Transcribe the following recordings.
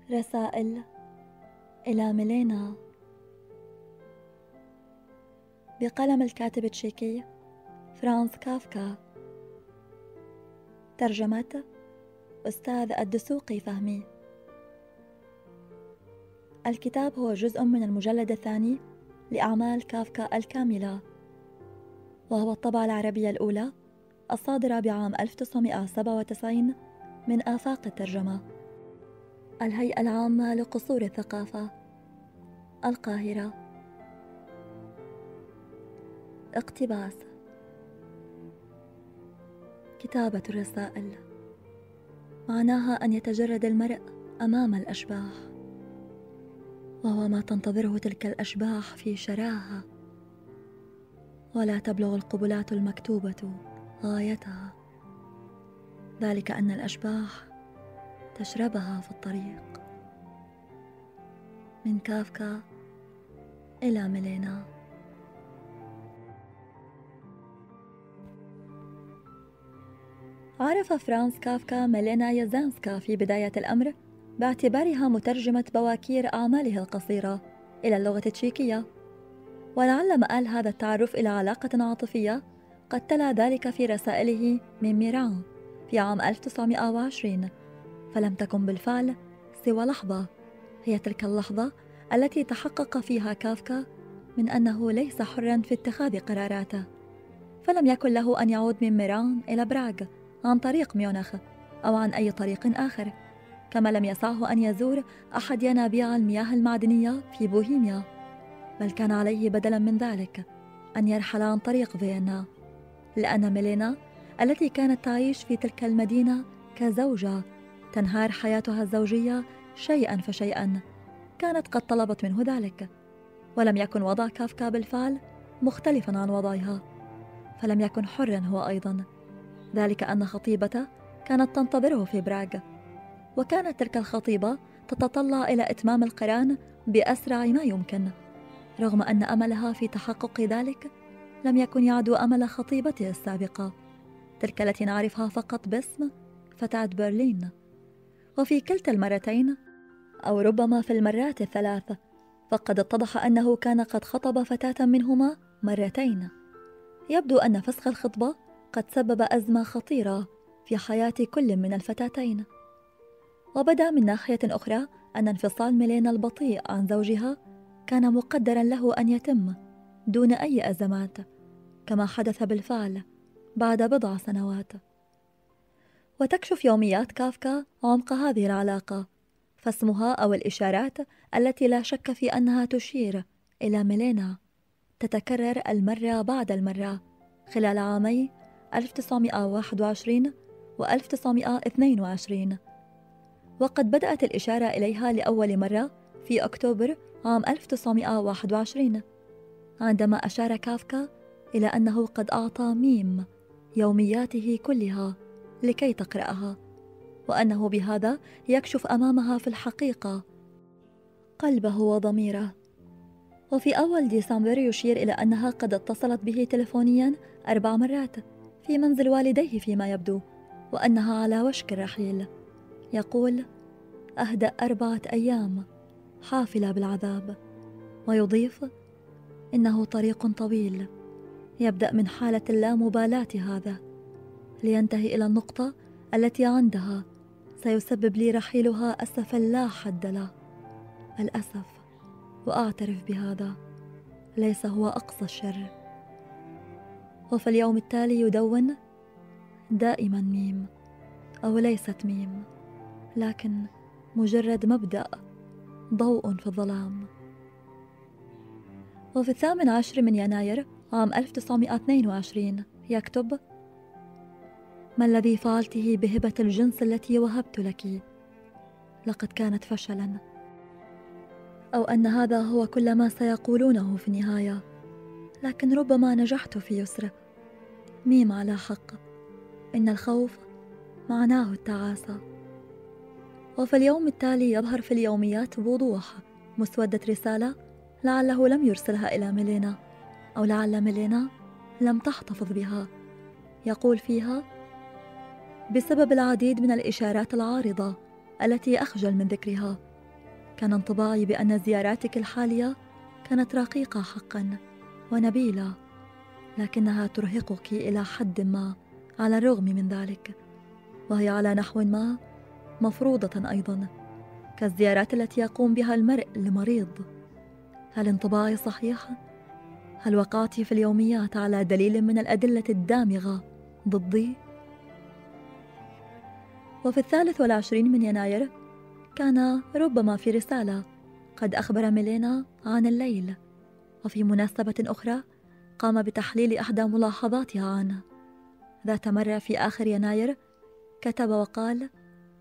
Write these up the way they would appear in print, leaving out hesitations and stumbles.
رسائل إلى ميلينا بقلم الكاتب التشيكي فرانز كافكا. ترجمة أستاذ الدسوقي فهمي. الكتاب هو جزء من المجلد الثاني لأعمال كافكا الكاملة، وهو الطبعة العربية الأولى الصادرة بعام 1997 من آفاق الترجمة، الهيئة العامة لقصور الثقافة، القاهرة. اقتباس: كتابة الرسائل معناها أن يتجرد المرء أمام الأشباح، وهو ما تنتظره تلك الأشباح في شراهة، ولا تبلغ القبلات المكتوبة غايتها، ذلك أن الأشباح تشربها في الطريق. من كافكا إلى ميلينا. عرف فرانز كافكا ميلينا يزانسكا في بداية الأمر باعتبارها مترجمة بواكير أعماله القصيرة إلى اللغة التشيكية، ولعل مآل هذا التعرف إلى علاقة عاطفية قد تلا ذلك في رسائله من ميران في عام 1920، فلم تكن بالفعل سوى لحظة، هي تلك اللحظة التي تحقق فيها كافكا من أنه ليس حرا في اتخاذ قراراته، فلم يكن له أن يعود من ميران إلى براغ عن طريق ميونخ أو عن أي طريق آخر، كما لم يسعه أن يزور أحد ينابيع المياه المعدنية في بوهيميا، بل كان عليه بدلا من ذلك أن يرحل عن طريق فيينا، لأن ميلينا التي كانت تعيش في تلك المدينة كزوجة تنهار حياتها الزوجية شيئا فشيئا كانت قد طلبت منه ذلك، ولم يكن وضع كافكا بالفعل مختلفا عن وضعها، فلم يكن حرا هو أيضا، ذلك أن خطيبته كانت تنتظره في براغ، وكانت تلك الخطيبة تتطلع إلى إتمام القران بأسرع ما يمكن، رغم أن أملها في تحقق ذلك لم يكن يعدو أمل خطيبته السابقة، تلك التي نعرفها فقط باسم فتاة برلين. وفي كلتا المرتين، أو ربما في المرات الثلاث، فقد اتضح أنه كان قد خطب فتاة منهما مرتين. يبدو أن فسخ الخطبة قد سبب أزمة خطيرة في حياة كل من الفتاتين، وبدا من ناحية أخرى أن انفصال ميلينا البطيء عن زوجها كان مقدرا له أن يتم دون أي أزمات، كما حدث بالفعل بعد بضع سنوات. وتكشف يوميات كافكا عمق هذه العلاقة، فاسمها أو الإشارات التي لا شك في أنها تشير إلى ميلينا تتكرر المرة بعد المرة خلال عامي 1921 و 1922، وقد بدأت الإشارة إليها لأول مرة في أكتوبر عام 1921، عندما أشار كافكا إلى أنه قد أعطى ميم يومياته كلها لكي تقرأها، وأنه بهذا يكشف أمامها في الحقيقة قلبه وضميره. وفي أول ديسمبر يشير إلى أنها قد اتصلت به تلفونيا 4 مرات في منزل والديه فيما يبدو، وأنها على وشك الرحيل. يقول: أهدأ 4 أيام حافلة بالعذاب، ويضيف: إنه طريق طويل يبدأ من حالة اللامبالاة هذا لينتهي إلى النقطة التي عندها سيسبب لي رحيلها أسفا لا حد له. الأسف، وأعترف بهذا، ليس هو أقصى الشر. وفي اليوم التالي يدون: دائما ميم، أو ليست ميم، لكن مجرد مبدأ، ضوء في الظلام. وفي 18 من يناير عام 1922 يكتب: ما الذي فعلته بهبة الجنس التي وهبت لك؟ لقد كانت فشلا، أو أن هذا هو كل ما سيقولونه في النهاية، لكن ربما نجحت في يسر. ميم على حق، إن الخوف معناه التعاسة. وفي اليوم التالي يظهر في اليوميات بوضوح مسودة رسالة لعله لم يرسلها إلى ميلينا، أو لعل ميلينا لم تحتفظ بها. يقول فيها: بسبب العديد من الإشارات العارضة التي أخجل من ذكرها، كان انطباعي بأن زياراتك الحالية كانت رقيقة حقا ونبيلة، لكنها ترهقك إلى حد ما على الرغم من ذلك، وهي على نحو ما مفروضة أيضا، كالزيارات التي يقوم بها المرء لمريض. هل انطباعي صحيح؟ هل وقعت في اليوميات على دليل من الأدلة الدامغة ضدي؟ وفي 23 من يناير كان ربما في رسالة قد أخبر ميلينا عن الليل، وفي مناسبة أخرى قام بتحليل إحدى ملاحظاتها عنه. ذات مرة في آخر يناير كتب وقال: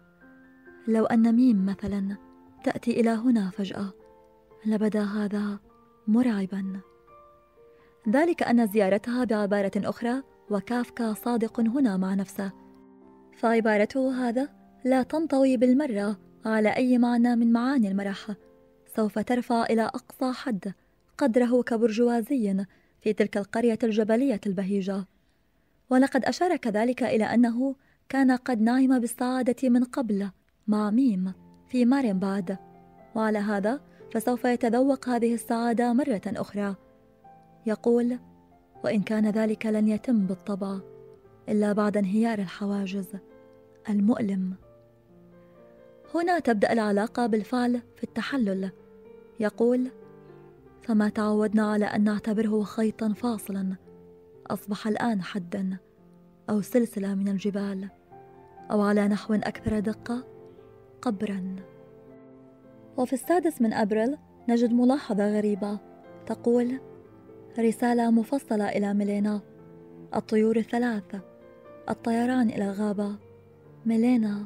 لو أن ميم مثلا تأتي إلى هنا فجأة لبدا هذا مرعبا. ذلك أن زيارتها بعبارة أخرى، وكافكا صادق هنا مع نفسه، فعبارته هذا لا تنطوي بالمرة على أي معنى من معاني المرح، سوف ترفع إلى أقصى حد قدره كبرجوازي في تلك القرية الجبلية البهيجة. ولقد أشار كذلك إلى أنه كان قد نعم بالسعادة من قبل مع ميم في مارينباد، وعلى هذا فسوف يتذوق هذه السعادة مرة أخرى. يقول: وإن كان ذلك لن يتم بالطبع إلا بعد انهيار الحواجز المؤلم. هنا تبدأ العلاقة بالفعل في التحلل. يقول: فما تعودنا على أن نعتبره خيطا فاصلا أصبح الآن حدا أو سلسلة من الجبال، أو على نحو أكثر دقة قبرا. وفي 6 من أبريل نجد ملاحظة غريبة تقول: رسالة مفصلة إلى ميلينا، الطيور 3، الطيران إلى الغابة، ميلينا.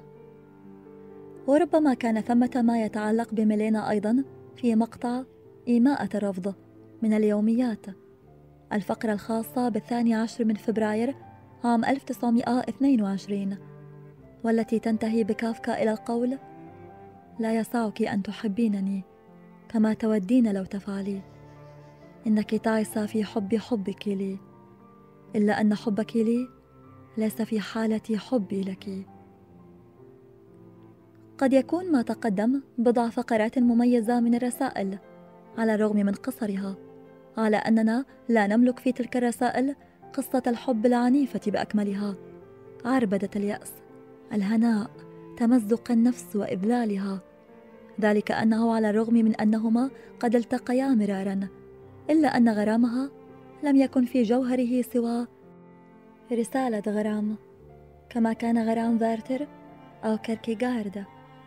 وربما كان ثمة ما يتعلق بميلينا أيضا في مقطع إيماءة الرفض من اليوميات، الفقرة الخاصة ب12 من فبراير عام 1922، والتي تنتهي بكافكا إلى القول: لا يسعك أن تحبينني كما تودين لو تفعلي، إنك تعيسى في حبك لي، إلا أن حبك لي ليس في حالة حبي لك. قد يكون ما تقدم بضع فقرات مميزة من الرسائل على الرغم من قصرها، على أننا لا نملك في تلك الرسائل قصة الحب العنيفة بأكملها، عربدة اليأس، الهناء، تمزق النفس وإذلالها. ذلك أنه على الرغم من أنهما قد التقيا مرارا، إلا أن غرامها لم يكن في جوهره سوى رسالة غرام، كما كان غرام فيرتر أو كيركيغارد.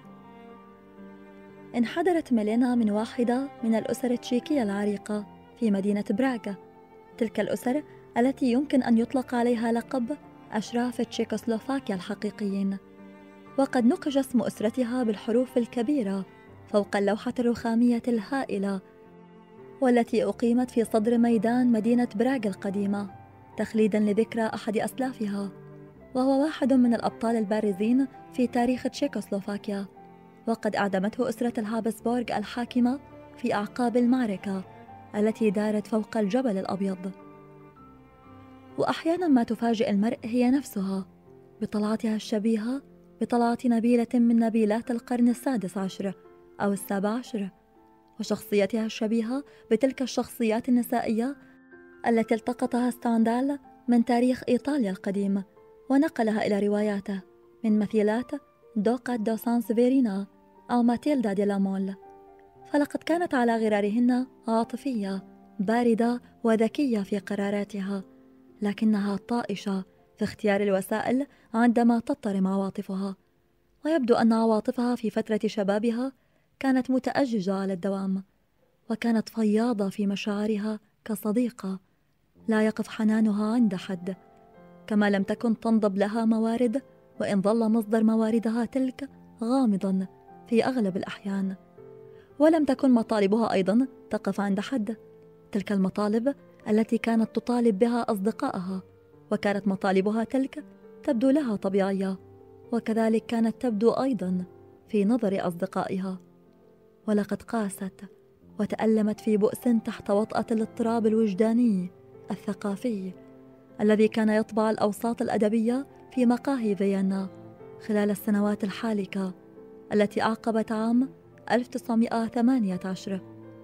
انحدرت ميلينا من واحدة من الأسر التشيكية العريقة في مدينة براغا، تلك الأسر التي يمكن أن يطلق عليها لقب أشراف تشيكوسلوفاكيا الحقيقيين. وقد نقش اسم أسرتها بالحروف الكبيرة فوق اللوحة الرخامية الهائلة والتي أقيمت في صدر ميدان مدينة براغ القديمة تخليداً لذكرى أحد أسلافها، وهو واحد من الأبطال البارزين في تاريخ تشيكوسلوفاكيا. وقد أعدمته أسرة الهابسبورغ الحاكمة في أعقاب المعركة التي دارت فوق الجبل الأبيض. وأحياناً ما تفاجئ المرء هي نفسها بطلعتها الشبيهة بطلعة نبيلة من نبيلات القرن 16 أو 17، وشخصيتها الشبيهة بتلك الشخصيات النسائية التي التقطها ستاندال من تاريخ إيطاليا القديم ونقلها إلى رواياته، من مثيلات دوكا دو سان سيفيرينا أو ماتيلدا دي لامول. فلقد كانت على غرارهن عاطفية باردة وذكية في قراراتها، لكنها طائشة في اختيار الوسائل عندما تضطرم عواطفها. ويبدو أن عواطفها في فترة شبابها كانت متأججة على الدوام، وكانت فياضة في مشاعرها كصديقة لا يقف حنانها عند حد، كما لم تكن تنضب لها موارد، وإن ظل مصدر مواردها تلك غامضا في أغلب الأحيان. ولم تكن مطالبها أيضا تقف عند حد، تلك المطالب التي كانت تطالب بها أصدقائها، وكانت مطالبها تلك تبدو لها طبيعية، وكذلك كانت تبدو أيضا في نظر أصدقائها. ولقد قاست وتألمت في بؤس تحت وطأة الاضطراب الوجداني الثقافي الذي كان يطبع الأوساط الأدبية في مقاهي فيينا خلال السنوات الحالكة التي أعقبت عام 1918.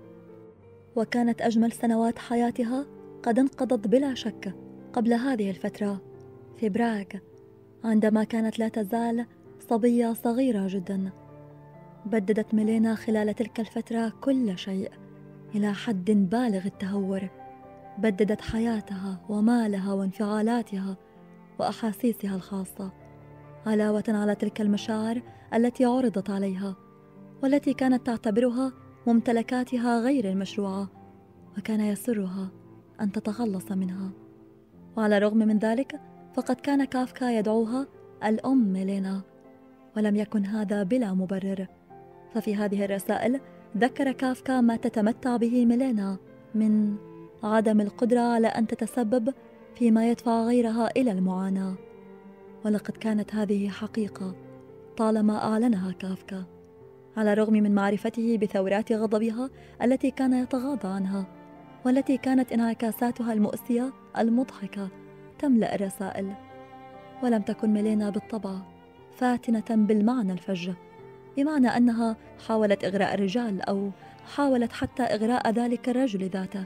وكانت أجمل سنوات حياتها قد انقضت بلا شك قبل هذه الفترة في براغ، عندما كانت لا تزال صبية صغيرة جدا. بددت ميلينا خلال تلك الفترة كل شيء إلى حد بالغ التهور. بددت حياتها ومالها وانفعالاتها وأحاسيسها الخاصة، علاوة على تلك المشاعر التي عرضت عليها والتي كانت تعتبرها ممتلكاتها غير المشروعة، وكان يسرها أن تتخلص منها. وعلى الرغم من ذلك فقد كان كافكا يدعوها الأم ميلينا، ولم يكن هذا بلا مبرر. ففي هذه الرسائل ذكر كافكا ما تتمتع به ميلينا من عدم القدرة على أن تتسبب فيما يدفع غيرها إلى المعاناة. ولقد كانت هذه حقيقة طالما أعلنها كافكا، على الرغم من معرفته بثورات غضبها التي كان يتغاضى عنها، والتي كانت انعكاساتها المؤسية المضحكة تملأ الرسائل. ولم تكن ميلينا بالطبع فاتنة بالمعنى الفج، بمعنى أنها حاولت إغراء الرجال أو حاولت حتى إغراء ذلك الرجل ذاته،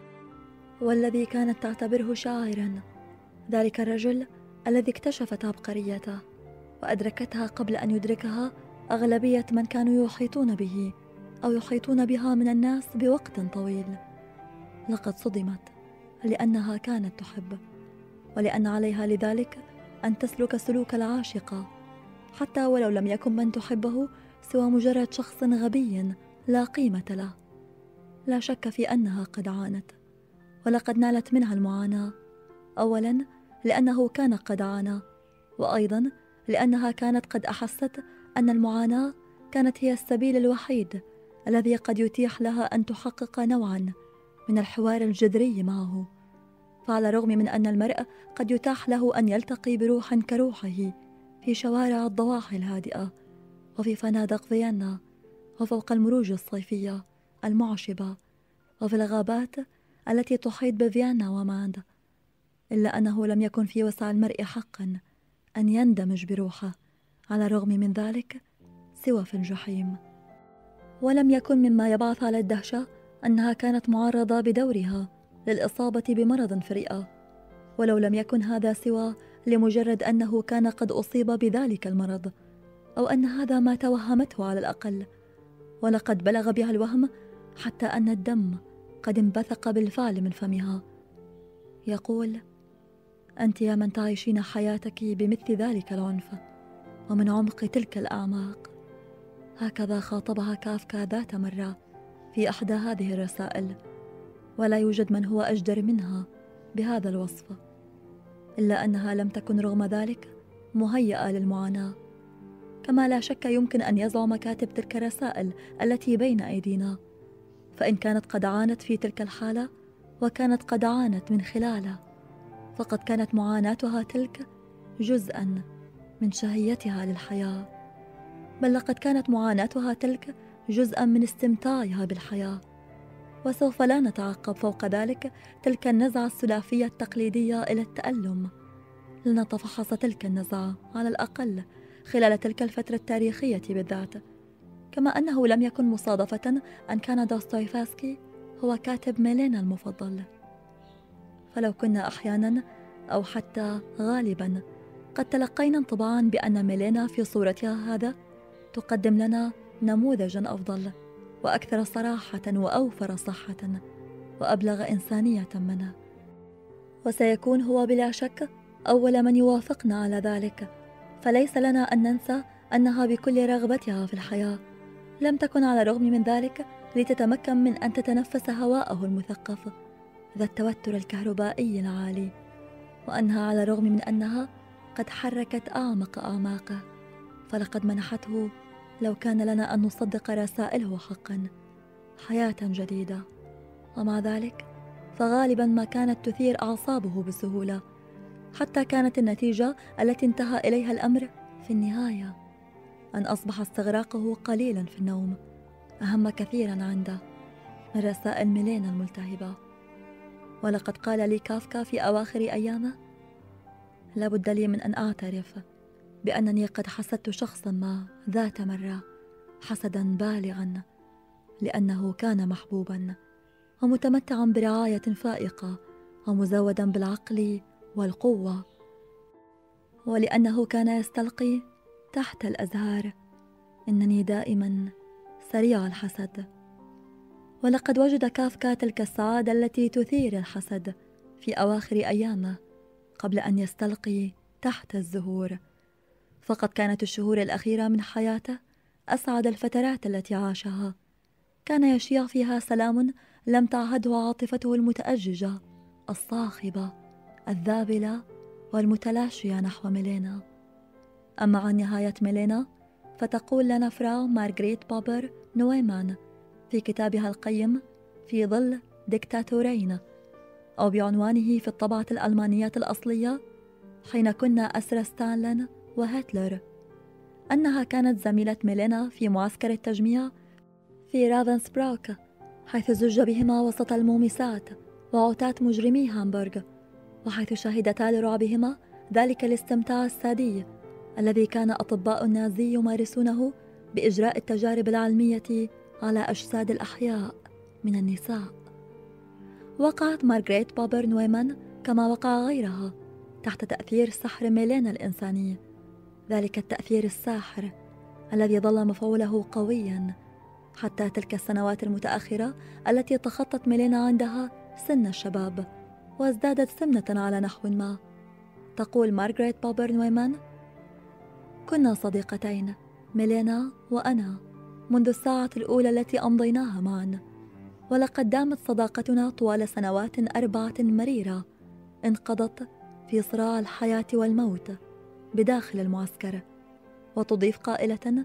والذي كانت تعتبره شاعراً، ذلك الرجل الذي اكتشفت عبقريته وأدركتها قبل أن يدركها أغلبية من كانوا يحيطون به أو يحيطون بها من الناس بوقت طويل. لقد صدمت لأنها كانت تحب، ولأن عليها لذلك أن تسلك سلوك العاشقة، حتى ولو لم يكن من تحبه سوى مجرد شخص غبي لا قيمة له. لا شك في أنها قد عانت، ولقد نالت منها المعاناة، أولاً لأنه كان قد عانى، وأيضاً لأنها كانت قد أحست أن المعاناة كانت هي السبيل الوحيد الذي قد يتيح لها أن تحقق نوعاً من الحوار الجذري معه. فعلى الرغم من أن المرء قد يتاح له أن يلتقي بروح كروحه في شوارع الضواحي الهادئة وفي فنادق فيينا وفوق المروج الصيفية المعشبة وفي الغابات التي تحيط بفيينا وماند، إلا أنه لم يكن في وسع المرء حقا أن يندمج بروحه على الرغم من ذلك سوى في الجحيم. ولم يكن مما يبعث على الدهشة أنها كانت معرضة بدورها للإصابة بمرض في الرئة، ولو لم يكن هذا سوى لمجرد أنه كان قد أصيب بذلك المرض، أو أن هذا ما توهمته على الأقل. ولقد بلغ بها الوهم حتى أن الدم قد انبثق بالفعل من فمها. يقول: أنت يا من تعيشين حياتك بمثل ذلك العنف ومن عمق تلك الأعماق. هكذا خاطبها كافكا ذات مرة في إحدى هذه الرسائل، ولا يوجد من هو أجدر منها بهذا الوصف، إلا أنها لم تكن رغم ذلك مهيئة للمعاناة. كما لا شك يمكن أن يزعم كاتب تلك الرسائل التي بين أيدينا، فإن كانت قد عانت في تلك الحالة وكانت قد عانت من خلاله، فقد كانت معاناتها تلك جزءاً من شهيتها للحياة، بل لقد كانت معاناتها تلك جزءاً من استمتاعها بالحياة. وسوف لا نتعقب فوق ذلك تلك النزعة السلافية التقليدية إلى التألم، لنتفحص تلك النزعة على الأقل خلال تلك الفترة التاريخية بالذات. كما أنه لم يكن مصادفة أن كان دوستويفسكي هو كاتب ميلينا المفضل، فلو كنا أحيانا أو حتى غالبا قد تلقينا انطباعا بأن ميلينا في صورتها هذا تقدم لنا نموذجا أفضل وأكثر صراحة وأوفر صحة وأبلغ إنسانية منه، وسيكون هو بلا شك أول من يوافقنا على ذلك. فليس لنا أن ننسى أنها بكل رغبتها في الحياة لم تكن على الرغم من ذلك لتتمكن من أن تتنفس هواءه المثقف ذا التوتر الكهربائي العالي، وأنها على الرغم من أنها قد حركت أعمق أعماقه، فلقد منحته، لو كان لنا أن نصدق رسائله حقا، حياة جديدة. ومع ذلك فغالبا ما كانت تثير أعصابه بسهولة، حتى كانت النتيجة التي انتهى إليها الأمر في النهاية أن أصبح استغراقه قليلا في النوم أهم كثيرا عنده من رسائل ميلينا الملتهبة. ولقد قال لي كافكا في أواخر أيامه: لابد لي من أن أعترف بأنني قد حسدت شخصا ما ذات مرة حسدا بالغا، لأنه كان محبوبا ومتمتعا برعاية فائقة ومزودا بالعقل والقوة، ولأنه كان يستلقي تحت الأزهار. إنني دائما سريع الحسد. ولقد وجد كافكا تلك السعادة التي تثير الحسد في أواخر أيامه قبل أن يستلقي تحت الزهور، فقد كانت الشهور الأخيرة من حياته أسعد الفترات التي عاشها. كان يشيع فيها سلام لم تعهده عاطفته المتأججة الصاخبة الذابلة والمتلاشية نحو ميلينا. أما عن نهاية ميلينا فتقول لنا فراو مارغريت بوبر نويمان في كتابها القيم في ظل ديكتاتورين، أو بعنوانه في الطبعة الألمانية الأصلية حين كنا أسر ستالين وهتلر، أنها كانت زميلة ميلينا في معسكر التجميع في رافنسبروك، حيث زج بهما وسط المومسات وعتاة مجرمي هامبورغ، وحيث شهدتا لرعبهما ذلك الاستمتاع السادي الذي كان أطباء النازي يمارسونه بإجراء التجارب العلمية على أجساد الأحياء من النساء. وقعت مارغريت بوبر نويمان كما وقع غيرها تحت تأثير سحر ميلينا الإنساني، ذلك التأثير الساحر الذي ظل مفعوله قويا حتى تلك السنوات المتأخرة التي تخطت ميلينا عندها سن الشباب وازدادت سمنة على نحو ما. تقول مارغريت بوبر نويمان: كنا صديقتين ميلينا وأنا منذ الساعة الأولى التي أمضيناها معا، ولقد دامت صداقتنا طوال سنوات 4 مريرة انقضت في صراع الحياة والموت بداخل المعسكر. وتضيف قائلة: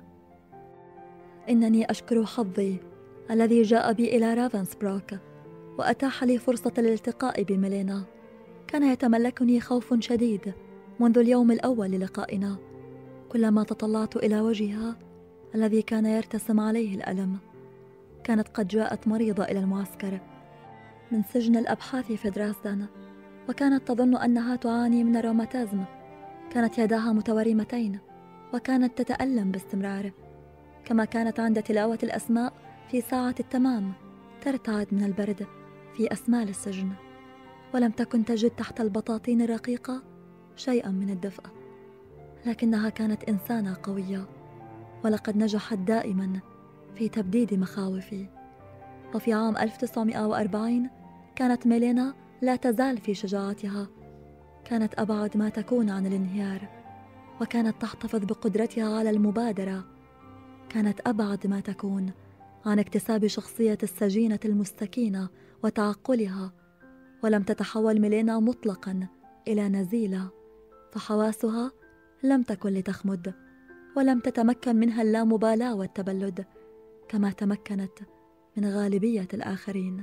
إنني أشكر حظي الذي جاء بي إلى رافنسبروك وأتاح لي فرصة الالتقاء بميلينا. كان يتملكني خوف شديد منذ اليوم الأول للقائنا، كلما تطلعت إلى وجهها الذي كان يرتسم عليه الألم. كانت قد جاءت مريضة إلى المعسكر من سجن الأبحاث في دراسدن، وكانت تظن أنها تعاني من الروماتيزم. كانت يداها متورمتين وكانت تتألم باستمرار، كما كانت عند تلاوة الأسماء في ساعة التمام ترتعد من البرد في أسمال السجن، ولم تكن تجد تحت البطاطين الرقيقة شيئا من الدفء. لكنها كانت إنسانة قوية، ولقد نجحت دائما في تبديد مخاوفي. وفي عام 1940 كانت ميلينا لا تزال في شجاعتها، كانت أبعد ما تكون عن الانهيار، وكانت تحتفظ بقدرتها على المبادرة. كانت أبعد ما تكون عن اكتساب شخصية السجينة المستكينة وتعقلها. ولم تتحول ميلينا مطلقا إلى نزيلة، فحواسها لم تكن لتخمد، ولم تتمكن منها اللامبالاة والتبلد كما تمكنت من غالبية الآخرين.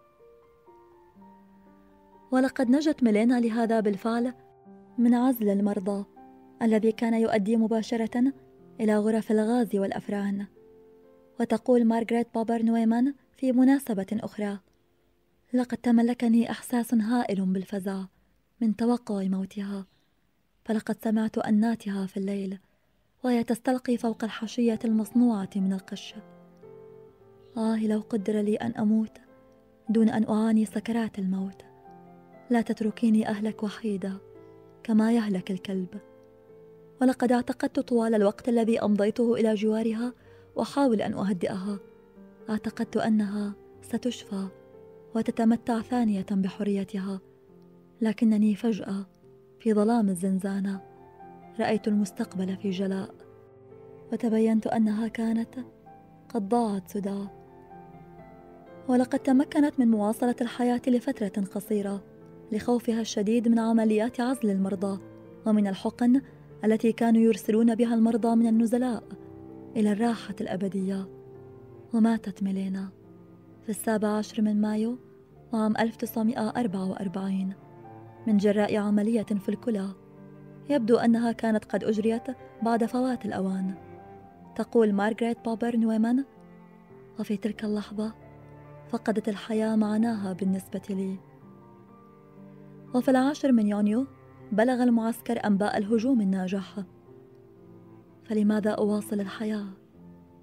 ولقد نجت ميلينا لهذا بالفعل من عزل المرضى الذي كان يؤدي مباشرة إلى غرف الغاز والأفران. وتقول مارغريت بوبر نويمان في مناسبة أخرى: لقد تملكني إحساس هائل بالفزع من توقع موتها، فلقد سمعت أناتها في الليل وهي تستلقي فوق الحشية المصنوعة من القش. لو قدر لي أن أموت دون أن أعاني سكرات الموت. لا تتركيني أهلك وحيدة كما يهلك الكلب. ولقد اعتقدت طوال الوقت الذي أمضيته إلى جوارها وأحاول أن أهدئها، اعتقدت أنها ستشفى وتتمتع ثانية بحريتها. لكنني فجأة في ظلام الزنزانة رأيت المستقبل في جلاء، وتبينت أنها كانت قد ضاعت سدى. ولقد تمكنت من مواصلة الحياة لفترة قصيرة لخوفها الشديد من عمليات عزل المرضى ومن الحقن التي كانوا يرسلون بها المرضى من النزلاء إلى الراحة الأبدية. وماتت ميلينا في 17 من مايو عام 1944 من جراء عملية في الكلى يبدو أنها كانت قد أجريت بعد فوات الأوان. تقول مارغريت بوبر نويمان: وفي تلك اللحظة فقدت الحياة معناها بالنسبة لي. وفي 10 من يونيو بلغ المعسكر أنباء الهجوم الناجح. فلماذا أواصل الحياة؟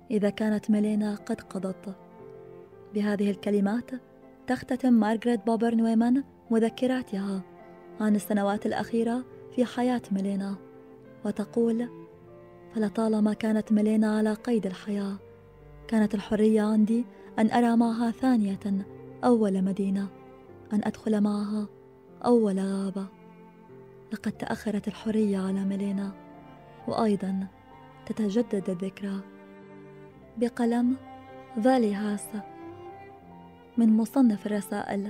إذا كانت ميلينا قد قضت. بهذه الكلمات تختتم مارغريت بوبر نويمان مذكراتها عن السنوات الأخيرة في حياة ميلينا، وتقول: فلطالما كانت ميلينا على قيد الحياة، كانت الحرية عندي أن أرى معها ثانية أول مدينة، أن أدخل معها أول غابة. لقد تأخرت الحرية على ميلينا، وأيضا تتجدد الذكرى. بقلم فالي هاس، من مصنف الرسائل.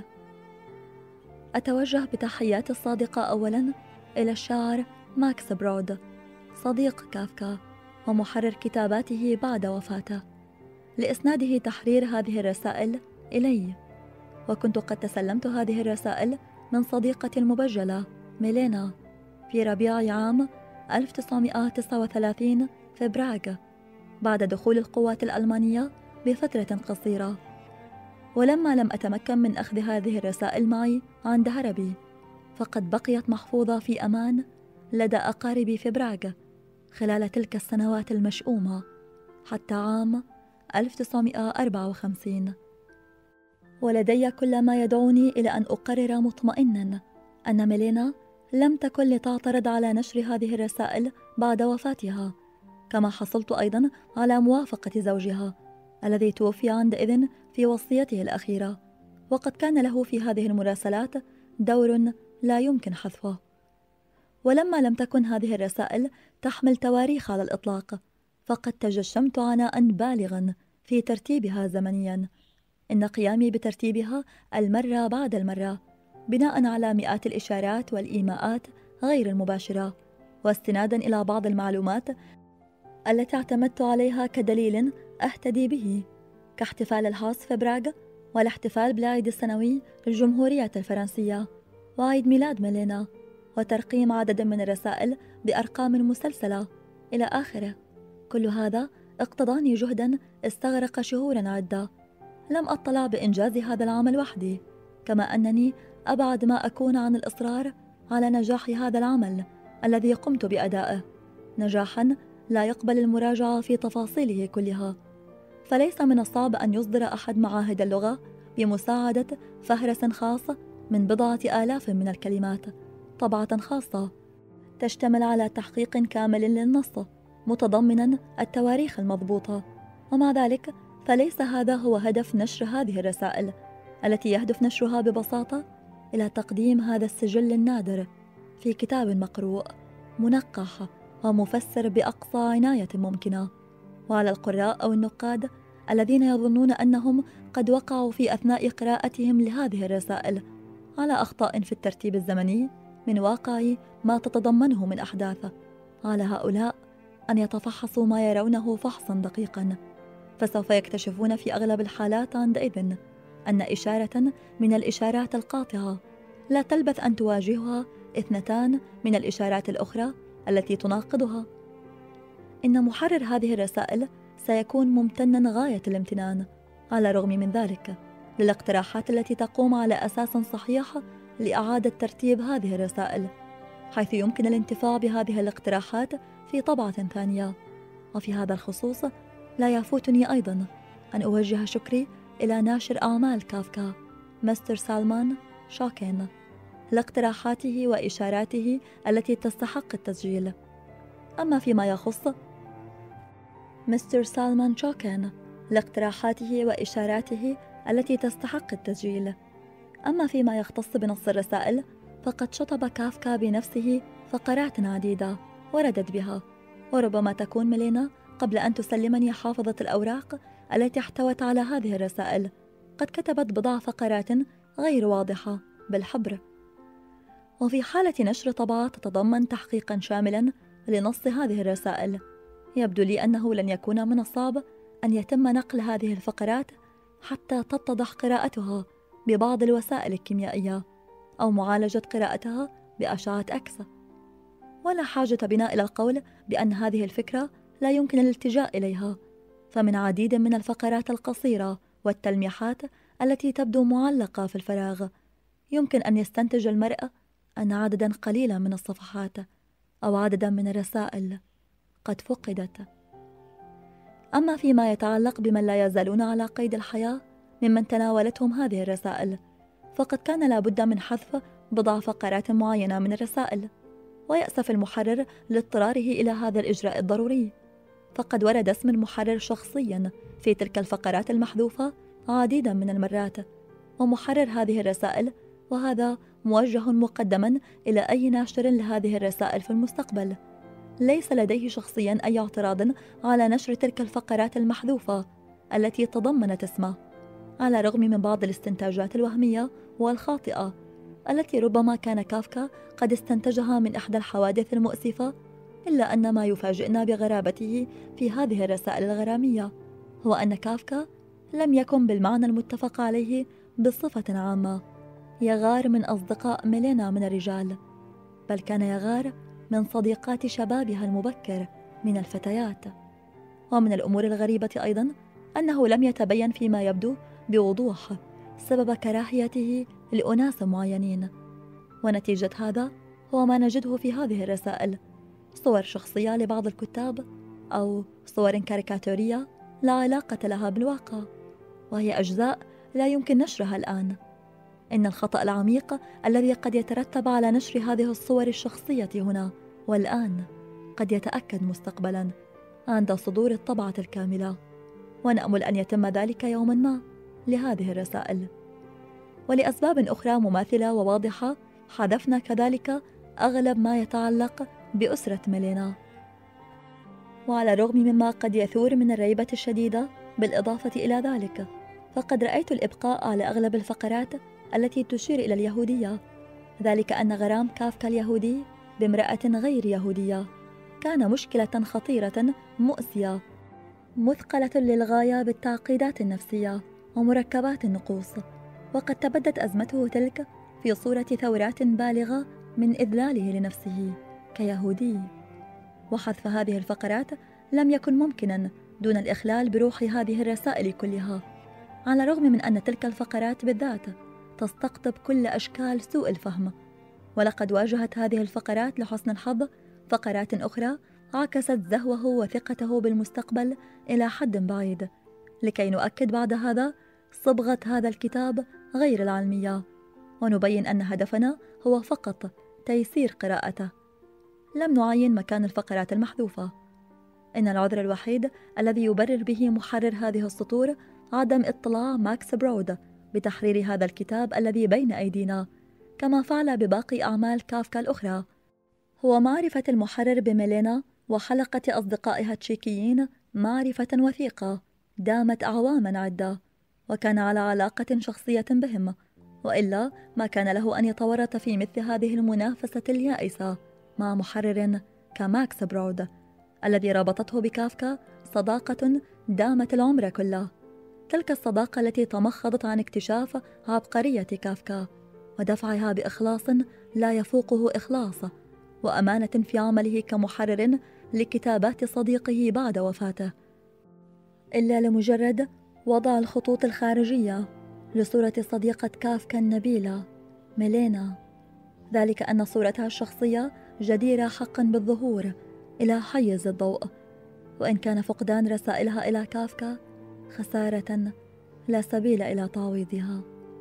أتوجه بتحياتي الصادقة أولا إلى الشاعر ماكس برود، صديق كافكا ومحرر كتاباته بعد وفاته، لإسناده تحرير هذه الرسائل إلي. وكنت قد تسلمت هذه الرسائل من صديقتي المبجلة ميلينا في ربيع عام 1939 في براغ، بعد دخول القوات الألمانية بفترة قصيرة. ولما لم أتمكن من أخذ هذه الرسائل معي عند هربي، فقد بقيت محفوظة في أمان لدى أقاربي في براغ خلال تلك السنوات المشؤومة حتى عام 1954. ولدي كل ما يدعوني إلى أن أقرر مطمئنا أن ميلينا لم تكن لتعترض على نشر هذه الرسائل بعد وفاتها، كما حصلت أيضا على موافقة زوجها الذي توفي عندئذ في وصيته الأخيرة، وقد كان له في هذه المراسلات دور لا يمكن حذفه. ولما لم تكن هذه الرسائل تحمل تواريخ على الإطلاق، فقد تجشمت عناء بالغا في ترتيبها زمنيا، إن قيامي بترتيبها المرة بعد المرة بناء على مئات الإشارات والإيماءات غير المباشرة، واستنادا إلى بعض المعلومات التي اعتمدت عليها كدليل أهتدي به، كاحتفال الهاس في براغ، والاحتفال بالعيد السنوي للجمهورية الفرنسية، وعيد ميلاد ميلينا، وترقيم عدد من الرسائل بأرقام مسلسلة إلى آخره. كل هذا اقتضاني جهدا استغرق شهورا عدة. لم أطلع بإنجاز هذا العمل وحدي، كما أنني أبعد ما أكون عن الإصرار على نجاح هذا العمل الذي قمت بأدائه، نجاحا لا يقبل المراجعة في تفاصيله كلها. فليس من الصعب أن يصدر أحد معاهد اللغة بمساعدة فهرس خاص من 10,000 من الكلمات، طبعة خاصة تشتمل على تحقيق كامل للنص متضمنا التواريخ المضبوطة. ومع ذلك فليس هذا هو هدف نشر هذه الرسائل، التي يهدف نشرها ببساطة إلى تقديم هذا السجل النادر في كتاب مقروء منقح ومفسر بأقصى عناية ممكنة، وعلى القراء أو النقاد الذين يظنون أنهم قد وقعوا في أثناء قراءتهم لهذه الرسائل على أخطاء في الترتيب الزمني من واقع ما تتضمنه من أحداث، على هؤلاء أن يتفحصوا ما يرونه فحصا دقيقا، فسوف يكتشفون في أغلب الحالات عندئذ أن إشارة من الإشارات القاطعة لا تلبث أن تواجهها 2 من الإشارات الأخرى التي تناقضها. إن محرر هذه الرسائل سيكون ممتنا غاية الامتنان على الرغم من ذلك للاقتراحات التي تقوم على أساس صحيح لإعادة ترتيب هذه الرسائل، حيث يمكن الانتفاع بهذه الاقتراحات في طبعة ثانية. وفي هذا الخصوص لا يفوتني أيضا أن أوجه شكري إلى ناشر أعمال كافكا مستر سالمان شاكين لاقتراحاته وإشاراته التي تستحق التسجيل. أما فيما يخص مستر سالمان شاكين لاقتراحاته وإشاراته التي تستحق التسجيل. أما فيما يختص بنص الرسائل، فقد شطب كافكا بنفسه فقرات عديدة وردت بها، وربما تكون ميلينا قبل أن تسلمني حافظة الأوراق التي احتوت على هذه الرسائل قد كتبت بضع فقرات غير واضحة بالحبر. وفي حالة نشر طبعة تتضمن تحقيقا شاملا لنص هذه الرسائل، يبدو لي أنه لن يكون من الصعب أن يتم نقل هذه الفقرات حتى تتضح قراءتها ببعض الوسائل الكيميائية، أو معالجة قراءتها بأشعة أكس. ولا حاجة بنا إلى القول بأن هذه الفكرة لا يمكن الالتجاء إليها، فمن عديد من الفقرات القصيرة والتلميحات التي تبدو معلقة في الفراغ يمكن أن يستنتج المرء أن عددا قليلا من الصفحات أو عددا من الرسائل قد فقدت. أما فيما يتعلق بمن لا يزالون على قيد الحياة ممن تناولتهم هذه الرسائل، فقد كان لا بد من حذف بضع فقرات معينة من الرسائل، ويأسف المحرر لاضطراره إلى هذا الإجراء الضروري، فقد ورد اسم المحرر شخصيا في تلك الفقرات المحذوفة عديدا من المرات، ومحرر هذه الرسائل، وهذا موجه مقدما إلى أي ناشر لهذه الرسائل في المستقبل، ليس لديه شخصيا أي اعتراض على نشر تلك الفقرات المحذوفة التي تضمنت اسمه، على الرغم من بعض الاستنتاجات الوهمية والخاطئة التي ربما كان كافكا قد استنتجها من إحدى الحوادث المؤسفة، إلا أن ما يفاجئنا بغرابته في هذه الرسائل الغرامية هو أن كافكا لم يكن بالمعنى المتفق عليه بصفة عامة يغار من أصدقاء ميلينا من الرجال، بل كان يغار من صديقات شبابها المبكر من الفتيات. ومن الأمور الغريبة أيضا أنه لم يتبين فيما يبدو بوضوح سبب كراهيته لأناس معينين، ونتيجة هذا هو ما نجده في هذه الرسائل: صور شخصية لبعض الكتاب أو صور كاريكاتورية لا علاقة لها بالواقع، وهي أجزاء لا يمكن نشرها الآن. إن الخطأ العميق الذي قد يترتب على نشر هذه الصور الشخصية هنا والآن قد يتأكد مستقبلاً عند صدور الطبعة الكاملة، ونأمل أن يتم ذلك يوماً ما لهذه الرسائل. ولأسباب أخرى مماثلة وواضحة حذفنا كذلك أغلب ما يتعلق بأسرة ميلينا. وعلى الرغم مما قد يثور من الريبة الشديدة بالإضافة إلى ذلك، فقد رأيت الإبقاء على أغلب الفقرات التي تشير إلى اليهودية، ذلك أن غرام كافكا اليهودي بامرأة غير يهودية كان مشكلة خطيرة مؤسية مثقلة للغاية بالتعقيدات النفسية ومركبات النقوص، وقد تبدت أزمته تلك في صورة ثورات بالغة من إذلاله لنفسه كيهودي. وحذف هذه الفقرات لم يكن ممكنا دون الإخلال بروح هذه الرسائل كلها، على الرغم من أن تلك الفقرات بالذات تستقطب كل أشكال سوء الفهم. ولقد واجهت هذه الفقرات لحسن الحظ فقرات أخرى عكست زهوه وثقته بالمستقبل إلى حد بعيد، لكي نؤكد بعد هذا صبغة هذا الكتاب غير العلمية، ونبين أن هدفنا هو فقط تيسير قراءته. لم نعين مكان الفقرات المحذوفة. إن العذر الوحيد الذي يبرر به محرر هذه السطور عدم اطلاع ماكس برود بتحرير هذا الكتاب الذي بين أيدينا، كما فعل بباقي أعمال كافكا الأخرى، هو معرفة المحرر بميلينا وحلقة أصدقائها التشيكيين معرفة وثيقة دامت أعواماً عدة، وكان على علاقة شخصية بهم، وإلا ما كان له أن يتورط في مثل هذه المنافسة اليائسة مع محرر كماكس برود الذي ربطته بكافكا صداقة دامت العمر كله، تلك الصداقة التي تمخضت عن اكتشاف عبقرية كافكا ودفعها بإخلاص لا يفوقه إخلاص، وأمانة في عمله كمحرر لكتابات صديقه بعد وفاته، إلا لمجرد وضع الخطوط الخارجية لصورة صديقة كافكا النبيلة ميلينا، ذلك أن صورتها الشخصية جديرة حقا بالظهور إلى حيز الضوء، وإن كان فقدان رسائلها إلى كافكا خسارة لا سبيل إلى تعويضها.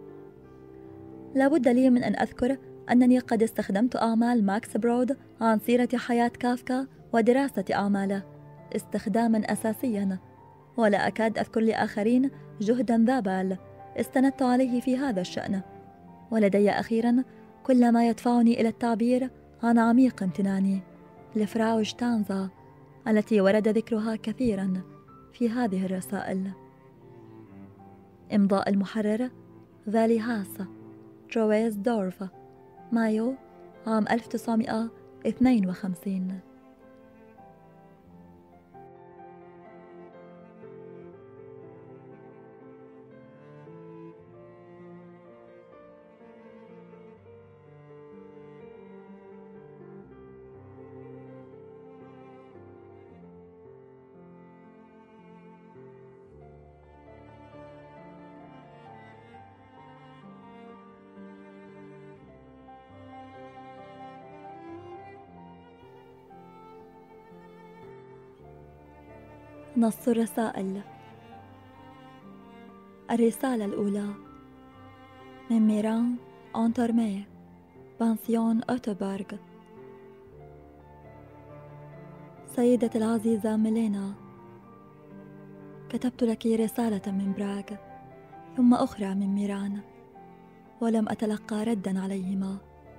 لا بد لي من أن أذكر أنني قد استخدمت أعمال ماكس برود عن سيرة حياة كافكا ودراسة أعماله استخداماً أساسياً، ولا أكاد أذكر لآخرين جهداً ذا بال استندت عليه في هذا الشأن. ولدي أخيراً كل ما يدفعني إلى التعبير عن عميق امتناني لفراو شتانزا التي ورد ذكرها كثيراً في هذه الرسائل. إمضاء المحرر فالي هاس، ترويز دورف، مايو عام 1952. نص الرسائل. الرسالة الأولى من ميران أنترمي، بانسيون أوتوبرغ. سيدتي العزيزة ميلينا، كتبت لك رسالة من براغ ثم أخرى من ميران، ولم أتلقى ردا عليهما.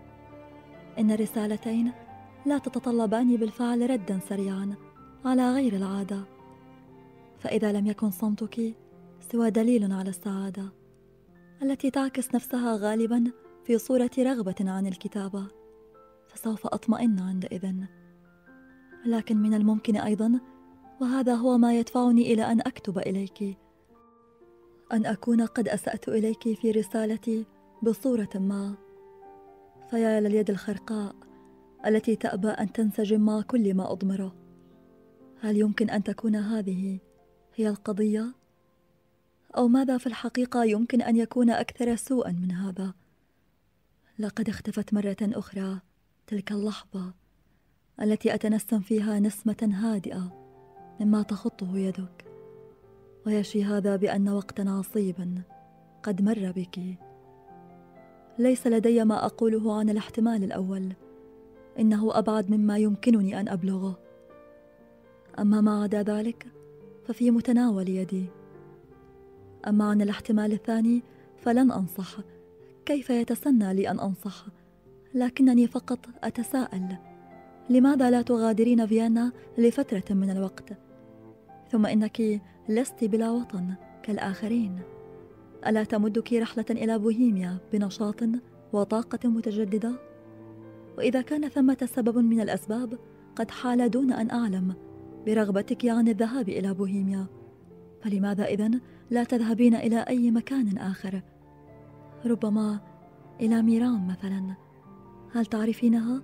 إن الرسالتين لا تتطلبان بالفعل ردا سريعا على غير العادة، فإذا لم يكن صمتك سوى دليل على السعادة التي تعكس نفسها غالبا في صورة رغبة عن الكتابة، فسوف أطمئن عندئذ. لكن من الممكن أيضا، وهذا هو ما يدفعني إلى أن أكتب إليك، أن أكون قد أسأت إليك في رسالتي بصورة ما، فيا لليد الخرقاء التي تأبى أن تنسجم مع كل ما أضمره. هل يمكن أن تكون هذه هي القضية؟ أو ماذا في الحقيقة يمكن أن يكون أكثر سوءا من هذا؟ لقد اختفت مرة أخرى تلك اللحظة التي أتنسم فيها نسمة هادئة مما تخطه يدك، ويشي هذا بأن وقتا عصيبا قد مر بك. ليس لدي ما أقوله عن الاحتمال الأول، إنه أبعد مما يمكنني أن أبلغه. أما ما عدا ذلك ففي متناول يدي. أما عن الاحتمال الثاني فلن أنصح. كيف يتسنى لي أن أنصح؟ لكنني فقط أتساءل، لماذا لا تغادرين فيينا لفترة من الوقت؟ ثم إنك لست بلا وطن كالآخرين. ألا تمدك رحلة إلى بوهيميا بنشاط وطاقة متجددة؟ وإذا كان ثمة سبب من الأسباب قد حال دون أن أعلم برغبتك عن الذهاب إلى بوهيميا، فلماذا إذن لا تذهبين إلى أي مكان آخر؟ ربما إلى ميران مثلا. هل تعرفينها؟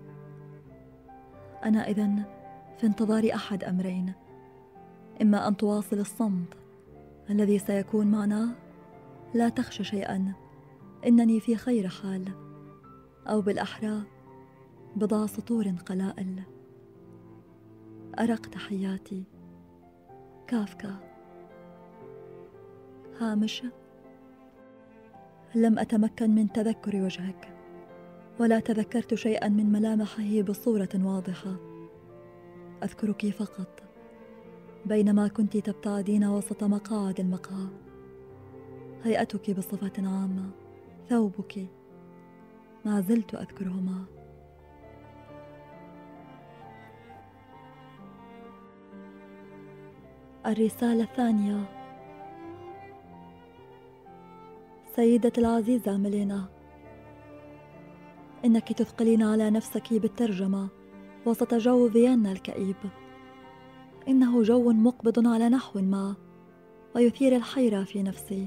أنا إذن في انتظار أحد أمرين: إما أن تواصل الصمت الذي سيكون معنا، لا تخش شيئا، إنني في خير حال، أو بالأحرى بضع سطور قلائل. أرق تحياتي، كافكا. هامش: لم أتمكن من تذكر وجهك، ولا تذكرت شيئا من ملامحه بصورة واضحة. أذكرك فقط بينما كنت تبتعدين وسط مقاعد المقهى. هيئتك بصفة عامة، ثوبك، ما زلت أذكرهما. الرسالة الثانية. سيدتي العزيزة ميلينا، إنك تثقلين على نفسك بالترجمة وسط جو فيينا الكئيب. إنه جو مقبض على نحو ما ويثير الحيرة في نفسي.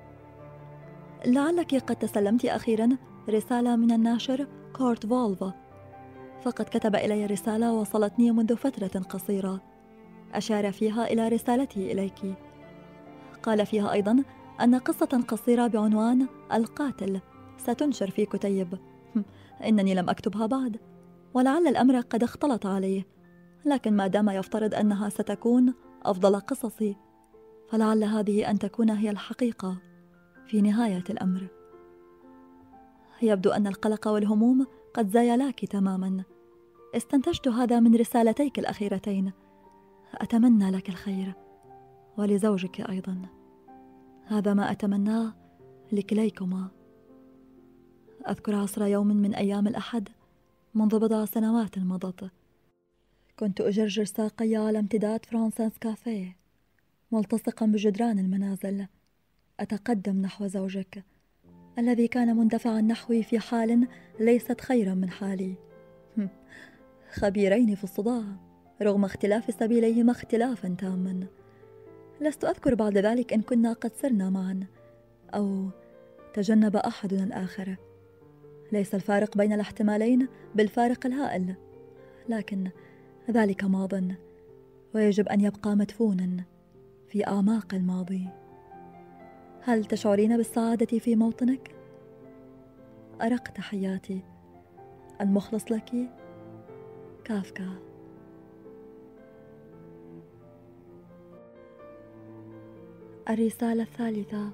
لعلك قد تسلمت أخيرا رسالة من الناشر كورت فولفا، فقد كتب إلي رسالة وصلتني منذ فترة قصيرة، أشار فيها إلى رسالته إليك. قال فيها أيضا أن قصة قصيرة بعنوان القاتل ستنشر في كتيب. إنني لم أكتبها بعد، ولعل الأمر قد اختلط عليه، لكن ما دام يفترض أنها ستكون أفضل قصصي، فلعل هذه أن تكون هي الحقيقة في نهاية الأمر. يبدو أن القلق والهموم قد زايلاك تماما. استنتجت هذا من رسالتيك الأخيرتين. أتمنى لك الخير ولزوجك أيضا. هذا ما أتمناه لكليكما. أذكر عصر يوم من أيام الأحد منذ بضع سنوات مضت، كنت أجرجر ساقي على امتداد فرانسيس كافيه، ملتصقا بجدران المنازل، أتقدم نحو زوجك الذي كان مندفعا نحوي في حال ليست خيرا من حالي. خبيرين في الصداع رغم اختلاف سبيليهما اختلافا تاما. لست أذكر بعد ذلك إن كنا قد سرنا معا أو تجنب أحدنا الآخر. ليس الفارق بين الاحتمالين بالفارق الهائل، لكن ذلك ماض ويجب أن يبقى مدفونا في أعماق الماضي. هل تشعرين بالسعادة في موطنك؟ أرق تحياتي، المخلص لك، كافكا. الرسالة الثالثة.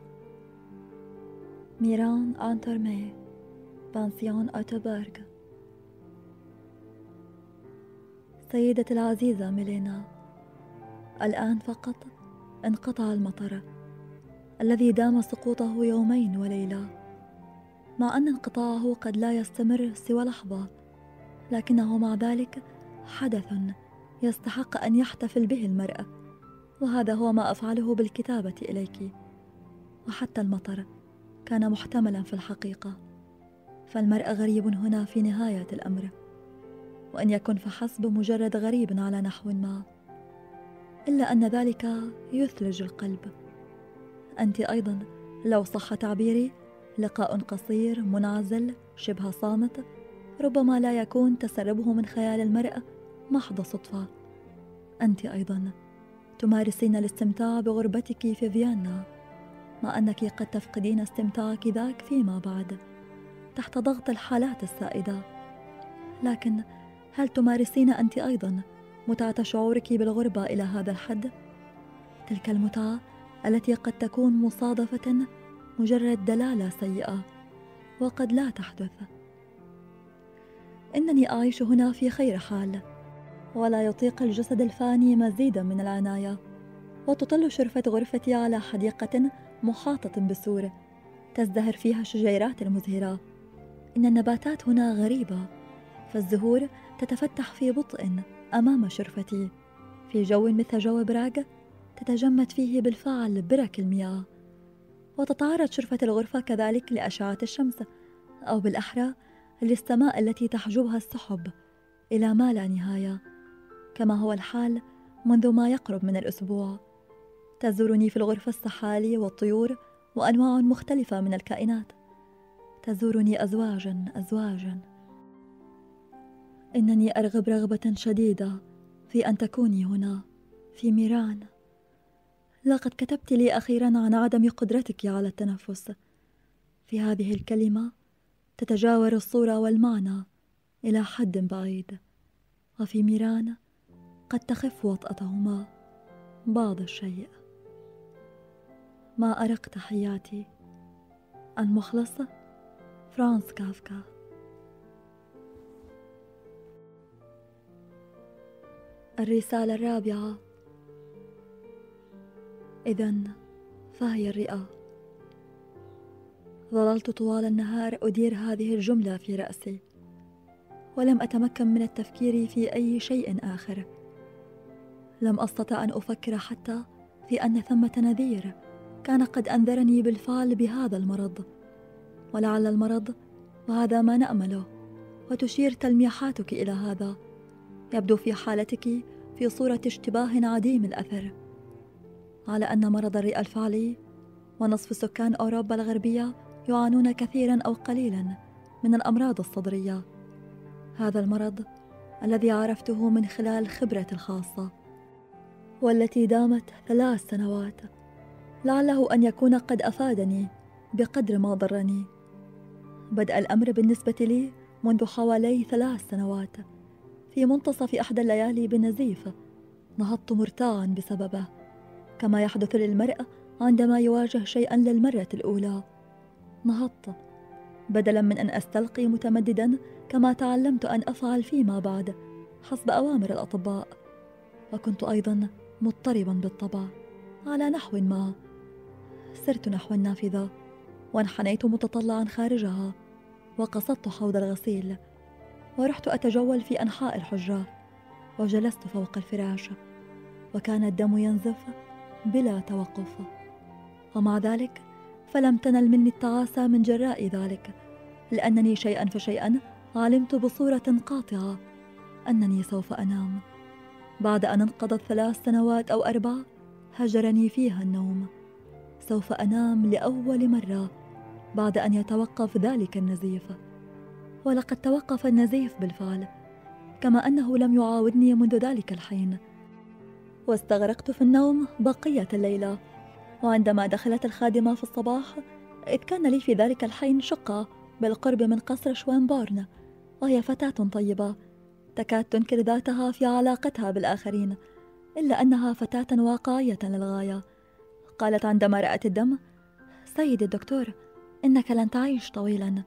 ميران أنترمي، بانسيون أوتوبرغ. سيدتي العزيزة ميلينا، الآن فقط انقطع المطر الذي دام سقوطه يومين وليلة. مع أن انقطاعه قد لا يستمر سوى لحظة، لكنه مع ذلك حدث يستحق أن يحتفل به المرء، وهذا هو ما أفعله بالكتابة إليك. وحتى المطر كان محتملا في الحقيقة، فالمرء غريب هنا في نهاية الأمر، وإن يكن فحسب مجرد غريب على نحو ما، إلا أن ذلك يثلج القلب. أنت أيضا، لو صح تعبيري، لقاء قصير منعزل شبه صامت، ربما لا يكون تسربه من خيال المرء محض صدفة. أنت أيضا تمارسين الاستمتاع بغربتك في فيينا، مع أنك قد تفقدين استمتاعك ذاك فيما بعد تحت ضغط الحالات السائدة. لكن هل تمارسين أنت أيضا متعة شعورك بالغربة إلى هذا الحد؟ تلك المتعة التي قد تكون مصادفة مجرد دلالة سيئة وقد لا تحدث. إنني أعيش هنا في خير حال، ولا يطيق الجسد الفاني مزيدا من العناية، وتطل شرفة غرفتي على حديقة محاطة بسور تزدهر فيها الشجيرات المزهرة. إن النباتات هنا غريبة، فالزهور تتفتح في بطء أمام شرفتي في جو مثل جو براغ تتجمد فيه بالفعل برك المياه، وتتعرض شرفة الغرفة كذلك لأشعة الشمس، أو بالأحرى للسماء التي تحجبها السحب إلى ما لا نهاية، كما هو الحال منذ ما يقرب من الأسبوع. تزورني في الغرفة السحالي والطيور وأنواع مختلفة من الكائنات، تزورني أزواجا أزواجا. إنني أرغب رغبة شديدة في أن تكوني هنا في ميران. لقد كتبت لي أخيرا عن عدم قدرتك على التنفس. في هذه الكلمة تتجاور الصورة والمعنى إلى حد بعيد، وفي ميران قد تخف وطأتهما بعض الشيء. ما أرق تحياتي. المخلصة فرانس كافكا. الرسالة الرابعة. إذن فهي الرئة. ظللت طوال النهار أدير هذه الجملة في رأسي، ولم أتمكن من التفكير في أي شيء آخر. لم أستطع أن أفكر حتى في أن ثمة نذير كان قد أنذرني بالفعل بهذا المرض، ولعل المرض، وهذا ما نأمله، وتشير تلميحاتك إلى هذا، يبدو في حالتك في صورة اشتباه عديم الأثر، على أن مرض الرئة الفعلي ونصف سكان أوروبا الغربية يعانون كثيرا أو قليلا من الأمراض الصدرية. هذا المرض الذي عرفته من خلال خبرتي الخاصة، والتي دامت 3 سنوات، لعله أن يكون قد أفادني بقدر ما ضرني. بدأ الأمر بالنسبة لي منذ حوالي 3 سنوات، في منتصف إحدى الليالي بنزيف نهضت مرتاعا بسببه، كما يحدث للمرء عندما يواجه شيئا للمرة الأولى. نهضت بدلا من أن أستلقي متمددا كما تعلمت أن أفعل فيما بعد حسب أوامر الأطباء، وكنت أيضا مضطربا بالطبع على نحو ما. سرت نحو النافذة وانحنيت متطلعا خارجها، وقصدت حوض الغسيل، ورحت أتجول في أنحاء الحجرة، وجلست فوق الفراش، وكان الدم ينزف بلا توقف. ومع ذلك فلم تنل مني التعاسة من جراء ذلك، لأنني شيئا فشيئا علمت بصورة قاطعة أنني سوف أنام. بعد أن انقضت 3 سنوات أو 4 هجرني فيها النوم. سوف أنام لأول مرة بعد أن يتوقف ذلك النزيف. ولقد توقف النزيف بالفعل، كما أنه لم يعاودني منذ ذلك الحين، واستغرقت في النوم بقية الليلة. وعندما دخلت الخادمة في الصباح، إذ كان لي في ذلك الحين شقة بالقرب من قصر شوينبورن، وهي فتاة طيبة تكاد تنكر ذاتها في علاقتها بالآخرين، إلا أنها فتاة واقعية للغاية. قالت عندما رأت الدم: سيدي الدكتور، إنك لن تعيش طويلا.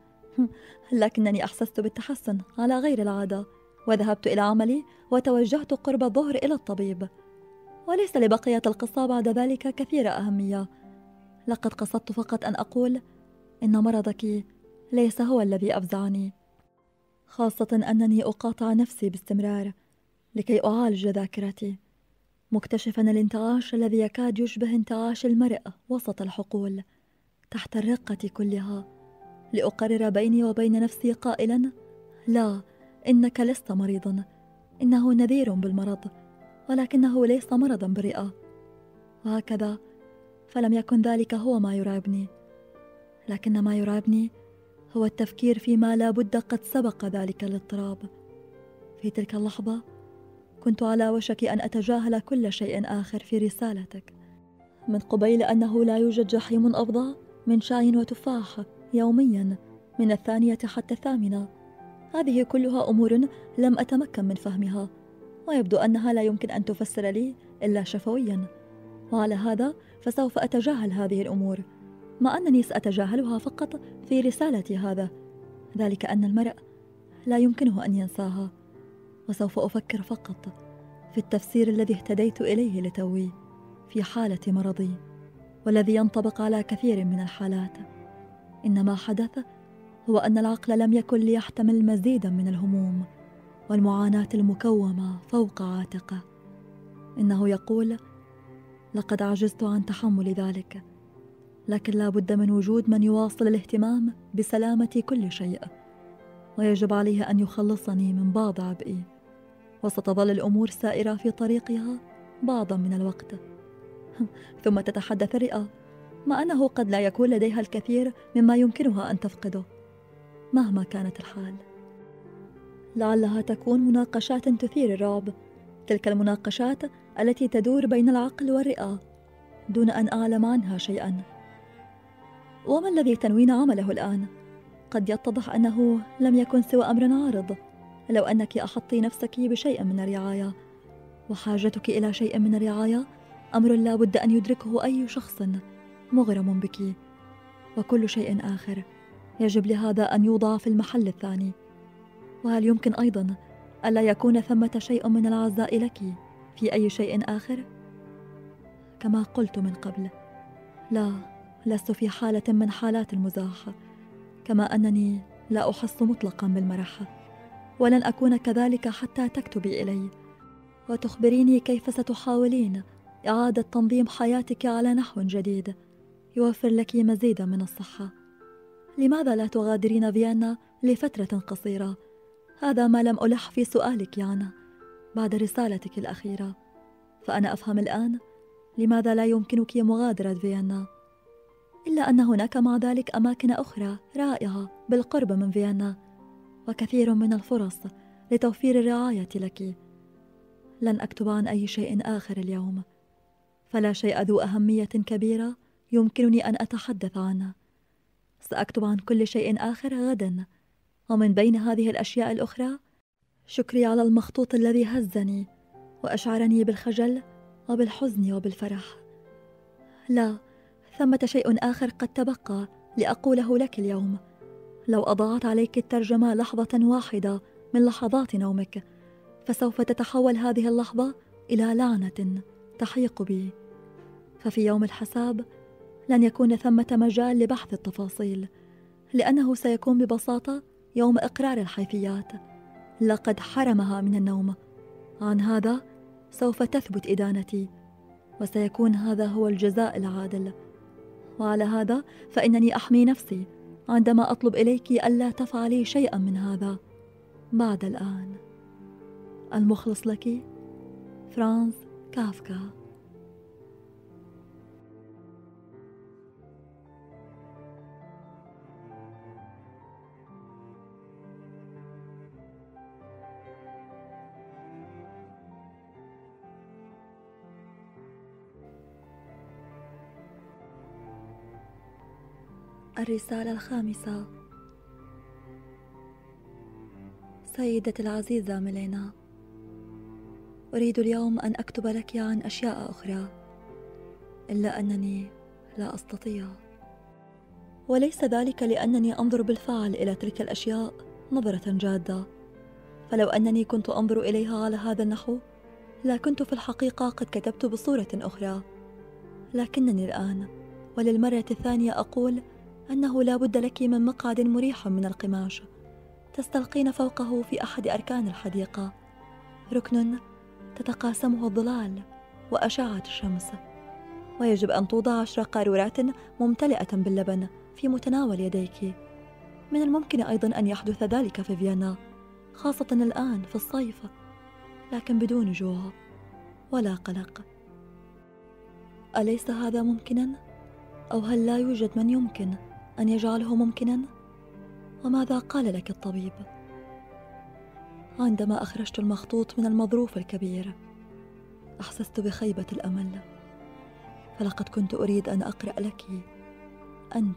لكنني أحسست بالتحسن على غير العادة، وذهبت إلى عملي وتوجهت قرب الظهر إلى الطبيب. وليس لبقية القصة بعد ذلك كثير أهمية. لقد قصدت فقط أن أقول إن مرضك ليس هو الذي أفزعني، خاصة أنني أقاطع نفسي باستمرار لكي أعالج ذاكرتي، مكتشفا الانتعاش الذي يكاد يشبه انتعاش المرء وسط الحقول تحت الرقة كلها، لأقرر بيني وبين نفسي قائلا: لا، إنك لست مريضا، إنه نذير بالمرض، ولكنه ليس مرضا بالرئة. وهكذا، فلم يكن ذلك هو ما يرعبني، لكن ما يرعبني هو التفكير فيما لا بد قد سبق ذلك الاضطراب. في تلك اللحظة كنت على وشك أن أتجاهل كل شيء آخر في رسالتك، من قبيل أنه لا يوجد جحيم أفظع من شاي وتفاح يوميا من 2 حتى 8. هذه كلها أمور لم أتمكن من فهمها، ويبدو أنها لا يمكن أن تفسر لي إلا شفويا، وعلى هذا فسوف أتجاهل هذه الأمور، مع أنني سأتجاهلها فقط في رسالتي هذا، ذلك أن المرء لا يمكنه أن ينساها، وسوف أفكر فقط في التفسير الذي اهتديت إليه لتوي في حالة مرضي، والذي ينطبق على كثير من الحالات. إن ما حدث هو أن العقل لم يكن ليحتمل مزيدا من الهموم والمعاناة المكومة فوق عاتقه. إنه يقول: لقد عجزت عن تحمل ذلك، لكن لا بد من وجود من يواصل الاهتمام بسلامة كل شيء، ويجب عليه أن يخلصني من بعض عبئي، وستظل الأمور سائرة في طريقها بعضا من الوقت. ثم تتحدث الرئة، مع أنه قد لا يكون لديها الكثير مما يمكنها أن تفقده مهما كانت الحال. لعلها تكون مناقشات تثير الرعب، تلك المناقشات التي تدور بين العقل والرئة دون أن أعلم عنها شيئا. وما الذي تنوين عمله الآن؟ قد يتضح أنه لم يكن سوى أمر عارض، لو أنك أحطي نفسك بشيء من الرعاية، وحاجتك إلى شيء من الرعاية أمر لا بد أن يدركه أي شخص مغرم بك، وكل شيء آخر يجب لهذا أن يوضع في المحل الثاني. وهل يمكن أيضا ألا يكون ثمة شيء من العزاء لك في أي شيء آخر؟ كما قلت من قبل، لا، لست في حالة من حالات المزاح، كما أنني لا أحس مطلقا بالمرح، ولن أكون كذلك حتى تكتبي إلي وتخبريني كيف ستحاولين إعادة تنظيم حياتك على نحو جديد يوفر لك مزيدا من الصحة. لماذا لا تغادرين فيينا لفترة قصيرة؟ هذا ما لم ألح في سؤالك يانا بعد رسالتك الأخيرة، فأنا أفهم الآن لماذا لا يمكنك مغادرة فيينا، إلا أن هناك مع ذلك أماكن أخرى رائعة بالقرب من فيينا، وكثير من الفرص لتوفير الرعاية لك. لن أكتب عن أي شيء آخر اليوم، فلا شيء ذو أهمية كبيرة يمكنني أن أتحدث عنه. سأكتب عن كل شيء آخر غدا، ومن بين هذه الأشياء الأخرى شكري على المخطوط الذي هزني وأشعرني بالخجل وبالحزن وبالفرح. لا، ثمة شيء آخر قد تبقى لأقوله لك اليوم. لو أضاعت عليك الترجمة لحظة واحدة من لحظات نومك، فسوف تتحول هذه اللحظة إلى لعنة تحيق بي، ففي يوم الحساب لن يكون ثمة مجال لبحث التفاصيل، لأنه سيكون ببساطة يوم إقرار الحيثيات. لقد حرمها من النوم. عن هذا سوف تثبت إدانتي، وسيكون هذا هو الجزاء العادل. وعلى هذا فإنني أحمي نفسي عندما أطلب إليك ألا تفعلي شيئا من هذا بعد الآن. المخلص لك، فرانز كافكا. الرسالة 5. سيدتي العزيزة ميلينا، أريد اليوم أن أكتب لك عن أشياء أخرى. إلا أنني لا أستطيع. وليس ذلك لأنني أنظر بالفعل إلى تلك الأشياء نظرة جادة، فلو أنني كنت أنظر إليها على هذا النحو لا كنت في الحقيقة قد كتبت بصورة أخرى. لكنني الآن وللمرة الثانية أقول أنه لا بد لك من مقعد مريح من القماش تستلقين فوقه في أحد أركان الحديقة، ركن تتقاسمه الظلال وأشعة الشمس، ويجب أن توضع 10 قارورات ممتلئة باللبن في متناول يديك. من الممكن أيضا أن يحدث ذلك في فيينا، خاصة الآن في الصيف، لكن بدون جوع ولا قلق. أليس هذا ممكنا؟ أو هل لا يوجد من يمكن أن يجعله ممكنا؟ وماذا قال لك الطبيب؟ عندما أخرجت المخطوط من المظروف الكبير أحسست بخيبة الأمل، فلقد كنت أريد أن أقرأ لك أنت،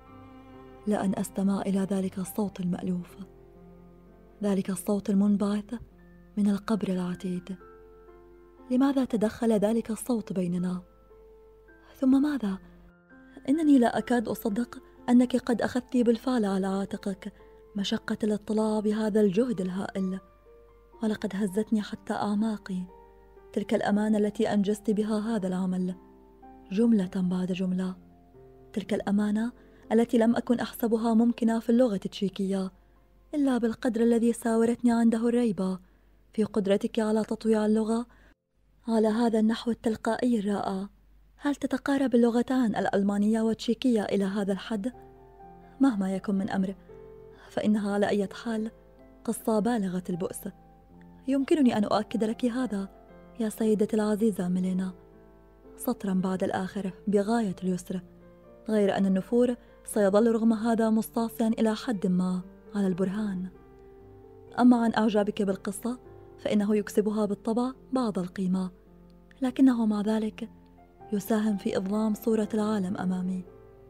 لا أن أستمع إلى ذلك الصوت المألوف، ذلك الصوت المنبعث من القبر العتيد. لماذا تدخل ذلك الصوت بيننا؟ ثم ماذا؟ إنني لا أكاد أصدق أنك قد أخذت بالفعل على عاتقك مشقة الاطلاع بهذا الجهد الهائل، ولقد هزتني حتى أعماقي تلك الأمانة التي أنجزت بها هذا العمل، جملة بعد جملة. تلك الأمانة التي لم أكن أحسبها ممكنة في اللغة التشيكية إلا بالقدر الذي ساورتني عنده الريبة في قدرتك على تطويع اللغة على هذا النحو التلقائي الرائع. هل تتقارب اللغتان الألمانية والتشيكية إلى هذا الحد؟ مهما يكن من أمر فإنها على أي حال قصة بالغة البؤس. يمكنني أن أؤكد لك هذا يا سيدتي العزيزة ميلينا، سطرا بعد الآخر بغاية اليسر، غير أن النفور سيظل رغم هذا مستعصيا إلى حد ما على البرهان. أما عن إعجابك بالقصة فإنه يكسبها بالطبع بعض القيمة، لكنه مع ذلك يساهم في إظلام صورة العالم أمامي.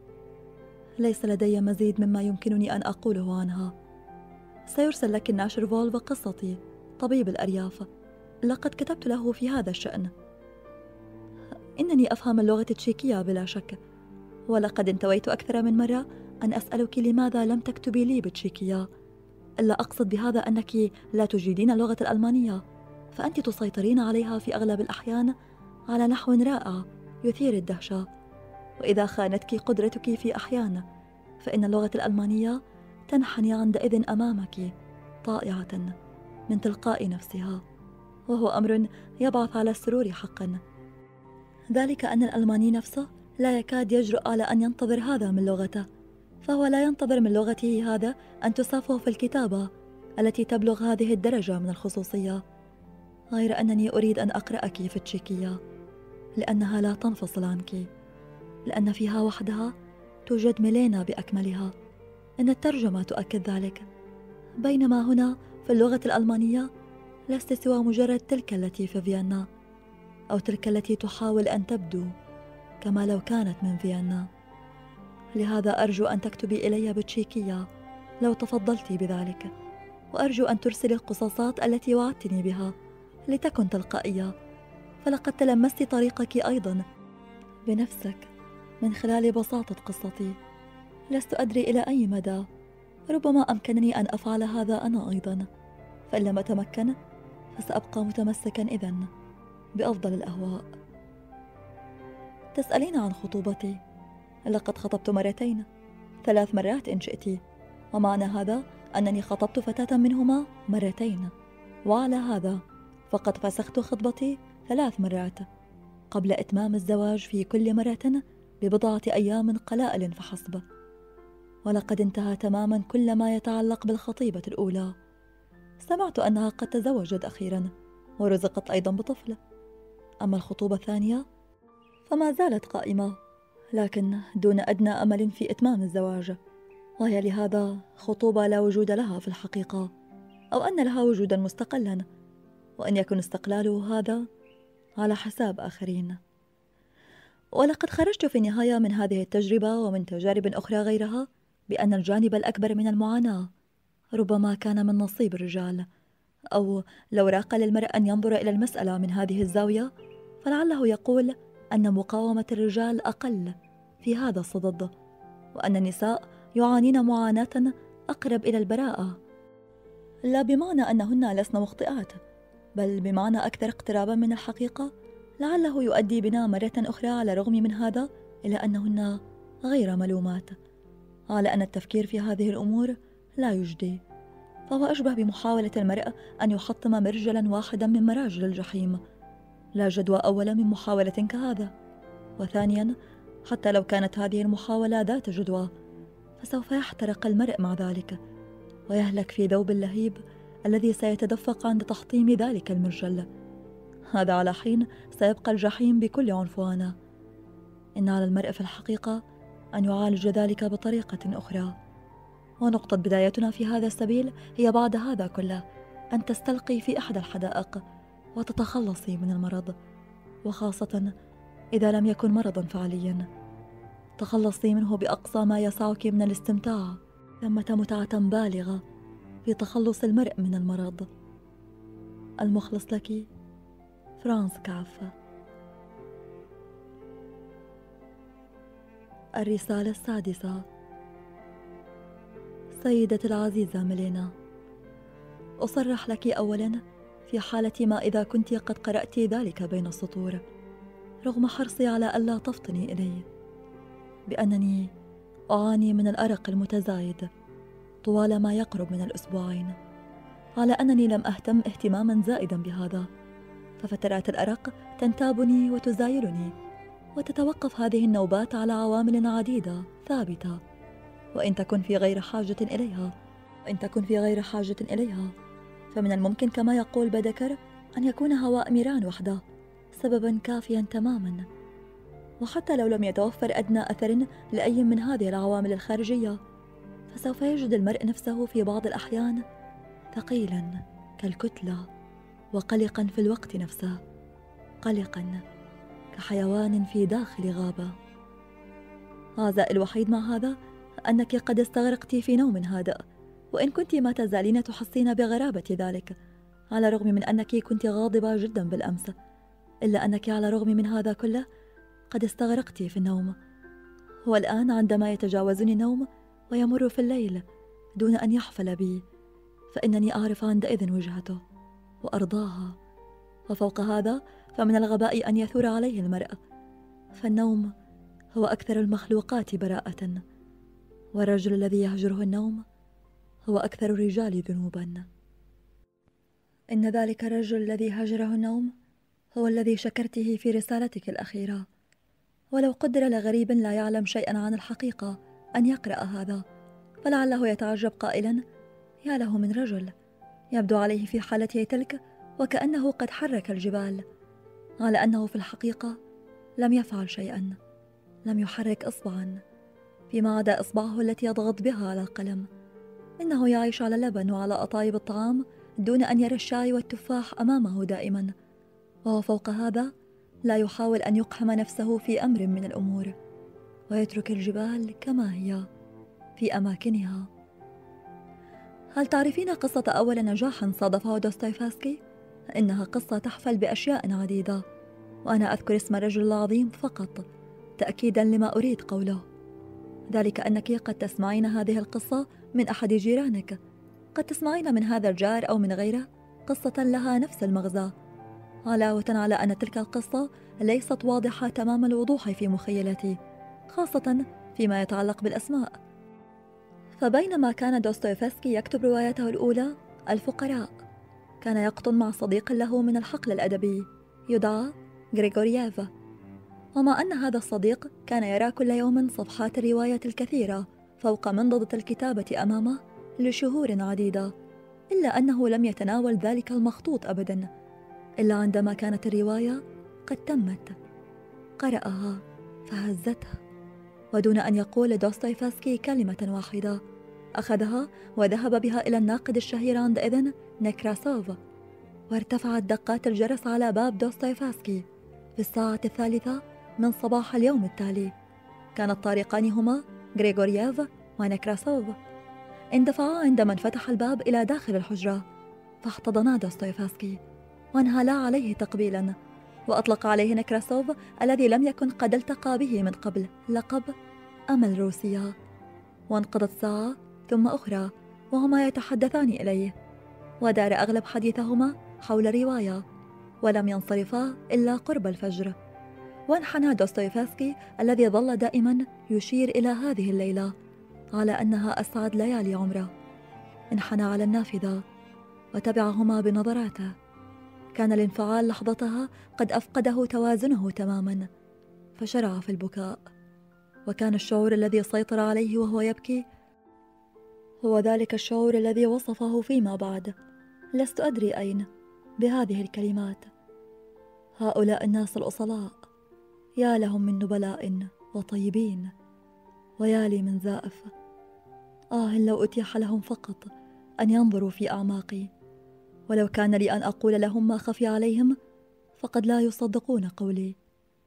ليس لدي مزيد مما يمكنني أن أقوله عنها. سيرسل لك الناشر فولف قصتي طبيب الأرياف، لقد كتبت له في هذا الشأن. إنني أفهم اللغة التشيكية بلا شك، ولقد انتويت أكثر من مرة أن أسألك لماذا لم تكتبي لي بالتشيكية. إلا أقصد بهذا أنك لا تجيدين اللغة الألمانية، فأنت تسيطرين عليها في أغلب الأحيان على نحو رائع يثير الدهشة، وإذا خانتك قدرتك في أحيان فإن اللغة الألمانية تنحني عندئذ أمامك طائعة من تلقاء نفسها، وهو أمر يبعث على السرور حقا. ذلك أن الألماني نفسه لا يكاد يجرؤ على أن ينتظر هذا من لغته، فهو لا ينتظر من لغته هذا أن تسافه في الكتابة التي تبلغ هذه الدرجة من الخصوصية، غير أنني أريد أن أقرأك في التشيكية لأنها لا تنفصل عنك، لأن فيها وحدها توجد ميلينا بأكملها. إن الترجمة تؤكد ذلك، بينما هنا في اللغة الألمانية لست سوى مجرد تلك التي في فيينا، أو تلك التي تحاول أن تبدو كما لو كانت من فيينا. لهذا أرجو أن تكتبي إلي بالتشيكية لو تفضلت بذلك، وأرجو أن ترسلي القصاصات التي وعدتني بها لتكن تلقائية، فلقد تلمست طريقك أيضا بنفسك من خلال بساطة قصتي. لست أدري إلى أي مدى، ربما أمكنني أن أفعل هذا أنا أيضا، فإن لم أتمكن فسأبقى متمسكا إذن بأفضل الأهواء. تسألين عن خطوبتي، لقد خطبت مرتين، 3 مرات إن شئت، ومعنى هذا أنني خطبت فتاة منهما مرتين، وعلى هذا فقد فسخت خطبتي 3 مرات قبل إتمام الزواج في كل مرة ببضعة أيام قلائل فحسب. ولقد انتهى تماما كل ما يتعلق بالخطيبة الأولى. سمعت أنها قد تزوجت أخيرا ورزقت أيضا بطفل. أما الخطوبة الثانية فما زالت قائمة، لكن دون أدنى أمل في إتمام الزواج، وهي لهذا خطوبة لا وجود لها في الحقيقة، أو أن لها وجودا مستقلا، وأن يكون استقلاله هذا على حساب آخرين. ولقد خرجت في النهاية من هذه التجربة ومن تجارب أخرى غيرها بأن الجانب الأكبر من المعاناة ربما كان من نصيب الرجال، أو لو راق للمرء أن ينظر إلى المسألة من هذه الزاوية فلعله يقول أن مقاومة الرجال أقل في هذا الصدد، وأن النساء يعانين معاناة أقرب إلى البراءة، لا بمعنى أنهن لسن مخطئات، بل بمعنى أكثر اقترابا من الحقيقة، لعله يؤدي بنا مرة أخرى على الرغم من هذا إلى أنهن غير ملومات، على أن التفكير في هذه الأمور لا يجدي، فهو أشبه بمحاولة المرء أن يحطم مرجلا واحدا من مراجل الجحيم. لا جدوى أولا من محاولة كهذا، وثانيا حتى لو كانت هذه المحاولة ذات جدوى فسوف يحترق المرء مع ذلك، ويهلك في ذوب اللهيب الذي سيتدفق عند تحطيم ذلك المرجل. هذا على حين سيبقى الجحيم بكل عنفوانه. إن على المرء في الحقيقة أن يعالج ذلك بطريقة أخرى، ونقطة بدايتنا في هذا السبيل هي بعد هذا كله أن تستلقي في إحدى الحدائق وتتخلصي من المرض، وخاصة إذا لم يكن مرضا فعليا. تخلصي منه بأقصى ما يسعك من الاستمتاع. ثمة متعة بالغة في تخلص المرء من المرض. المخلص لك، فرانس كافة. الرسالة السادسة. سيدتي العزيزة ميلينا، أصرح لك أولا في حالة ما إذا كنت قد قرأت ذلك بين السطور، رغم حرصي على ألا تفطني إلي، بأنني أعاني من الأرق المتزايد طوال ما يقرب من الأسبوعين، على أنني لم أهتم اهتماما زائدا بهذا، ففترات الأرق تنتابني وتزايلني، وتتوقف هذه النوبات على عوامل عديدة ثابتة، وإن تكن في غير حاجة إليها فمن الممكن كما يقول بيدكر أن يكون هواء ميران وحده سببا كافيا تماما. وحتى لو لم يتوفر أدنى أثر لأي من هذه العوامل الخارجية، فسوف يجد المرء نفسه في بعض الأحيان ثقيلا كالكتلة، وقلقا في الوقت نفسه، قلقا كحيوان في داخل غابة. عزائي الوحيد مع هذا أنك قد استغرقت في نوم هادئ، وإن كنت ما تزالين تحسين بغرابة ذلك، على الرغم من أنك كنت غاضبة جدا بالأمس، إلا أنك على الرغم من هذا كله قد استغرقت في النوم. والآن عندما يتجاوزني النوم ويمر في الليل دون أن يحفل بي، فإنني أعرف عندئذ وجهته وأرضاها. وفوق هذا فمن الغباء أن يثور عليه المرء، فالنوم هو أكثر المخلوقات براءة، والرجل الذي يهجره النوم هو أكثر الرجال ذنوبا. إن ذلك الرجل الذي هجره النوم هو الذي شكرته في رسالتك الأخيرة، ولو قدر لغريب لا يعلم شيئا عن الحقيقة أن يقرأ هذا، فلعله يتعجب قائلا: يا له من رجل يبدو عليه في حالته تلك وكأنه قد حرك الجبال، على أنه في الحقيقة لم يفعل شيئا، لم يحرك إصبعا فيما عدا إصبعه التي يضغط بها على القلم. إنه يعيش على اللبن وعلى أطايب الطعام دون أن يرى الشاي والتفاح أمامه دائما، وهو فوق هذا لا يحاول أن يقحم نفسه في أمر من الأمور، ويترك الجبال كما هي في أماكنها. هل تعرفين قصة أول نجاح صادفه دوستويفسكي؟ إنها قصة تحفل بأشياء عديدة، وأنا أذكر اسم الرجل العظيم فقط تأكيدا لما أريد قوله، ذلك أنك قد تسمعين هذه القصة من أحد جيرانك، قد تسمعين من هذا الجار أو من غيره قصة لها نفس المغزى، علاوة على أن تلك القصة ليست واضحة تمام الوضوح في مخيلتي، خاصة فيما يتعلق بالأسماء. فبينما كان دوستويفسكي يكتب روايته الأولى الفقراء، كان يقطن مع صديق له من الحقل الأدبي يدعى غريغورييف، ومع أن هذا الصديق كان يرى كل يوم صفحات الرواية الكثيرة فوق منضدة الكتابة أمامه لشهور عديدة، إلا أنه لم يتناول ذلك المخطوط أبدا، إلا عندما كانت الرواية قد تمت قرأها فهزته، ودون أن يقول دوستويفسكي كلمة واحدة أخذها وذهب بها إلى الناقد الشهير عندئذ نكراسوف، وارتفعت دقات الجرس على باب دوستويفسكي في الساعة 3 من صباح اليوم التالي. كان الطارقان هما غريغورييف ونكراسوف. اندفعا عندما انفتح الباب إلى داخل الحجرة، فاحتضنا دوستويفسكي وانهالا عليه تقبيلا، وأطلق عليه نكراسوف الذي لم يكن قد التقى به من قبل لقب أمل روسيا. وانقضت ساعة ثم أخرى وهما يتحدثان إليه، ودار أغلب حديثهما حول رواية، ولم ينصرفا إلا قرب الفجر. وانحنى دوستويفسكي الذي ظل دائما يشير إلى هذه الليلة على أنها أسعد ليالي عمره، انحنى على النافذة وتبعهما بنظراته. كان الانفعال لحظتها قد أفقده توازنه تماما، فشرع في البكاء. وكان الشعور الذي سيطر عليه وهو يبكي هو ذلك الشعور الذي وصفه فيما بعد، لست أدري أين، بهذه الكلمات: هؤلاء الناس الأصلاء، يا لهم من نبلاء وطيبين، ويا لي من زائف. لو أتيح لهم فقط أن ينظروا في أعماقي، ولو كان لي أن أقول لهم ما خفي عليهم فقد لا يصدقون قولي.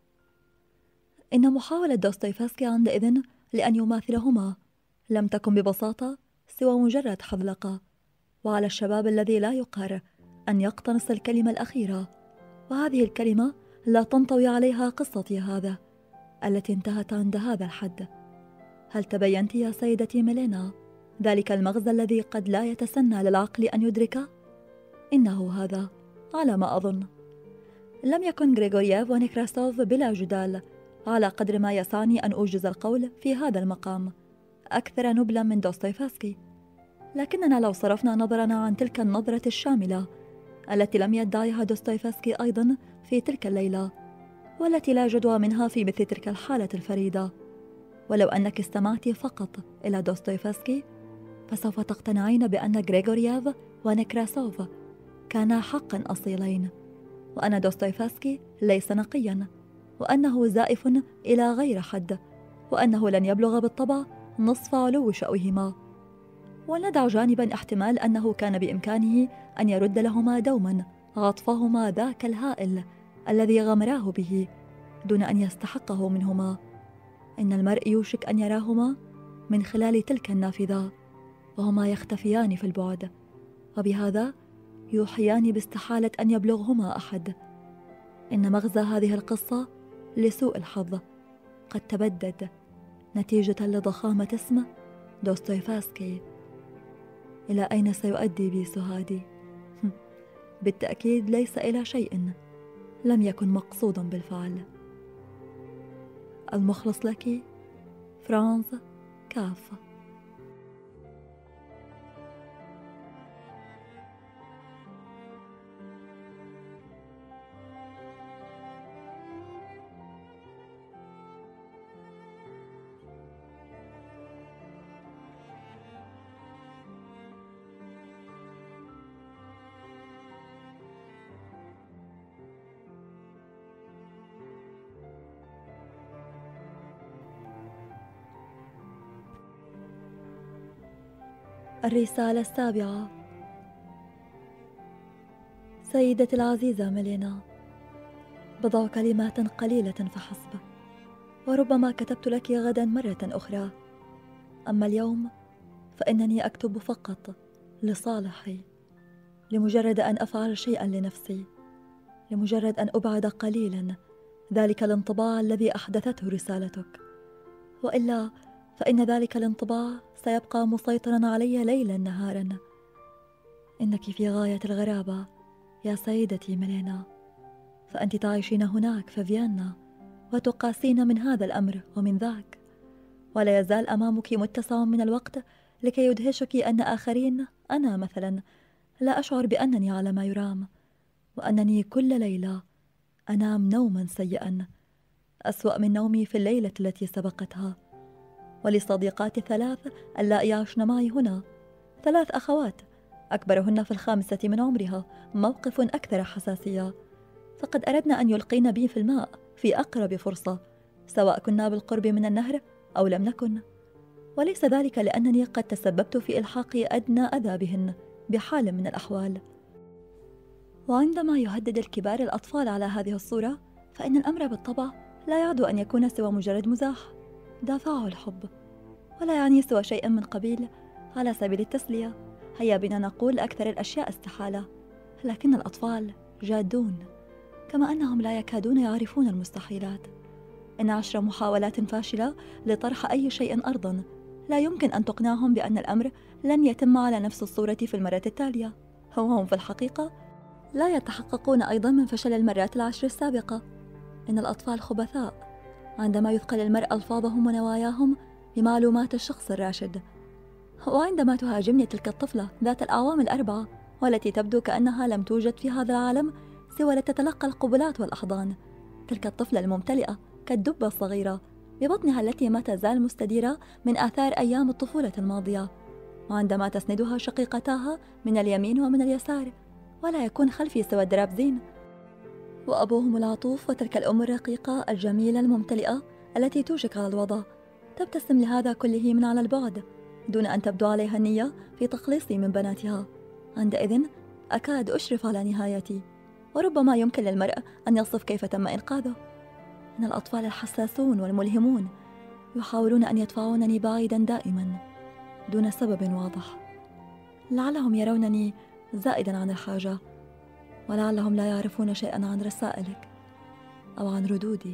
إن محاولة دوستويفسكي عندئذ لأن يماثلهما لم تكن ببساطة سوى مجرد حذلقة، وعلى الشباب الذي لا يقهر أن يقتنص الكلمة الأخيرة، وهذه الكلمة لا تنطوي عليها قصتي هذا التي انتهت عند هذا الحد. هل تبينت يا سيدتي ميلينا ذلك المغزى الذي قد لا يتسنى للعقل أن يدركه؟ إنه هذا على ما أظن. لم يكن غريغورييف ونكراسوف بلا جدال، على قدر ما يسعني أن أوجز القول في هذا المقام، أكثر نبلا من دوستويفسكي. لكننا لو صرفنا نظرنا عن تلك النظرة الشاملة التي لم يدعيها دوستويفسكي أيضا في تلك الليلة، والتي لا جدوى منها في مثل تلك الحالة الفريدة، ولو أنك استمعت فقط إلى دوستويفسكي فسوف تقتنعين بأن غريغورييف ونكراسوف كانا حقا أصيلين، وأن دوستويفسكي ليس نقيا، وأنه زائف إلى غير حد، وأنه لن يبلغ بالطبع نصف علو شأوهما. وندع جانبا احتمال أنه كان بإمكانه أن يرد لهما دوما عطفهما ذاك الهائل الذي غمراه به دون أن يستحقه منهما. إن المرء يوشك أن يراهما من خلال تلك النافذة وهما يختفيان في البعد، وبهذا يوحيان باستحالة أن يبلغهما أحد. إن مغزى هذه القصة لسوء الحظ قد تبدد نتيجة لضخامة اسم دوستويفسكي. إلى أين سيؤدي بي سهادي؟ بالتأكيد ليس إلى شيء لم يكن مقصودا بالفعل. المخلص لك فرانز كافة. الرسالة 7. سيدتي العزيزة ميلينا، بضع كلمات قليلة فحسب، وربما كتبت لك غدا مرة أخرى. أما اليوم فإنني أكتب فقط لصالحي، لمجرد أن أفعل شيئا لنفسي، لمجرد أن أبعد قليلا ذلك الانطباع الذي أحدثته رسالتك، وإلا فإن ذلك الانطباع سيبقى مسيطرا علي ليلا نهارا. إنك في غاية الغرابة يا سيدتي ميلينا، فأنت تعيشين هناك في فيينا وتقاسين من هذا الأمر ومن ذاك، ولا يزال أمامك متسع من الوقت لكي يدهشك أن آخرين، أنا مثلا، لا أشعر بأنني على ما يرام، وأنني كل ليلة أنام نوما سيئا أسوأ من نومي في الليلة التي سبقتها. ولصديقاتي 3 اللائي يعشن معي هنا 3 أخوات أكبرهن في 5 من عمرها موقف أكثر حساسية، فقد أردنا أن يلقين بي في الماء في أقرب فرصة، سواء كنا بالقرب من النهر أو لم نكن، وليس ذلك لأنني قد تسببت في إلحاق أدنى أذى بهن بحال من الأحوال. وعندما يهدد الكبار الأطفال على هذه الصورة، فإن الأمر بالطبع لا يعدو أن يكون سوى مجرد مزاح دافعه الحب، ولا يعني سوى شيء من قبيل على سبيل التسلية، هيا بنا نقول أكثر الأشياء استحالة. لكن الأطفال جادون، كما أنهم لا يكادون يعرفون المستحيلات. إن 10 محاولات فاشلة لطرح أي شيء أرضاً لا يمكن أن تقنعهم بأن الأمر لن يتم على نفس الصورة في المرة التالية. هم في الحقيقة لا يتحققون أيضاً من فشل المرات ال10 السابقة. إن الأطفال خبثاء عندما يثقل المرء ألفاظهم ونواياهم بمعلومات الشخص الراشد. وعندما تهاجمني تلك الطفلة ذات الأعوام ال4 والتي تبدو كأنها لم توجد في هذا العالم سوى لتتلقى القبلات والأحضان، تلك الطفلة الممتلئة كالدبة الصغيرة ببطنها التي ما تزال مستديرة من آثار أيام الطفولة الماضية، وعندما تسندها شقيقتاها من اليمين ومن اليسار ولا يكون خلفي سوى الدرابزين وأبوهم العطوف وتلك الأم الرقيقة الجميلة الممتلئة التي توشك على الوضع، تبتسم لهذا كله من على البعد دون أن تبدو عليها النية في تخليصي من بناتها. عندئذ أكاد أشرف على نهايتي، وربما يمكن للمرء أن يصف كيف تم إنقاذه. إن الأطفال الحساسون والملهمون يحاولون أن يدفعونني بعيدا دائما دون سبب واضح. لعلهم يرونني زائدا عن الحاجة، ولعلهم لا يعرفون شيئا عن رسائلك أو عن ردودي.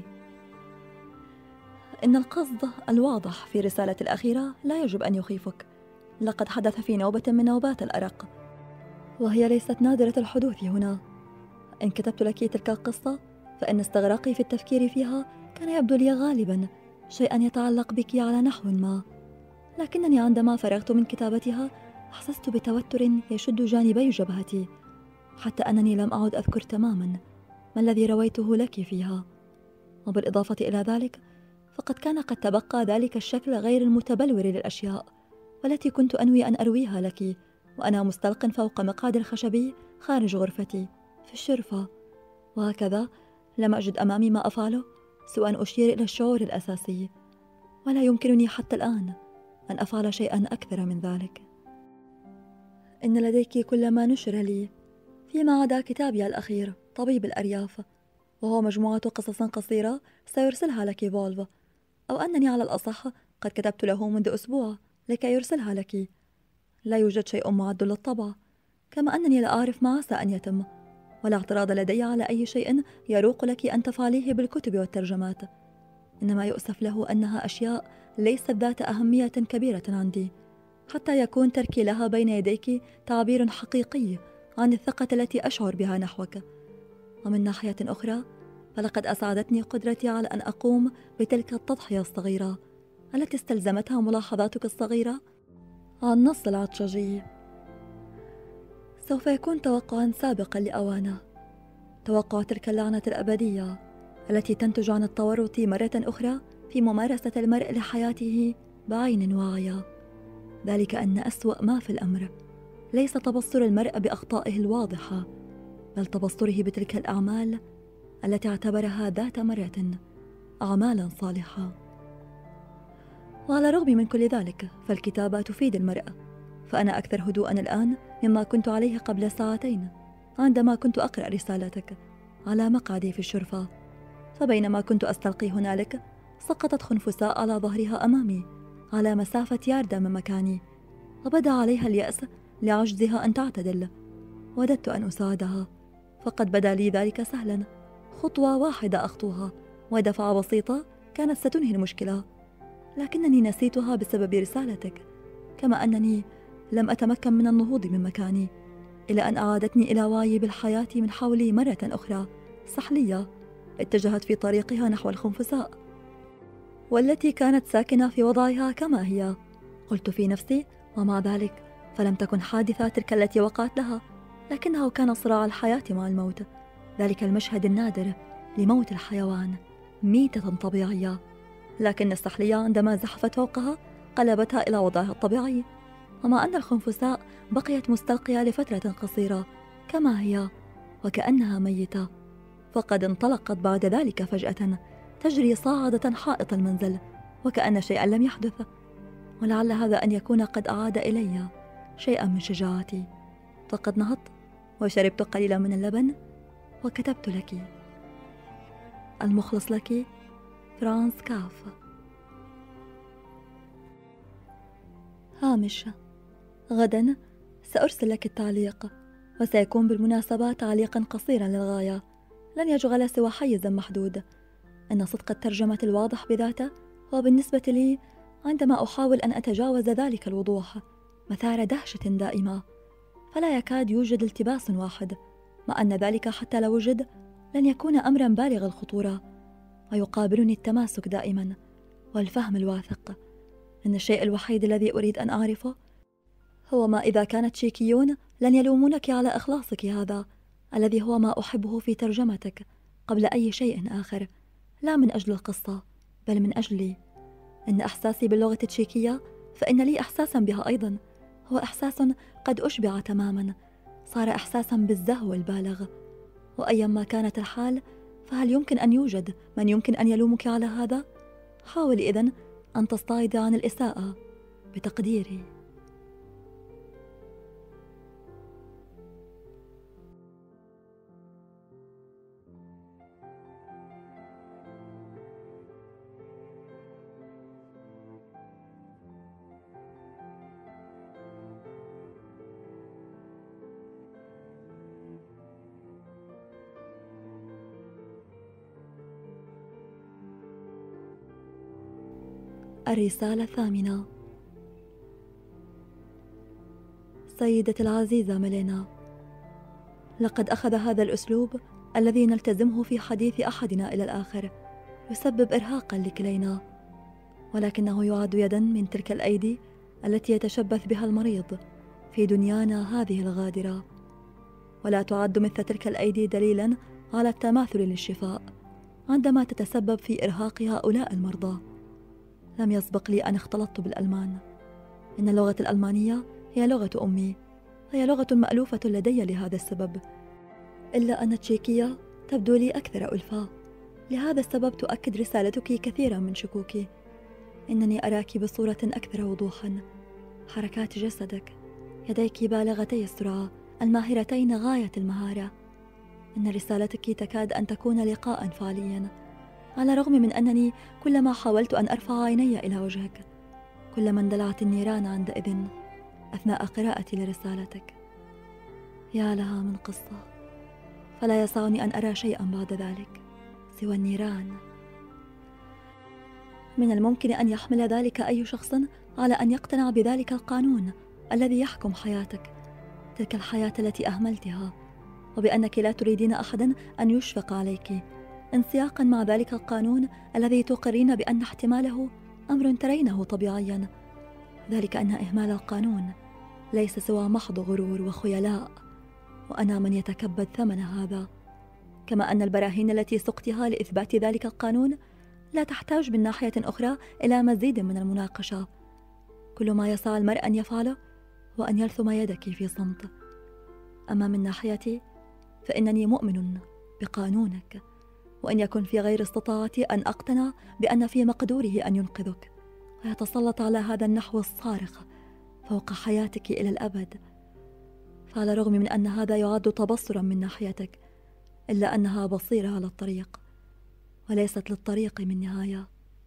إن القصد الواضح في رسالة الأخيرة لا يجب أن يخيفك. لقد حدث في نوبة من نوبات الأرق، وهي ليست نادرة الحدوث هنا. إن كتبت لك تلك القصة فإن استغراقي في التفكير فيها كان يبدو لي غالبا شيئا يتعلق بك على نحو ما، لكنني عندما فرغت من كتابتها أحسست بتوتر يشد جانبي جبهتي، حتى أنني لم أعد أذكر تماما ما الذي رويته لك فيها. وبالإضافة إلى ذلك فقد كان قد تبقى ذلك الشكل غير المتبلور للأشياء والتي كنت أنوي أن أرويها لك وأنا مستلق فوق مقعد الخشبي خارج غرفتي في الشرفة. وهكذا لم أجد أمامي ما أفعله سوى أن أشير إلى الشعور الأساسي، ولا يمكنني حتى الآن أن أفعل شيئا أكثر من ذلك. إن لديك كل ما نشر لي فيما عدا كتابي الأخير طبيب الأرياف، وهو مجموعة قصص قصيرة سيرسلها لك فولف، أو أنني على الأصح قد كتبت له منذ أسبوع لكي يرسلها لك. لا يوجد شيء معد للطبع، كما أنني لا أعرف ما عسى أن يتم، ولا اعتراض لدي على أي شيء يروق لك أن تفعليه بالكتب والترجمات. إنما يؤسف له أنها أشياء ليست ذات أهمية كبيرة عندي، حتى يكون تركي لها بين يديك تعبير حقيقي عن الثقة التي أشعر بها نحوك. ومن ناحية أخرى فلقد أسعدتني قدرتي على أن أقوم بتلك التضحية الصغيرة التي استلزمتها ملاحظاتك الصغيرة عن نص العطشجي. سوف يكون توقعا سابقا لأوانه، توقع تلك اللعنة الأبدية التي تنتج عن التورط مرة أخرى في ممارسة المرء لحياته بعين واعية. ذلك أن أسوأ ما في الأمر ليس تبصر المرء بأخطائه الواضحة، بل تبصره بتلك الأعمال التي اعتبرها ذات مرة أعمالا صالحة. وعلى الرغم من كل ذلك فالكتابة تفيد المرء، فأنا أكثر هدوءا الآن مما كنت عليه قبل ساعتين عندما كنت أقرأ رسالتك على مقعدي في الشرفة. فبينما كنت أستلقي هنالك سقطت خنفساء على ظهرها أمامي على مسافة ياردة من مكاني، وبدا عليها اليأس لعجزها أن تعتدل. وددت أن أساعدها، فقد بدا لي ذلك سهلا، خطوة واحدة أخطوها ودفعة بسيطة كانت ستنهي المشكلة، لكنني نسيتها بسبب رسالتك، كما أنني لم أتمكن من النهوض من مكاني إلى أن أعادتني إلى وعي بالحياة من حولي مرة أخرى سحلية اتجهت في طريقها نحو الخنفساء، والتي كانت ساكنة في وضعها كما هي. قلت في نفسي: ومع ذلك فلم تكن حادثة تلك التي وقعت لها، لكنه كان صراع الحياة مع الموت، ذلك المشهد النادر لموت الحيوان، ميتة طبيعية. لكن السحلية عندما زحفت فوقها قلبتها إلى وضعها الطبيعي، ومع أن الخنفساء بقيت مستلقية لفترة قصيرة كما هي وكأنها ميتة، فقد انطلقت بعد ذلك فجأة تجري صاعدة حائط المنزل وكأن شيئا لم يحدث. ولعل هذا أن يكون قد أعاد إلي شيئا من شجاعتي، فقد نهضت وشربت قليلا من اللبن وكتبت لك: المخلص لك فرانس كاف. هامش: غدا سأرسل لك التعليق، وسيكون بالمناسبة تعليقا قصيرا للغاية، لن يشغل سوى حيز محدود. إن صدق الترجمة الواضح بذاته هو بالنسبة لي، عندما أحاول أن أتجاوز ذلك الوضوح، مثار دهشة دائمة، فلا يكاد يوجد التباس واحد، مع أن ذلك حتى لو وجد لن يكون أمرا بالغ الخطورة، ويقابلني التماسك دائما والفهم الواثق. إن الشيء الوحيد الذي أريد أن أعرفه هو ما إذا كان التشيكيون لن يلومونك على إخلاصك هذا، الذي هو ما أحبه في ترجمتك قبل أي شيء آخر، لا من أجل القصة بل من أجلي. إن إحساسي باللغة التشيكية، فإن لي إحساسا بها أيضا، هو إحساس قد أشبع تماما، صار إحساسا بالزهو البالغ. وأيما كانت الحال، فهل يمكن أن يوجد من يمكن أن يلومك على هذا؟ حاول إذن أن تستعيد عن الإساءة بتقديري. الرسالة الثامنة. سيدتي العزيزة ميلينا، لقد أخذ هذا الأسلوب الذي نلتزمه في حديث أحدنا إلى الآخر يسبب إرهاقا لكلينا، ولكنه يعد يدا من تلك الأيدي التي يتشبث بها المريض في دنيانا هذه الغادرة، ولا تعد مثل تلك الأيدي دليلا على التماثل للشفاء عندما تتسبب في إرهاق هؤلاء المرضى. لم يسبق لي أن اختلطت بالألمان. إن اللغة الألمانية هي لغة أمي، هي لغة مألوفة لدي لهذا السبب، إلا أن التشيكية تبدو لي أكثر ألفا. لهذا السبب تؤكد رسالتك كثيرا من شكوكي. إنني أراك بصورة أكثر وضوحا، حركات جسدك، يديك بالغتي السرعة الماهرتين غاية المهارة. إن رسالتك تكاد أن تكون لقاء فعليا، على الرغم من أنني كلما حاولت أن أرفع عيني إلى وجهك كلما اندلعت النيران عندئذ أثناء قراءتي لرسالتك. يا لها من قصة، فلا يسعني أن أرى شيئا بعد ذلك سوى النيران. من الممكن أن يحمل ذلك أي شخص على أن يقتنع بذلك القانون الذي يحكم حياتك، تلك الحياة التي أهملتها، وبأنك لا تريدين أحدا أن يشفق عليك، انسياقا مع ذلك القانون الذي تقرين بأن احتماله أمر ترينه طبيعيا، ذلك أن إهمال القانون ليس سوى محض غرور وخيلاء، وأنا من يتكبد ثمن هذا. كما أن البراهين التي سقتها لإثبات ذلك القانون لا تحتاج من ناحية أخرى إلى مزيد من المناقشة. كل ما يسعى المرء أن يفعله هو أن يلثم يدك في صمت. أما من ناحيتي فإنني مؤمن بقانونك، وإن يكن في غير استطاعتي أن أقتنع بأن في مقدوره أن ينقذك ويتسلط على هذا النحو الصارخ فوق حياتك إلى الأبد، فعلى الرغم من أن هذا يعد تبصرا من ناحيتك، إلا أنها بصيرة على الطريق وليست للطريق من نهاية.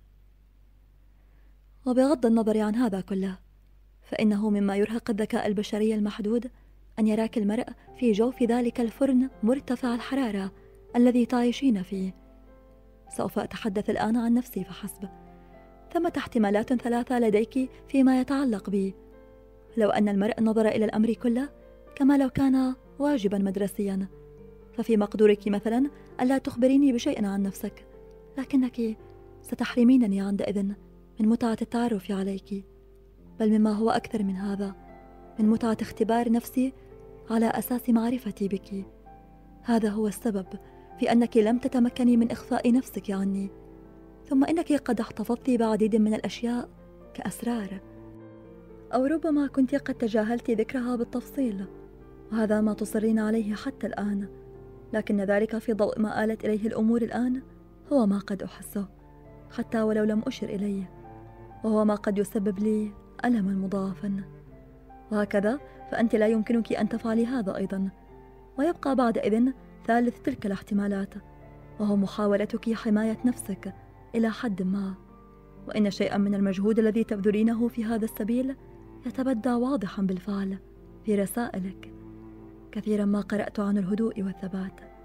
وبغض النظر عن هذا كله، فإنه مما يرهق الذكاء البشري المحدود أن يراك المرء في جوف ذلك الفرن مرتفع الحرارة الذي تعيشين فيه. سوف أتحدث الآن عن نفسي فحسب. ثمة احتمالات ثلاثة لديك فيما يتعلق بي. لو أن المرء نظر إلى الأمر كله كما لو كان واجبا مدرسيا، ففي مقدورك مثلا ألا تخبريني بشيء عن نفسك، لكنك ستحرمينني عندئذ من متعة التعرف عليك، بل مما هو أكثر من هذا، من متعة اختبار نفسي على أساس معرفتي بك. هذا هو السبب في أنك لم تتمكني من إخفاء نفسك عني، ثم إنك قد احتفظت بعديد من الأشياء كأسرار، أو ربما كنت قد تجاهلت ذكرها بالتفصيل، وهذا ما تصرين عليه حتى الآن، لكن ذلك في ضوء ما آلت إليه الأمور الآن هو ما قد أحسه حتى ولو لم أشر إليه، وهو ما قد يسبب لي ألما مضاعفا. وهكذا فأنت لا يمكنك أن تفعلي هذا أيضا، ويبقى بعدئذ ثالث تلك الاحتمالات، وهو محاولتك حماية نفسك إلى حد ما. وإن شيئا من المجهود الذي تبذلينه في هذا السبيل يتبدى واضحا بالفعل في رسائلك. كثيرا ما قرأت عن الهدوء والثبات،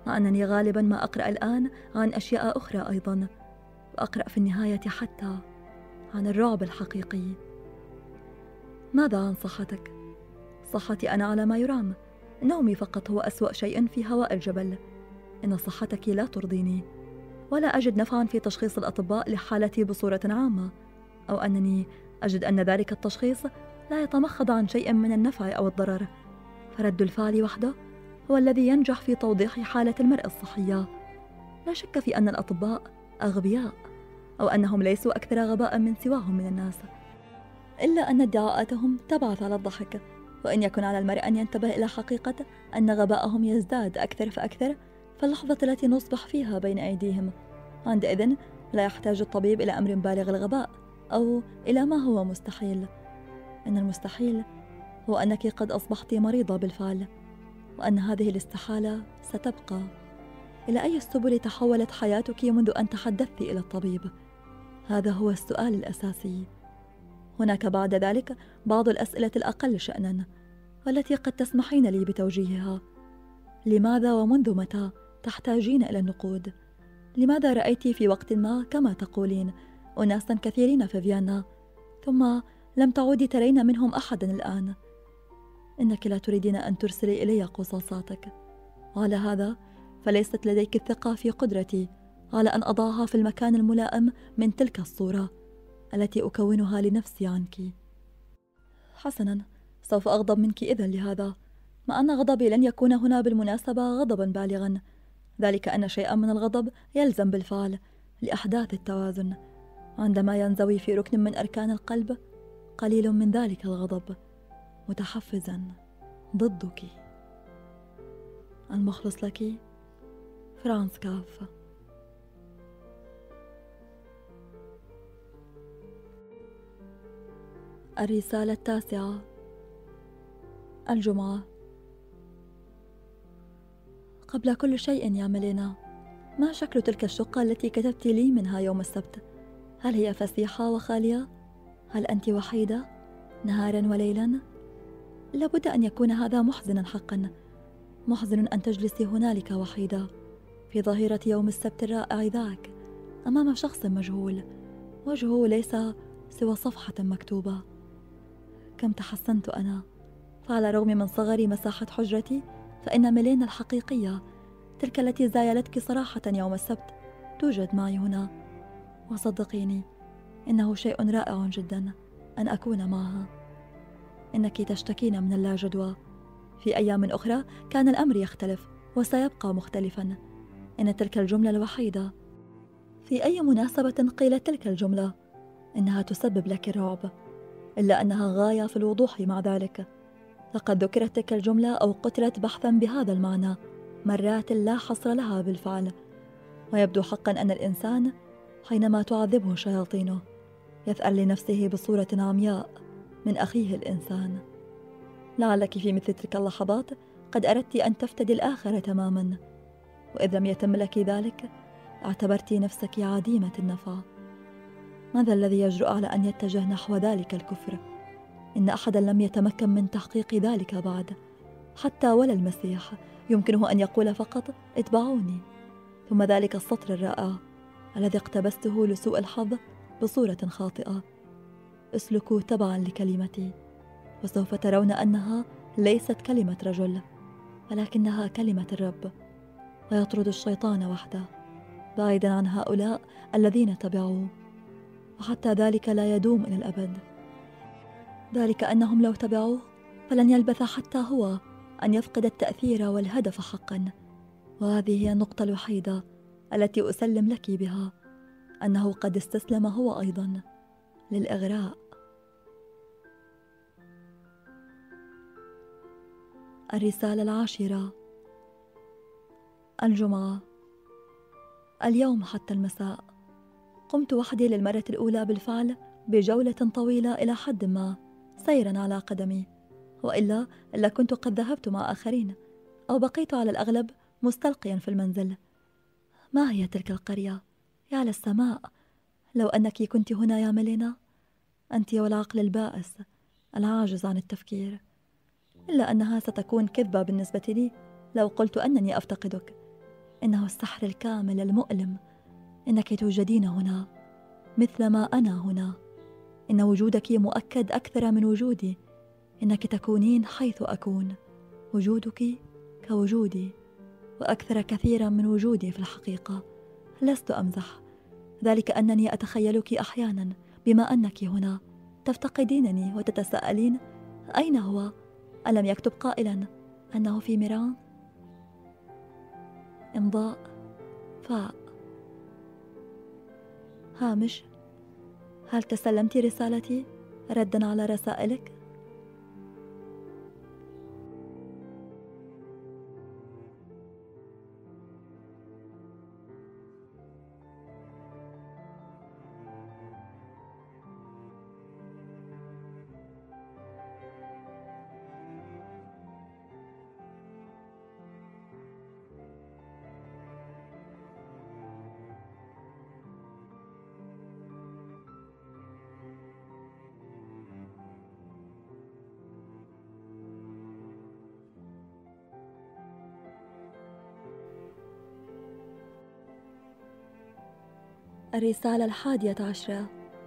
مع أنني غالبا ما أقرأ الآن عن أشياء أخرى أيضا، وأقرأ في النهاية حتى عن الرعب الحقيقي. ماذا عن صحتك؟ صحتي أنا على ما يرام. نومي فقط هو أسوأ شيء في هواء الجبل. إن صحتك لا ترضيني، ولا أجد نفعا في تشخيص الأطباء لحالتي بصورة عامة، أو أنني أجد أن ذلك التشخيص لا يتمخض عن شيء من النفع أو الضرر، فرد الفعل وحده هو الذي ينجح في توضيح حالة المرء الصحية. لا شك في أن الأطباء أغبياء، أو أنهم ليسوا أكثر غباء من سواهم من الناس، إلا أن ادعاءاتهم تبعث على الضحك. وإن يكن على المرء أن ينتبه إلى حقيقة أن غباءهم يزداد أكثر فأكثر في اللحظة التي نصبح فيها بين أيديهم. عندئذ لا يحتاج الطبيب إلى أمر بالغ الغباء أو إلى ما هو مستحيل. إن المستحيل هو أنك قد أصبحت مريضة بالفعل، وأن هذه الاستحالة ستبقى. إلى أي السبل تحولت حياتك منذ أن تحدثت إلى الطبيب؟ هذا هو السؤال الأساسي. هناك بعد ذلك بعض الأسئلة الأقل شأناً، والتي قد تسمحين لي بتوجيهها. لماذا ومنذ متى تحتاجين إلى النقود؟ لماذا رأيت في وقت ما كما تقولين أناساً كثيرين في فيينا، ثم لم تعودي ترين منهم أحداً الآن؟ إنك لا تريدين أن ترسلي إلي قصاصاتك، وعلى هذا فليست لديك الثقة في قدرتي على أن أضعها في المكان الملائم من تلك الصورة التي أكونها لنفسي عنك. حسناً، سوف أغضب منك إذن لهذا، مع أن غضبي لن يكون هنا بالمناسبة غضباً بالغاً، ذلك أن شيئاً من الغضب يلزم بالفعل لأحداث التوازن. عندما ينزوي في ركن من أركان القلب قليل من ذلك الغضب متحفزاً ضدك. المخلص لك، فرانس كاف. الرسالة 9. الجمعة. قبل كل شيء يا ميلينا، ما شكل تلك الشقة التي كتبت لي منها يوم السبت؟ هل هي فسيحة وخالية؟ هل أنت وحيدة نهارا وليلا؟ لابد أن يكون هذا محزنا حقا. محزن أن تجلسي هنالك وحيدة في ظهيرة يوم السبت الرائع ذاك، أمام شخص مجهول، وجهه ليس سوى صفحة مكتوبة. كم تحسنت أنا، فعلى الرغم من صغر مساحة حجرتي فإن ميلينا الحقيقية، تلك التي زايلتك صراحة يوم السبت، توجد معي هنا. وصدقيني إنه شيء رائع جدا أن أكون معها. إنك تشتكين من اللاجدوى. في أيام أخرى كان الأمر يختلف وسيبقى مختلفا. إن تلك الجملة الوحيدة، في أي مناسبة قيلت تلك الجملة، إنها تسبب لك الرعب، إلا أنها غاية في الوضوح مع ذلك. لقد ذكرت تلك الجملة أو قتلت بحثا بهذا المعنى مرات لا حصر لها بالفعل. ويبدو حقا أن الإنسان حينما تعذبه شياطينه يثأر لنفسه بصورة عمياء من أخيه الإنسان. لعلك في مثل تلك اللحظات قد أردت أن تفتدي الآخر تماما، وإذا لم يتم لك ذلك اعتبرت نفسك عديمة النفع. ماذا الذي يجرؤ على أن يتجه نحو ذلك الكفر؟ إن أحدا لم يتمكن من تحقيق ذلك بعد، حتى ولا المسيح يمكنه أن يقول فقط اتبعوني، ثم ذلك السطر الرائع الذي اقتبسته لسوء الحظ بصورة خاطئة: اسلكوا تبعا لكلمتي، وسوف ترون أنها ليست كلمة رجل، ولكنها كلمة الرب، ويطرد الشيطان وحده بعيدا عن هؤلاء الذين تبعوه. وحتى ذلك لا يدوم إلى الأبد، ذلك أنهم لو تبعوه فلن يلبث حتى هو أن يفقد التأثير والهدف حقا. وهذه هي النقطة الوحيدة التي أسلم لك بها، أنه قد استسلم هو أيضا للإغراء. الرسالة 10. الجمعة. اليوم حتى المساء قمت وحدي للمرة الأولى بالفعل بجولة طويلة إلى حد ما سيرا على قدمي، وإلا كنت قد ذهبت مع آخرين، أو بقيت على الأغلب مستلقيا في المنزل. ما هي تلك القرية؟ يا للسماء، لو أنك كنت هنا يا ميلينا، أنت والعقل البائس العاجز عن التفكير. إلا أنها ستكون كذبة بالنسبة لي لو قلت أنني أفتقدك. إنه السحر الكامل المؤلم. إنك توجدين هنا مثلما أنا هنا. إن وجودك مؤكد أكثر من وجودي. إنك تكونين حيث أكون. وجودك كوجودي، وأكثر كثيرا من وجودي في الحقيقة. لست أمزح، ذلك أنني أتخيلك أحيانا بما أنك هنا تفتقدينني وتتساءلين أين هو؟ ألم يكتب قائلا أنه في ميران؟ إمضاء فاء. هامش: هل تسلمت رسالتي ردا على رسائلك؟ الرسالة 11.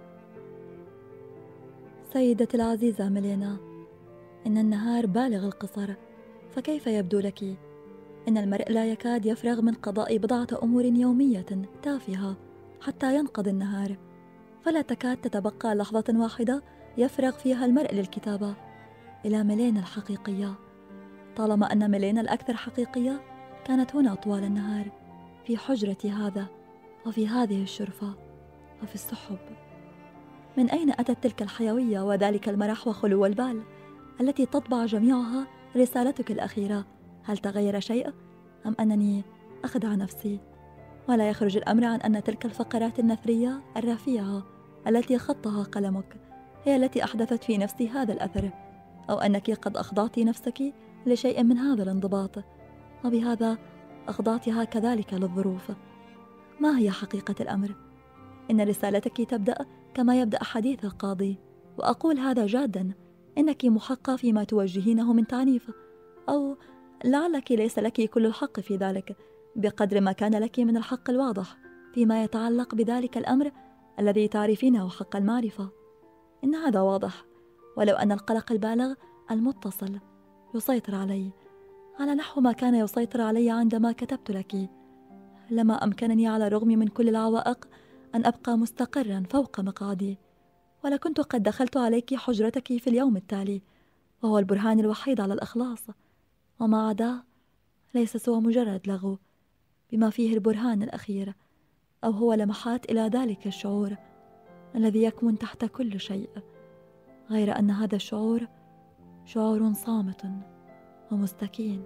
سيدتي العزيزة ميلينا، إن النهار بالغ القصر، فكيف يبدو لك؟ إن المرء لا يكاد يفرغ من قضاء بضعة أمور يومية تافهة حتى ينقضي النهار، فلا تكاد تتبقى لحظة واحدة يفرغ فيها المرء للكتابة. إلى ميلينا الحقيقية. طالما أن ميلينا الأكثر حقيقية كانت هنا طوال النهار، في حجرتي هذا، وفي هذه الشرفة، وفي السحب. من أين أتت تلك الحيوية وذلك المرح وخلو البال التي تطبع جميعها رسالتك الأخيرة؟ هل تغير شيء؟ أم أنني أخدع نفسي؟ ولا يخرج الأمر عن أن تلك الفقرات النثرية الرفيعة التي خطها قلمك هي التي أحدثت في نفسي هذا الأثر، أو أنك قد أخضعت نفسك لشيء من هذا الانضباط، وبهذا أخضعتها كذلك للظروف. ما هي حقيقة الأمر؟ إن رسالتك تبدأ كما يبدأ حديث القاضي، وأقول هذا جادا. إنك محقة فيما توجهينه من تعنيف، أو لعلك ليس لك كل الحق في ذلك بقدر ما كان لك من الحق الواضح فيما يتعلق بذلك الأمر الذي تعرفينه حق المعرفة. إن هذا واضح، ولو أن القلق البالغ المتصل يسيطر علي على نحو ما كان يسيطر علي عندما كتبت لك، لما أمكنني على الرغم من كل العوائق أن أبقى مستقرا فوق مقعدي، ولكنت قد دخلت عليك حجرتك في اليوم التالي، وهو البرهان الوحيد على الإخلاص، وما عداه ليس سوى مجرد لغو بما فيه البرهان الأخير، أو هو لمحات إلى ذلك الشعور الذي يكمن تحت كل شيء، غير أن هذا الشعور شعور صامت ومستكين.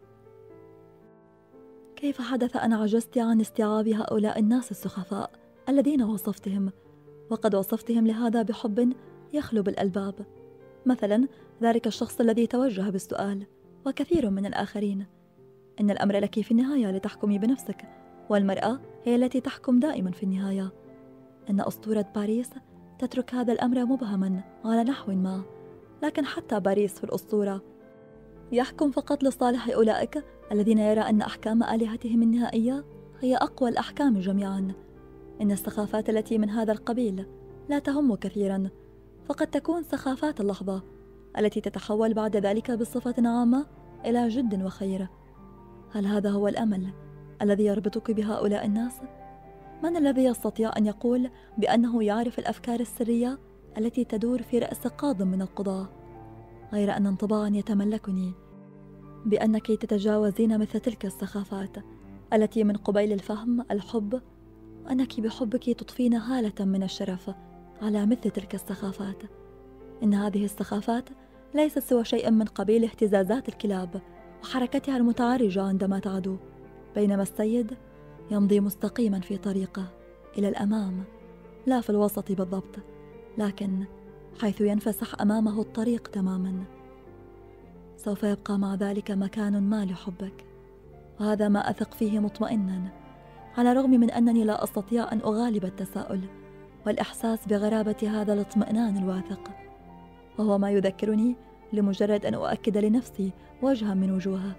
كيف حدث أن عجزت عن استيعاب هؤلاء الناس السخفاء الذين وصفتهم، وقد وصفتهم لهذا بحب يخلب الألباب؟ مثلا ذلك الشخص الذي توجه بالسؤال، وكثير من الآخرين. إن الأمر لك في النهاية لتحكمي بنفسك، والمرأة هي التي تحكم دائما في النهاية. إن أسطورة باريس تترك هذا الأمر مبهما على نحو ما، لكن حتى باريس في الأسطورة يحكم فقط لصالح أولئك الذين يرى أن أحكام آلهتهم النهائية هي أقوى الأحكام جميعا. إن السخافات التي من هذا القبيل لا تهم كثيرا، فقد تكون سخافات اللحظة التي تتحول بعد ذلك بصفة عامة إلى جد وخير. هل هذا هو الأمل الذي يربطك بهؤلاء الناس؟ من الذي يستطيع أن يقول بأنه يعرف الأفكار السرية التي تدور في رأس قاض من القضاة، غير أن انطباعا يتملكني بأنك تتجاوزين مثل تلك السخافات التي من قبيل الفهم الحب، وأنك بحبك تضفين هالة من الشرف على مثل تلك السخافات. إن هذه السخافات ليست سوى شيء من قبيل اهتزازات الكلاب وحركتها المتعرجة عندما تعدو، بينما السيد يمضي مستقيما في طريقه إلى الأمام، لا في الوسط بالضبط، لكن حيث ينفسح أمامه الطريق تماما. سوف يبقى مع ذلك مكان ما لحبك، وهذا ما أثق فيه مطمئنا، على الرغم من أنني لا أستطيع أن أغالب التساؤل والإحساس بغرابة هذا الاطمئنان الواثق، وهو ما يذكرني لمجرد أن أؤكد لنفسي وجها من وجوهه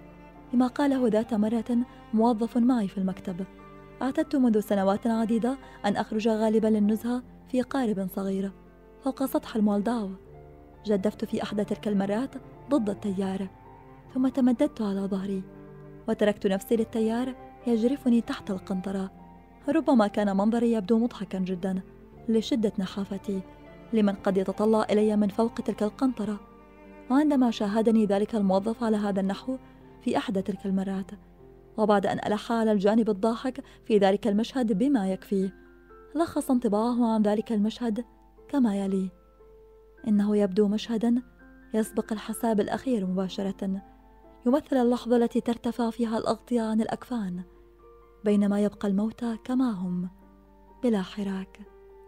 لما قاله ذات مرة موظف معي في المكتب: اعتدت منذ سنوات عديدة أن أخرج غالبا للنزهة في قارب صغير فوق سطح المولداو. جدفت في إحدى تلك المرات ضد التيار، ثم تمددت على ظهري وتركت نفسي للتيار يجرفني تحت القنطرة. ربما كان منظري يبدو مضحكا جدا لشدة نحافتي لمن قد يتطلع إلي من فوق تلك القنطرة. وعندما شاهدني ذلك الموظف على هذا النحو في إحدى تلك المرات، وبعد أن ألح على الجانب الضاحك في ذلك المشهد بما يكفيه، لخص انطباعه عن ذلك المشهد كما يلي: إنه يبدو مشهدا يسبق الحساب الأخير مباشرة، يمثل اللحظة التي ترتفع فيها الأغطية عن الأكفان بينما يبقى الموتى كما هم بلا حراك.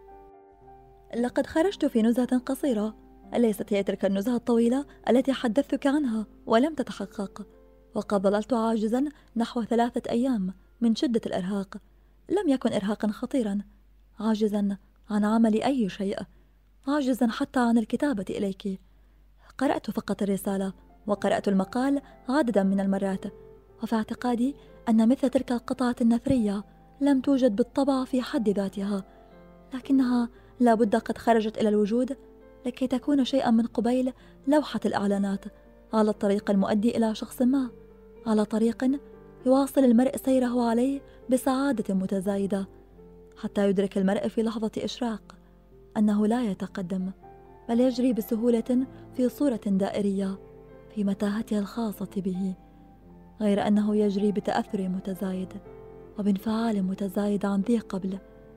لقد خرجت في نزهة قصيرة، أليست هي تلك النزهة الطويلة التي حدثتك عنها ولم تتحقق؟ وقد ظللت عاجزا نحو 3 أيام من شدة الإرهاق. لم يكن إرهاقا خطيرا، عاجزا عن عمل أي شيء، عاجزا حتى عن الكتابة إليك. قرأت فقط الرسالة وقرأت المقال عددا من المرات، وفي اعتقادي أن مثل تلك القطعة النثرية لم توجد بالطبع في حد ذاتها، لكنها لا بد قد خرجت إلى الوجود لكي تكون شيئا من قبيل لوحة الإعلانات على الطريق المؤدي إلى شخص ما، على طريق يواصل المرء سيره عليه بسعادة متزايدة، حتى يدرك المرء في لحظة إشراق أنه لا يتقدم بل يجري بسهولة في صورة دائرية في متاهته الخاصة به، غير أنه يجري بتأثر متزايد وبانفعال متزايد عن ذي قبل.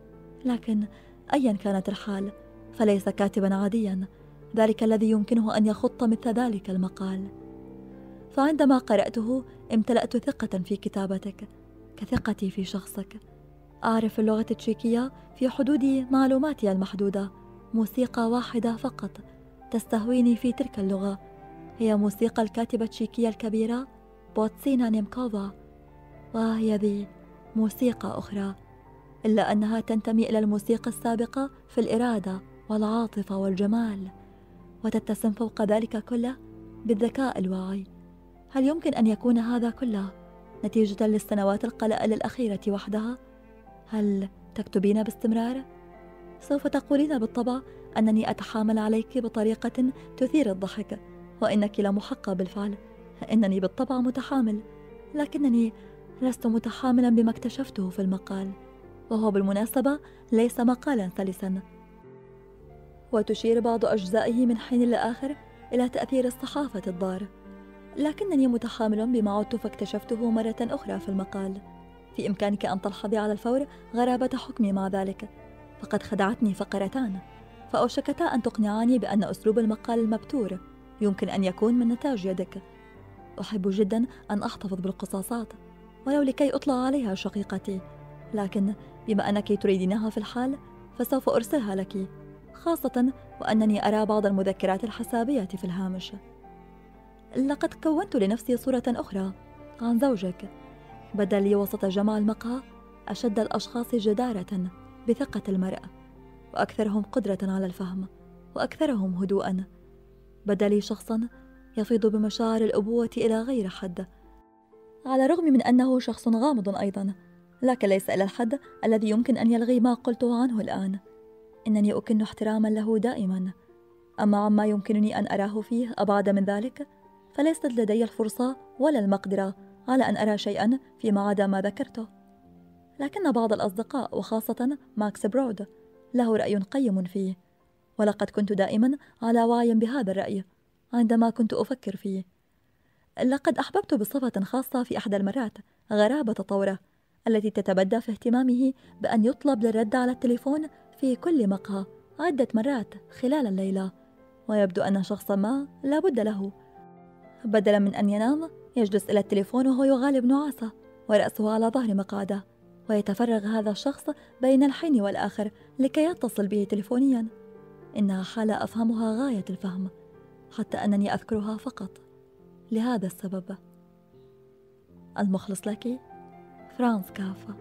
لكن أيا كانت الحال فليس كاتبا عاديا ذلك الذي يمكنه أن يخط مثل ذلك المقال. فعندما قرأته امتلأت ثقة في كتابتك كثقتي في شخصك. أعرف اللغة التشيكية في حدود معلوماتي المحدودة موسيقى واحدة فقط تستهويني في تلك اللغة، هي موسيقى الكاتبة التشيكية الكبيرة بوتسينا نيمكوفا، وهي ذي موسيقى أخرى إلا أنها تنتمي إلى الموسيقى السابقة في الإرادة والعاطفة والجمال، وتتسم فوق ذلك كله بالذكاء الواعي. هل يمكن أن يكون هذا كله نتيجة للسنوات القلائل الأخيرة وحدها؟ هل تكتبين باستمرار؟ سوف تقولين بالطبع أنني أتحامل عليك بطريقة تثير الضحك، وإنك لمحقة بالفعل. إنني بالطبع متحامل، لكنني لست متحاملا بما اكتشفته في المقال، وهو بالمناسبة ليس مقالا سلسا. وتشير بعض أجزائه من حين لآخر إلى تأثير الصحافة الضار، لكنني متحامل بما عدت فاكتشفته مرة أخرى في المقال. في إمكانك أن تلحظي على الفور غرابة حكمي مع ذلك، فقد خدعتني فقرتان، فأوشكتا أن تقنعاني بأن أسلوب المقال المبتور يمكن أن يكون من نتاج يدك. أحب جدا أن أحتفظ بالقصاصات ولو لكي أطلع عليها شقيقتي، لكن بما أنك تريدينها في الحال فسوف أرسلها لك، خاصة وأنني أرى بعض المذكرات الحسابية في الهامش. لقد كونت لنفسي صورة أخرى عن زوجك، بدا لي وسط جمع المقهى أشد الأشخاص جدارة بثقة المرأة، وأكثرهم قدرة على الفهم، وأكثرهم هدوءا. بدا لي شخصا يفيض بمشاعر الأبوة إلى غير حد، على الرغم من أنه شخص غامض أيضا، لكن ليس إلى الحد الذي يمكن أن يلغي ما قلته عنه الآن. إنني أكن احتراما له دائما، أما عما يمكنني أن أراه فيه أبعد من ذلك فليست لدي الفرصة ولا المقدرة على أن أرى شيئا فيما عدا ما ذكرته. لكن بعض الأصدقاء وخاصة ماكس برود له رأي قيم فيه، ولقد كنت دائما على وعي بهذا الرأي عندما كنت أفكر فيه. لقد أحببت بصفة خاصة في أحد المرات غرابة طورة التي تتبدى في اهتمامه بأن يطلب للرد على التليفون في كل مقهى عدة مرات خلال الليلة، ويبدو أن شخصا ما لا بد له بدلا من أن ينام يجلس إلى التليفون وهو يغالب نعاسه ورأسه على ظهر مقعده، ويتفرغ هذا الشخص بين الحين والآخر لكي يتصل به تليفونيا. إنها حالة أفهمها غاية الفهم، حتى أنني أذكرها فقط لهذا السبب. المخلص لك فرانز كافا.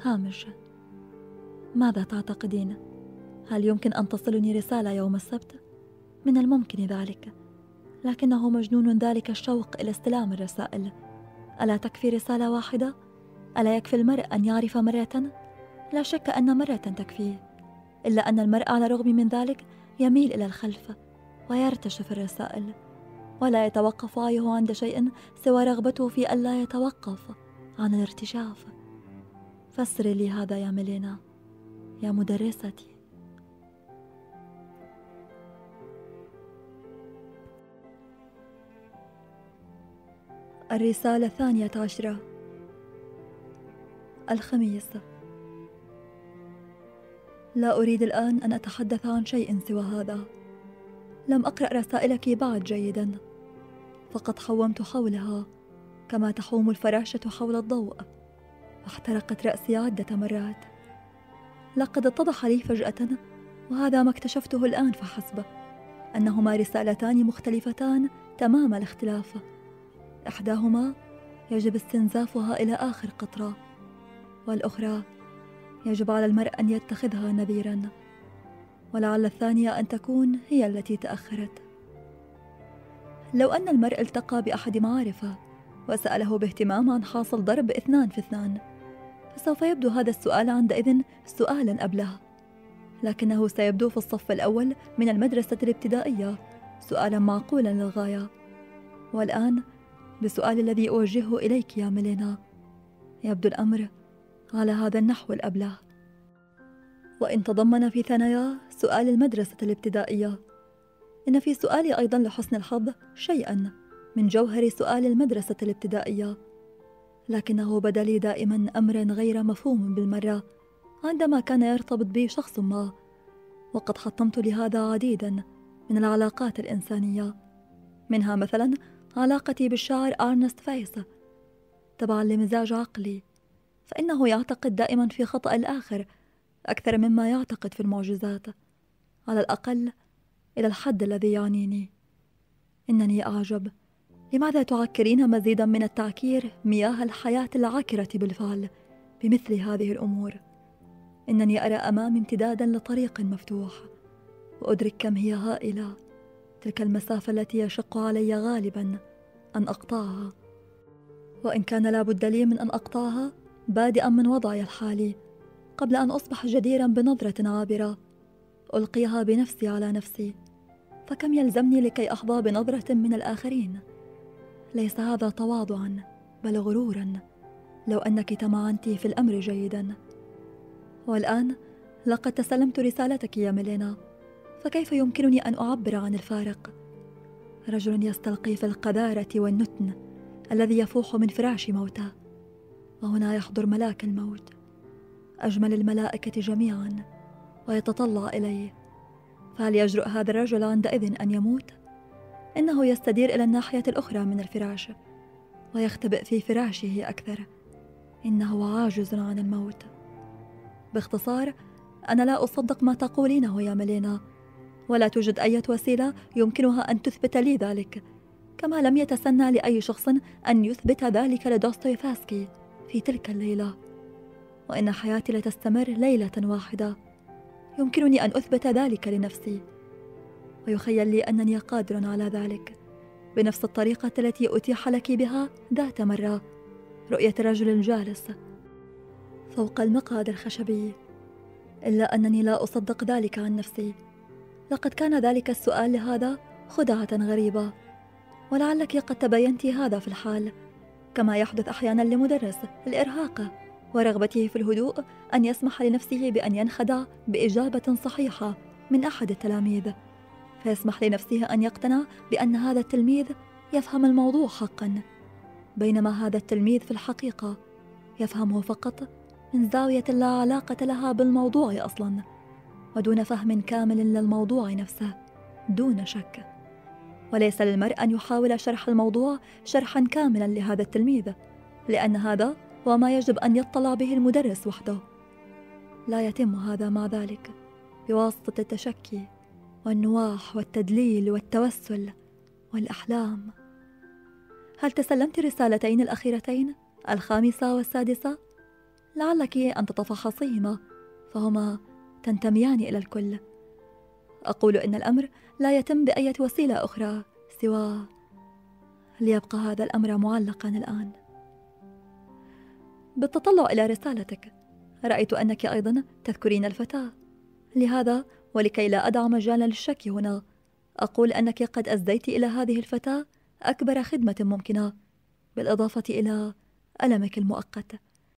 هامش: ماذا تعتقدين؟ هل يمكن أن تصلني رسالة يوم السبت؟ من الممكن ذلك، لكنه مجنون ذلك الشوق إلى استلام الرسائل. ألا تكفي رسالة واحدة؟ ألا يكفي المرء أن يعرف مرة؟ لا شك أن مرة تكفيه، إلا أن المرء على الرغم من ذلك يميل إلى الخلف ويرتشف الرسائل، ولا يتوقف وعيه عند شيء سوى رغبته في ألا يتوقف عن الارتجاف. فسري لي هذا يا ميلينا، يا مدرستي. الرسالة 12، الخميس. لا أريد الآن أن أتحدث عن شيء سوى هذا. لم أقرأ رسائلك بعد جيدا، فقد حومت حولها كما تحوم الفراشة حول الضوء، واحترقت رأسي عدة مرات. لقد اتضح لي فجأة، وهذا ما اكتشفته الآن فحسب، أنهما رسالتان مختلفتان تمام الاختلاف. إحداهما يجب استنزافها إلى آخر قطرة، والأخرى يجب على المرء أن يتخذها نذيرا، ولعل الثانية أن تكون هي التي تأخرت. لو أن المرء التقى بأحد معارفه وسأله باهتمام عن حاصل ضرب 2 في 2، فسوف يبدو هذا السؤال عندئذ سؤالا أبله، لكنه سيبدو في الصف الأول من المدرسة الابتدائية سؤالا معقولا للغاية. والآن بسؤال الذي أوجهه إليك يا ميلينا، يبدو الأمر على هذا النحو الأبله، وإن تضمن في ثناياه سؤال المدرسة الابتدائية، إن في سؤالي أيضا لحسن الحظ شيئا من جوهر سؤال المدرسة الابتدائية، لكنه بدا لي دائما أمرا غير مفهوم بالمرة عندما كان يرتبط بي شخص ما، وقد حطمت لهذا عديدا من العلاقات الإنسانية، منها مثلا علاقتي بالشاعر أرنست فايس. تبعا لمزاج عقلي، فإنه يعتقد دائما في خطأ الآخر أكثر مما يعتقد في المعجزات، على الأقل إلى الحد الذي يعنيني. إنني أعجب، لماذا تعكرين مزيدا من التعكير مياه الحياة العاكرة بالفعل بمثل هذه الأمور؟ إنني أرى أمامي امتدادا لطريق مفتوح، وأدرك كم هي هائلة تلك المسافة التي يشق علي غالبا أن أقطعها، وإن كان لا بد لي من أن أقطعها بادئا من وضعي الحالي، قبل أن أصبح جديرا بنظرة عابرة ألقيها بنفسي على نفسي. فكم يلزمني لكي أحظى بنظرة من الآخرين؟ ليس هذا تواضعا بل غرورا، لو أنك تمعنت في الأمر جيدا. والآن لقد تسلمت رسالتك يا ميلينا، فكيف يمكنني أن أعبر عن الفارق؟ رجل يستلقي في القذارة والنتن الذي يفوح من فراش موته، وهنا يحضر ملاك الموت أجمل الملائكة جميعا ويتطلع إليه، فهل يجرؤ هذا الرجل عندئذ أن يموت؟ إنه يستدير إلى الناحية الأخرى من الفراش ويختبئ في فراشه أكثر. إنه عاجز عن الموت. باختصار، أنا لا أصدق ما تقولينه يا ميلينا، ولا توجد أي وسيلة يمكنها أن تثبت لي ذلك، كما لم يتسنى لأي شخص أن يثبت ذلك لدوستويفسكي في تلك الليلة. وإن حياتي لتستمر ليلة واحدة، يمكنني أن أثبت ذلك لنفسي، ويخيل لي أنني قادر على ذلك بنفس الطريقة التي أتيح لك بها ذات مرة رؤية رجل جالس فوق المقعد الخشبي. إلا أنني لا أصدق ذلك عن نفسي. لقد كان ذلك السؤال لهذا خدعة غريبة، ولعلك قد تبينت هذا في الحال، كما يحدث أحيانا لمدرس الإرهاق ورغبته في الهدوء أن يسمح لنفسه بأن ينخدع بإجابة صحيحة من أحد التلاميذ، فيسمح لنفسه أن يقتنع بأن هذا التلميذ يفهم الموضوع حقا، بينما هذا التلميذ في الحقيقة يفهمه فقط من زاوية لا علاقة لها بالموضوع أصلا، ودون فهم كامل للموضوع نفسه دون شك. وليس للمرء أن يحاول شرح الموضوع شرحا كاملا لهذا التلميذ، لأن هذا هو ما يجب أن يطلع به المدرس وحده. لا يتم هذا مع ذلك بواسطة التشكي والنواح والتدليل والتوسل والأحلام. هل تسلمت الرسالتين الأخيرتين، 5 و6؟ لعلك أن تتفحصيهما، فهما تنتميان إلى الكل. أقول إن الأمر لا يتم بأية وسيلة أخرى سوى ليبقى هذا الأمر معلقا الآن. بالتطلع إلى رسالتك، رأيت أنك أيضا تذكرين الفتاة، لهذا ولكي لا أدع مجالا للشك هنا، أقول أنك قد أسديت إلى هذه الفتاة أكبر خدمة ممكنة، بالإضافة إلى ألمك المؤقت.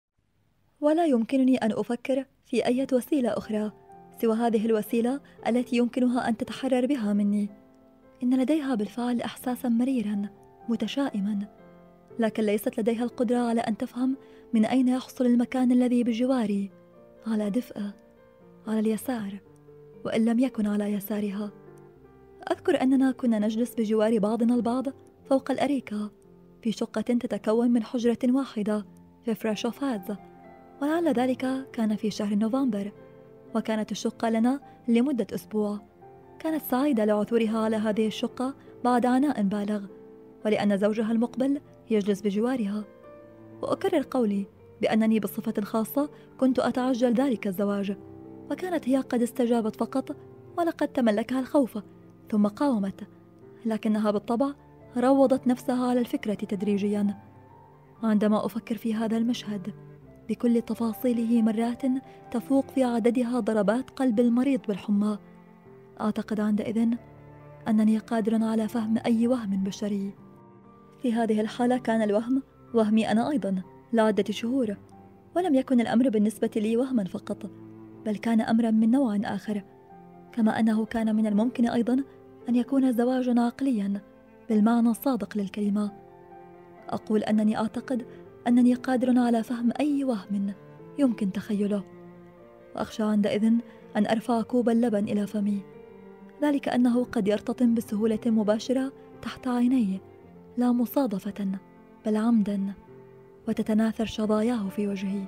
ولا يمكنني أن أفكر في أي وسيلة أخرى سوى هذه الوسيلة التي يمكنها أن تتحرر بها مني. إن لديها بالفعل إحساسا مريرا متشائما، لكن ليست لديها القدرة على أن تفهم من أين يحصل المكان الذي بجواري، على دفء، على اليسار، وإن لم يكن على يسارها. أذكر أننا كنا نجلس بجوار بعضنا البعض فوق الأريكة في شقة تتكون من حجرة واحدة في فراشوفادز، ولعل ذلك كان في شهر نوفمبر، وكانت الشقة لنا لمدة أسبوع. كانت سعيدة لعثورها على هذه الشقة بعد عناء بالغ، ولأن زوجها المقبل يجلس بجوارها. وأكرر قولي بأنني بصفة خاصة كنت أتعجل ذلك الزواج، وكانت هي قد استجابت فقط، ولقد تملكها الخوف ثم قاومت، لكنها بالطبع روضت نفسها على الفكرة تدريجيا. عندما أفكر في هذا المشهد بكل تفاصيله مرات تفوق في عددها ضربات قلب المريض بالحمى، أعتقد عندئذ أنني قادر على فهم أي وهم بشري. في هذه الحالة كان الوهم وهمي أنا أيضا لعدة شهور، ولم يكن الأمر بالنسبة لي وهما فقط، بل كان أمرا من نوع آخر، كما أنه كان من الممكن أيضا أن يكون زواجا عقليا بالمعنى الصادق للكلمة. أقول أنني أعتقد أنني قادر على فهم أي وهم يمكن تخيله، وأخشى عندئذ أن أرفع كوب اللبن إلى فمي، ذلك أنه قد يرتطم بسهولة مباشرة تحت عيني، لا مصادفة بل عمدا، وتتناثر شظاياه في وجهي.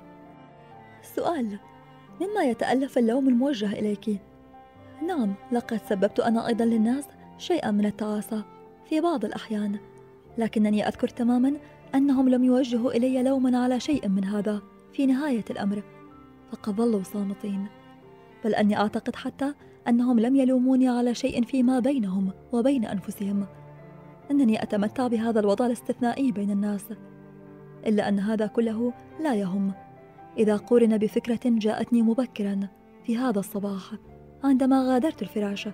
السؤال: مما يتألف اللوم الموجه إليك؟ نعم، لقد سببت أنا أيضا للناس شيئا من التعاسة في بعض الأحيان، لكنني أذكر تماما أنهم لم يوجهوا إلي لوما على شيء من هذا في نهاية الأمر، فقد ظلوا صامتين، بل أني أعتقد حتى أنهم لم يلوموني على شيء فيما بينهم وبين أنفسهم. أنني أتمتع بهذا الوضع الاستثنائي بين الناس، إلا أن هذا كله لا يهم إذا قورن بفكرة جاءتني مبكرا في هذا الصباح عندما غادرت الفراش.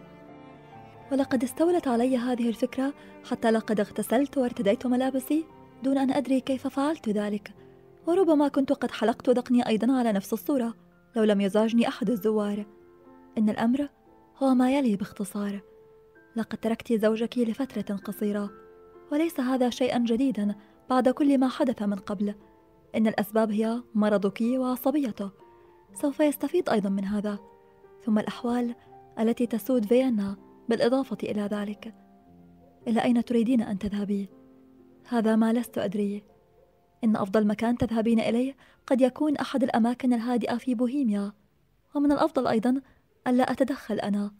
ولقد استولت علي هذه الفكرة حتى لقد اغتسلت وارتديت ملابسي دون أن أدري كيف فعلت ذلك، وربما كنت قد حلقت ذقني أيضا على نفس الصورة لو لم يزعجني أحد الزوار. إن الأمر هو ما يلي باختصار: لقد تركت زوجك لفترة قصيرة، وليس هذا شيئا جديدا بعد كل ما حدث من قبل. إن الأسباب هي مرضك وعصبيته، سوف يستفيد أيضا من هذا، ثم الأحوال التي تسود فيينا بالإضافة إلى ذلك. إلى أين تريدين أن تذهبي؟ هذا ما لست أدري. إن أفضل مكان تذهبين إليه قد يكون أحد الأماكن الهادئة في بوهيميا، ومن الأفضل أيضا ألا أتدخل أنا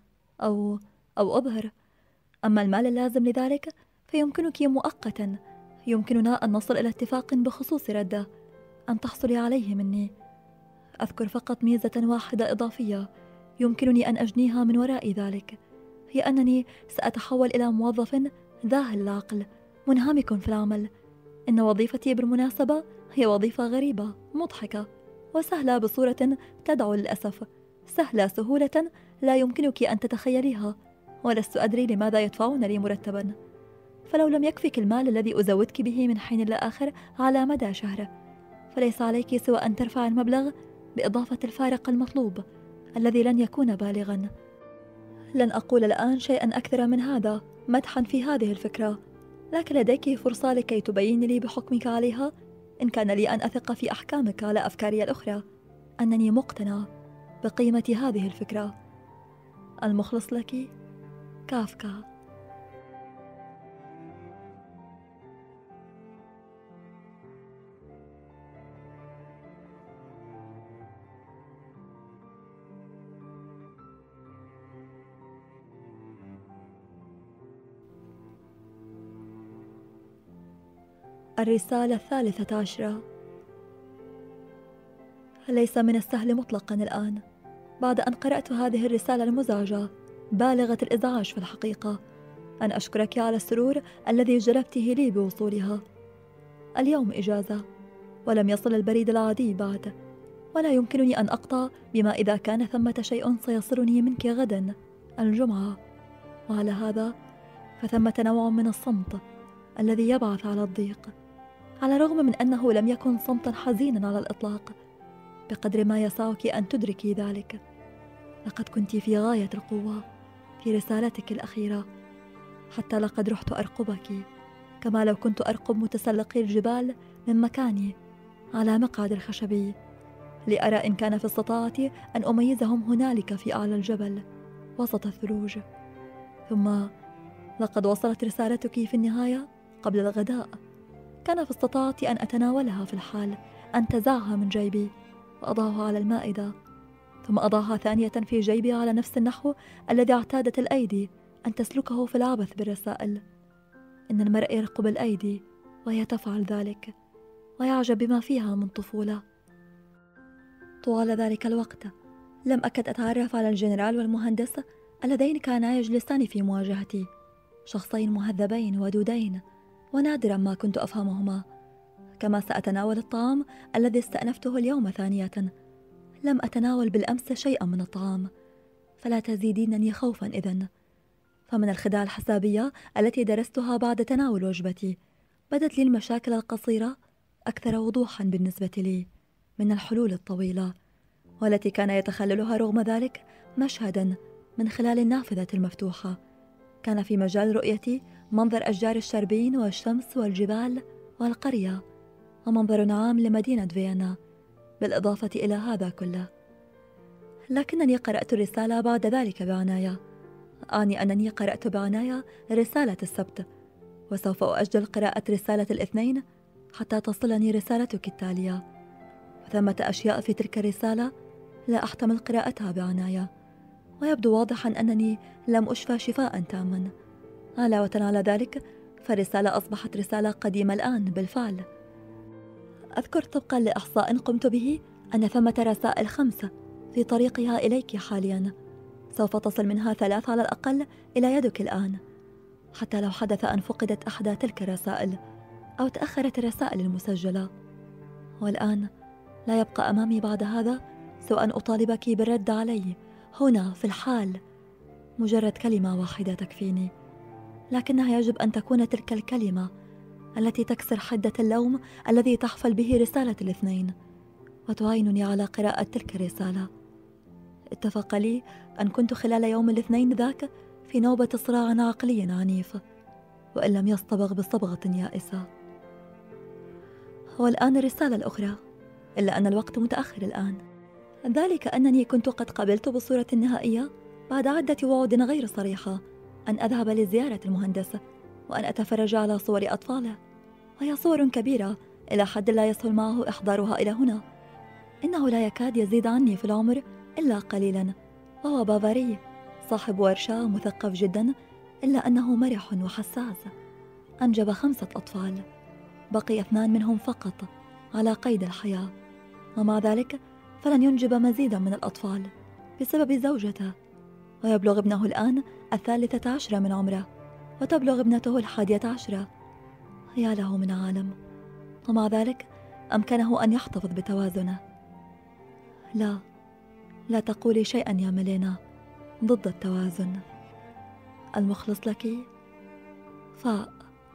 أو أظهر. أما المال اللازم لذلك فيمكنك مؤقتا، يمكننا أن نصل إلى اتفاق بخصوص رده أن تحصلي عليه مني. أذكر فقط ميزة واحدة إضافية يمكنني أن أجنيها من وراء ذلك، هي أنني سأتحول إلى موظف ذاهل العقل منهمك في العمل. إن وظيفتي بالمناسبة هي وظيفة غريبة مضحكة وسهلة بصورة تدعو للأسف، سهلة سهولة لا يمكنك أن تتخيليها، ولست أدري لماذا يدفعون لي مرتبا. فلو لم يكفك المال الذي أزودك به من حين لآخر على مدى شهر، فليس عليك سوى أن ترفع المبلغ بإضافة الفارق المطلوب الذي لن يكون بالغا. لن أقول الآن شيئا أكثر من هذا مدحا في هذه الفكرة، لكن لديك فرصة لكي تبين لي بحكمك عليها، إن كان لي أن أثق في أحكامك على أفكاري الأخرى، أنني مقتنع بقيمة هذه الفكرة. المخلص لك، كافكا. الرسالة 13. ليس من السهل مطلقا الآن بعد أن قرأت هذه الرسالة المزعجة بالغة الإزعاج في الحقيقة أن أشكرك على السرور الذي جلبته لي بوصولها. اليوم إجازة ولم يصل البريد العادي بعد، ولا يمكنني أن أقطع بما إذا كان ثمة شيء سيصلني منك غدا الجمعة، وعلى هذا فثمة نوع من الصمت الذي يبعث على الضيق، على الرغم من أنه لم يكن صمتا حزينا على الإطلاق بقدر ما يسعك أن تدركي ذلك. لقد كنت في غاية القوة في رسالتك الأخيرة، حتى لقد رحت أرقبك كما لو كنت أرقب متسلقي الجبال من مكاني على مقعد الخشبي، لأرى إن كان في استطاعتي أن أميزهم هنالك في أعلى الجبل وسط الثلوج. ثم لقد وصلت رسالتك في النهاية قبل الغداء. كان في استطاعتي أن أتناولها في الحال، أنتزعها من جيبي وأضعها على المائدة، ثم أضعها ثانية في جيبي على نفس النحو الذي اعتادت الأيدي أن تسلكه في العبث بالرسائل. إن المرء يرقب الأيدي وهي تفعل ذلك ويعجب بما فيها من طفولة. طوال ذلك الوقت لم أكد أتعرف على الجنرال والمهندس اللذين كانا يجلسان في مواجهتي، شخصين مهذبين ودودين ونادرا ما كنت أفهمهما. كما سأتناول الطعام الذي استأنفته اليوم ثانية، لم أتناول بالأمس شيئا من الطعام، فلا تزيدينني خوفا إذن. فمن الخداع الحسابية التي درستها بعد تناول وجبتي بدت لي المشاكل القصيرة أكثر وضوحا بالنسبة لي من الحلول الطويلة، والتي كان يتخللها رغم ذلك مشهدا من خلال النافذة المفتوحة. كان في مجال رؤيتي منظر أشجار الشربين والشمس والجبال والقرية، ومنظر عام لمدينة فيينا بالإضافة إلى هذا كله. لكنني قرأت الرسالة بعد ذلك بعناية، أعني أنني قرأت بعناية رسالة السبت، وسوف أؤجل قراءة رسالة الاثنين حتى تصلني رسالتك التالية. وثمة أشياء في تلك الرسالة لا أحتمل قراءتها بعناية، ويبدو واضحا أنني لم أشفى شفاء تاما. علاوة على ذلك فالرسالة أصبحت رسالة قديمة الآن بالفعل. أذكر طبقا لإحصاء قمت به أن ثمة رسائل 5 في طريقها إليك حاليا، سوف تصل منها 3 على الأقل إلى يدك الآن، حتى لو حدث أن فقدت أحدى تلك الرسائل أو تأخرت الرسائل المسجلة. والآن لا يبقى أمامي بعد هذا سوى أن أطالبك بالرد علي هنا في الحال. مجرد كلمة واحدة تكفيني، لكنها يجب أن تكون تلك الكلمة التي تكسر حدة اللوم الذي تحفل به رسالة الاثنين وتعينني على قراءة تلك الرسالة. اتفق لي أن كنت خلال يوم الاثنين ذاك في نوبة صراع عقلي عنيف، وإن لم يصطبغ بصبغة يائسة. والآن الرسالة الأخرى، إلا أن الوقت متأخر الآن، ذلك أنني كنت قد قبلت بصورة نهائية بعد عدة وعود غير صريحة أن أذهب لزيارة المهندس وأن أتفرج على صور أطفاله، وهي صور كبيرة إلى حد لا يسهل معه إحضارها إلى هنا. إنه لا يكاد يزيد عني في العمر إلا قليلا، وهو بافاري صاحب ورشة مثقف جدا، إلا أنه مرح وحساس. أنجب 5 أطفال، بقي 2 منهم فقط على قيد الحياة، ومع ذلك فلن ينجب مزيدا من الأطفال بسبب زوجته، ويبلغ ابنه الآن 13 من عمره، وتبلغ ابنته 11. يا له من عالم، ومع ذلك أمكنه أن يحتفظ بتوازنه. لا، لا تقولي شيئا يا ميلينا ضد التوازن. المخلص لك فاء.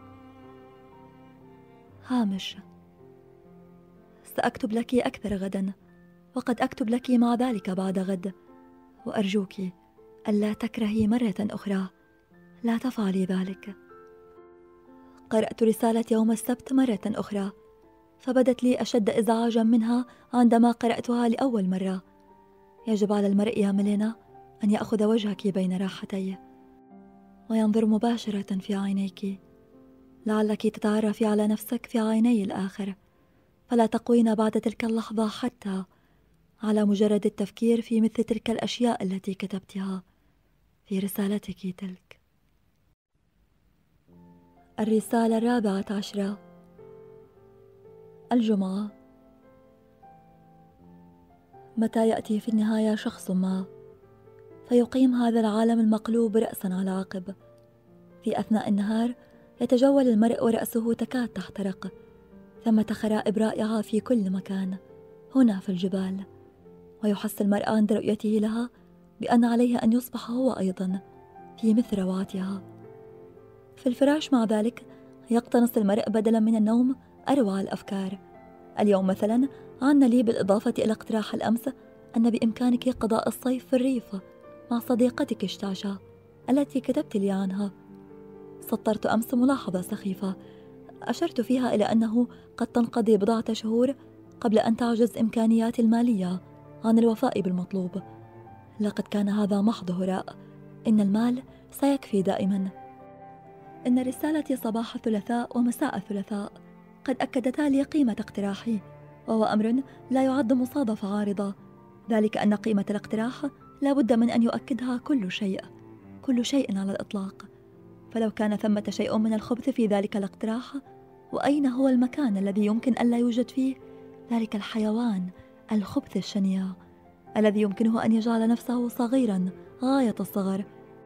هامش. سأكتب لك أكثر غدا، وقد أكتب لك مع ذلك بعد غد، وأرجوك ألا تكرهي مرة أخرى، لا تفعلي ذلك. قرأت رسالة يوم السبت مرة أخرى، فبدت لي أشد إزعاجا منها عندما قرأتها لأول مرة. يجب على المرء يا ميلينا أن يأخذ وجهك بين راحتيه وينظر مباشرة في عينيك، لعلك تتعرفي على نفسك في عيني الآخر، فلا تقوين بعد تلك اللحظة حتى على مجرد التفكير في مثل تلك الأشياء التي كتبتها في رسالتك تلك. الرسالة 14. الجمعة. متى يأتي في النهاية شخص ما فيقيم هذا العالم المقلوب رأسا على عقب. في أثناء النهار يتجول المرء ورأسه تكاد تحترق. ثمة خرائب رائعة في كل مكان، هنا في الجبال، ويحس المرء عند رؤيته لها بأن عليه أن يصبح هو أيضا في مثل روعتها. في الفراش مع ذلك يقتنص المرء بدلا من النوم أروع الأفكار. اليوم مثلا عن لي بالإضافة إلى اقتراح الأمس أن بإمكانك قضاء الصيف في الريف مع صديقتك شتاشا التي كتبت لي عنها. سطرت أمس ملاحظة سخيفة أشرت فيها إلى أنه قد تنقضي بضعة شهور قبل أن تعجز إمكانياتي المالية عن الوفاء بالمطلوب. لقد كان هذا محض هراء، إن المال سيكفي دائما. إن رسالتي صباح الثلاثاء ومساء الثلاثاء قد أكدتا لي قيمة اقتراحي، وهو أمر لا يعد مصادفة عارضة، ذلك أن قيمة الاقتراح لا بد من أن يؤكدها كل شيء، كل شيء على الإطلاق. فلو كان ثمة شيء من الخبث في ذلك الاقتراح، وأين هو المكان الذي يمكن ألا يوجد فيه ذلك الحيوان الخبث الشنيع الذي يمكنه أن يجعل نفسه صغيرا غاية الصغر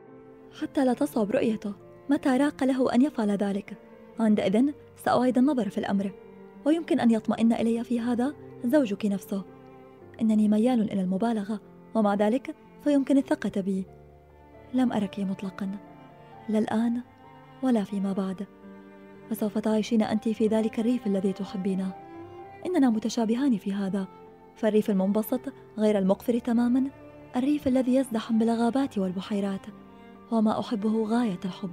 حتى لا تصعب رؤيته متى راق له أن يفعل ذلك؟ عندئذ سأعيد النظر في الأمر، ويمكن أن يطمئن إلي في هذا زوجك نفسه. إنني ميال إلى المبالغة، ومع ذلك فيمكن الثقة بي. لم أرك مطلقا، لا الآن ولا فيما بعد، فسوف تعيشين أنت في ذلك الريف الذي تحبينه. إننا متشابهان في هذا، فالريف المنبسط غير المقفر تماما، الريف الذي يزدحم بالغابات والبحيرات، وما أحبه غاية الحب.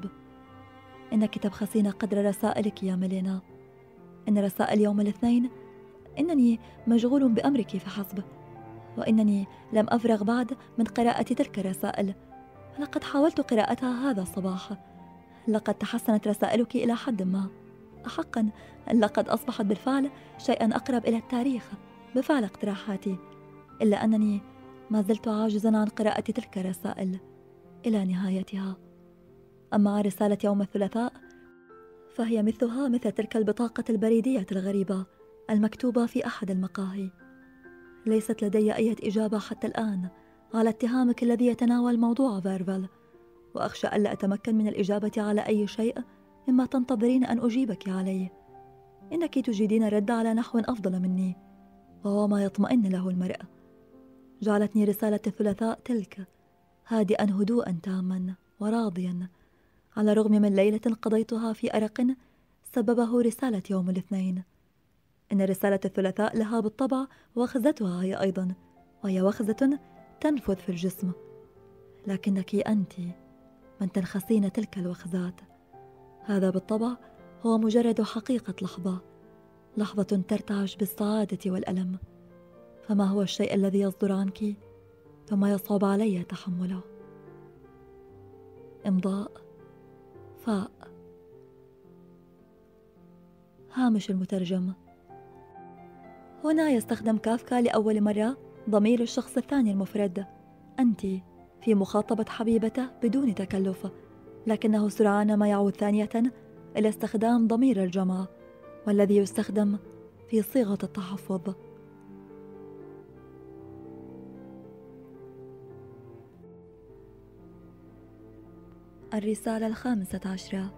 إنك تبخسين قدر رسائلك يا ميلينا. إن رسائل يوم الاثنين إنني مشغول بأمرك فحسب، وإنني لم أفرغ بعد من قراءة تلك الرسائل. لقد حاولت قراءتها هذا الصباح. لقد تحسنت رسائلك إلى حد ما، حقا لقد أصبحت بالفعل شيئا أقرب إلى التاريخ بفعل اقتراحاتي، إلا أنني ما زلت عاجزا عن قراءة تلك الرسائل إلى نهايتها. أما رسالة يوم الثلاثاء فهي مثلها مثل تلك البطاقة البريدية الغريبة المكتوبة في أحد المقاهي. ليست لدي أي إجابة حتى الآن على اتهامك الذي يتناول موضوع فيرفل، وأخشى ألا أتمكن من الإجابة على أي شيء مما تنتظرين أن أجيبك عليه. إنك تجيدين الرد على نحو أفضل مني، وهو ما يطمئن له المرء. جعلتني رسالة الثلاثاء تلك هادئا هدوءا تاما وراضيا، على الرغم من ليلة قضيتها في أرق سببه رسالة يوم الاثنين. إن رسالة الثلاثاء لها بالطبع وخزتها هي أيضا، وهي وخزة تنفذ في الجسم، لكنك أنت من تنخسين تلك الوخزات. هذا بالطبع هو مجرد حقيقة لحظة، لحظة ترتعش بالسعادة والألم. فما هو الشيء الذي يصدر عنك ثم يصعب علي تحمله؟ إمضاء فاء. هامش المترجم. هنا يستخدم كافكا لأول مرة ضمير الشخص الثاني المفرد أنت في مخاطبة حبيبته بدون تكلف، لكنه سرعان ما يعود ثانية إلى استخدام ضمير الجمع، والذي يستخدم في صيغة التحفظ. الرسالة 15.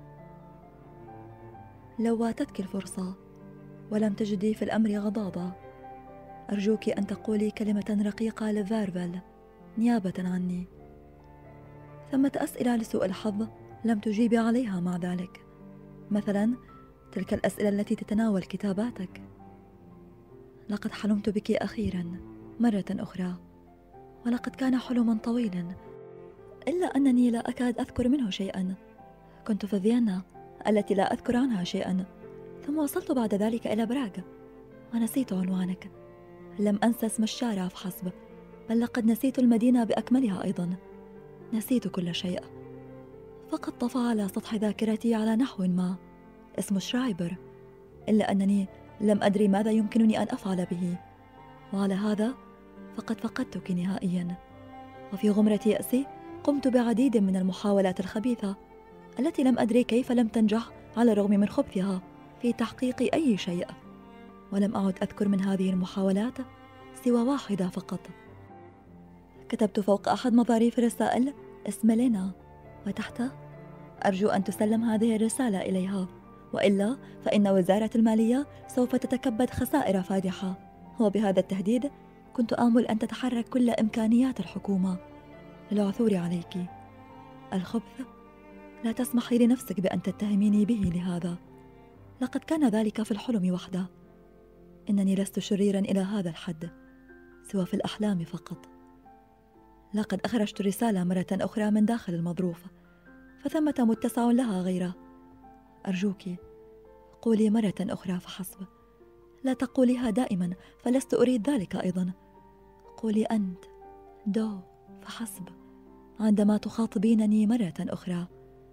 لو واتتك الفرصة ولم تجدي في الأمر غضاضة، أرجوك أن تقولي كلمة رقيقة لفيرفل نيابة عني. ثمة أسئلة لسوء الحظ لم تجيبي عليها مع ذلك، مثلا تلك الأسئلة التي تتناول كتاباتك. لقد حلمت بك أخيرا مرة أخرى، ولقد كان حلما طويلا، إلا أنني لا أكاد أذكر منه شيئا. كنت في فيينا التي لا أذكر عنها شيئا، ثم وصلت بعد ذلك إلى براغ ونسيت عنوانك. لم أنسى اسم الشارع فحسب، بل لقد نسيت المدينة بأكملها أيضا. نسيت كل شيء، فقد طفى على سطح ذاكرتي على نحو ما اسم شرايبر، إلا أنني لم أدري ماذا يمكنني أن أفعل به، وعلى هذا فقد فقدتك نهائيا. وفي غمرة يأسي قمت بعديد من المحاولات الخبيثة التي لم أدري كيف لم تنجح على الرغم من خبثها في تحقيق أي شيء. ولم أعد أذكر من هذه المحاولات سوى واحدة فقط. كتبت فوق أحد مظاريف الرسائل اسم لينا، وتحته: أرجو أن تسلم هذه الرسالة إليها، وإلا فإن وزارة المالية سوف تتكبد خسائر فادحة. وبهذا التهديد كنت آمل أن تتحرك كل إمكانيات الحكومة للعثور عليك. الخبث، لا تسمحي لنفسك بأن تتهميني به لهذا. لقد كان ذلك في الحلم وحده. إنني لست شريرا إلى هذا الحد، سوى في الأحلام فقط. لقد أخرجت رسالة مرة أخرى من داخل المظروف، فثمة متسع لها غيره. أرجوك قولي مرة أخرى فحسب. لا تقوليها دائما، فلست أريد ذلك أيضا. قولي أنت دو فحسب عندما تخاطبينني مرة أخرى.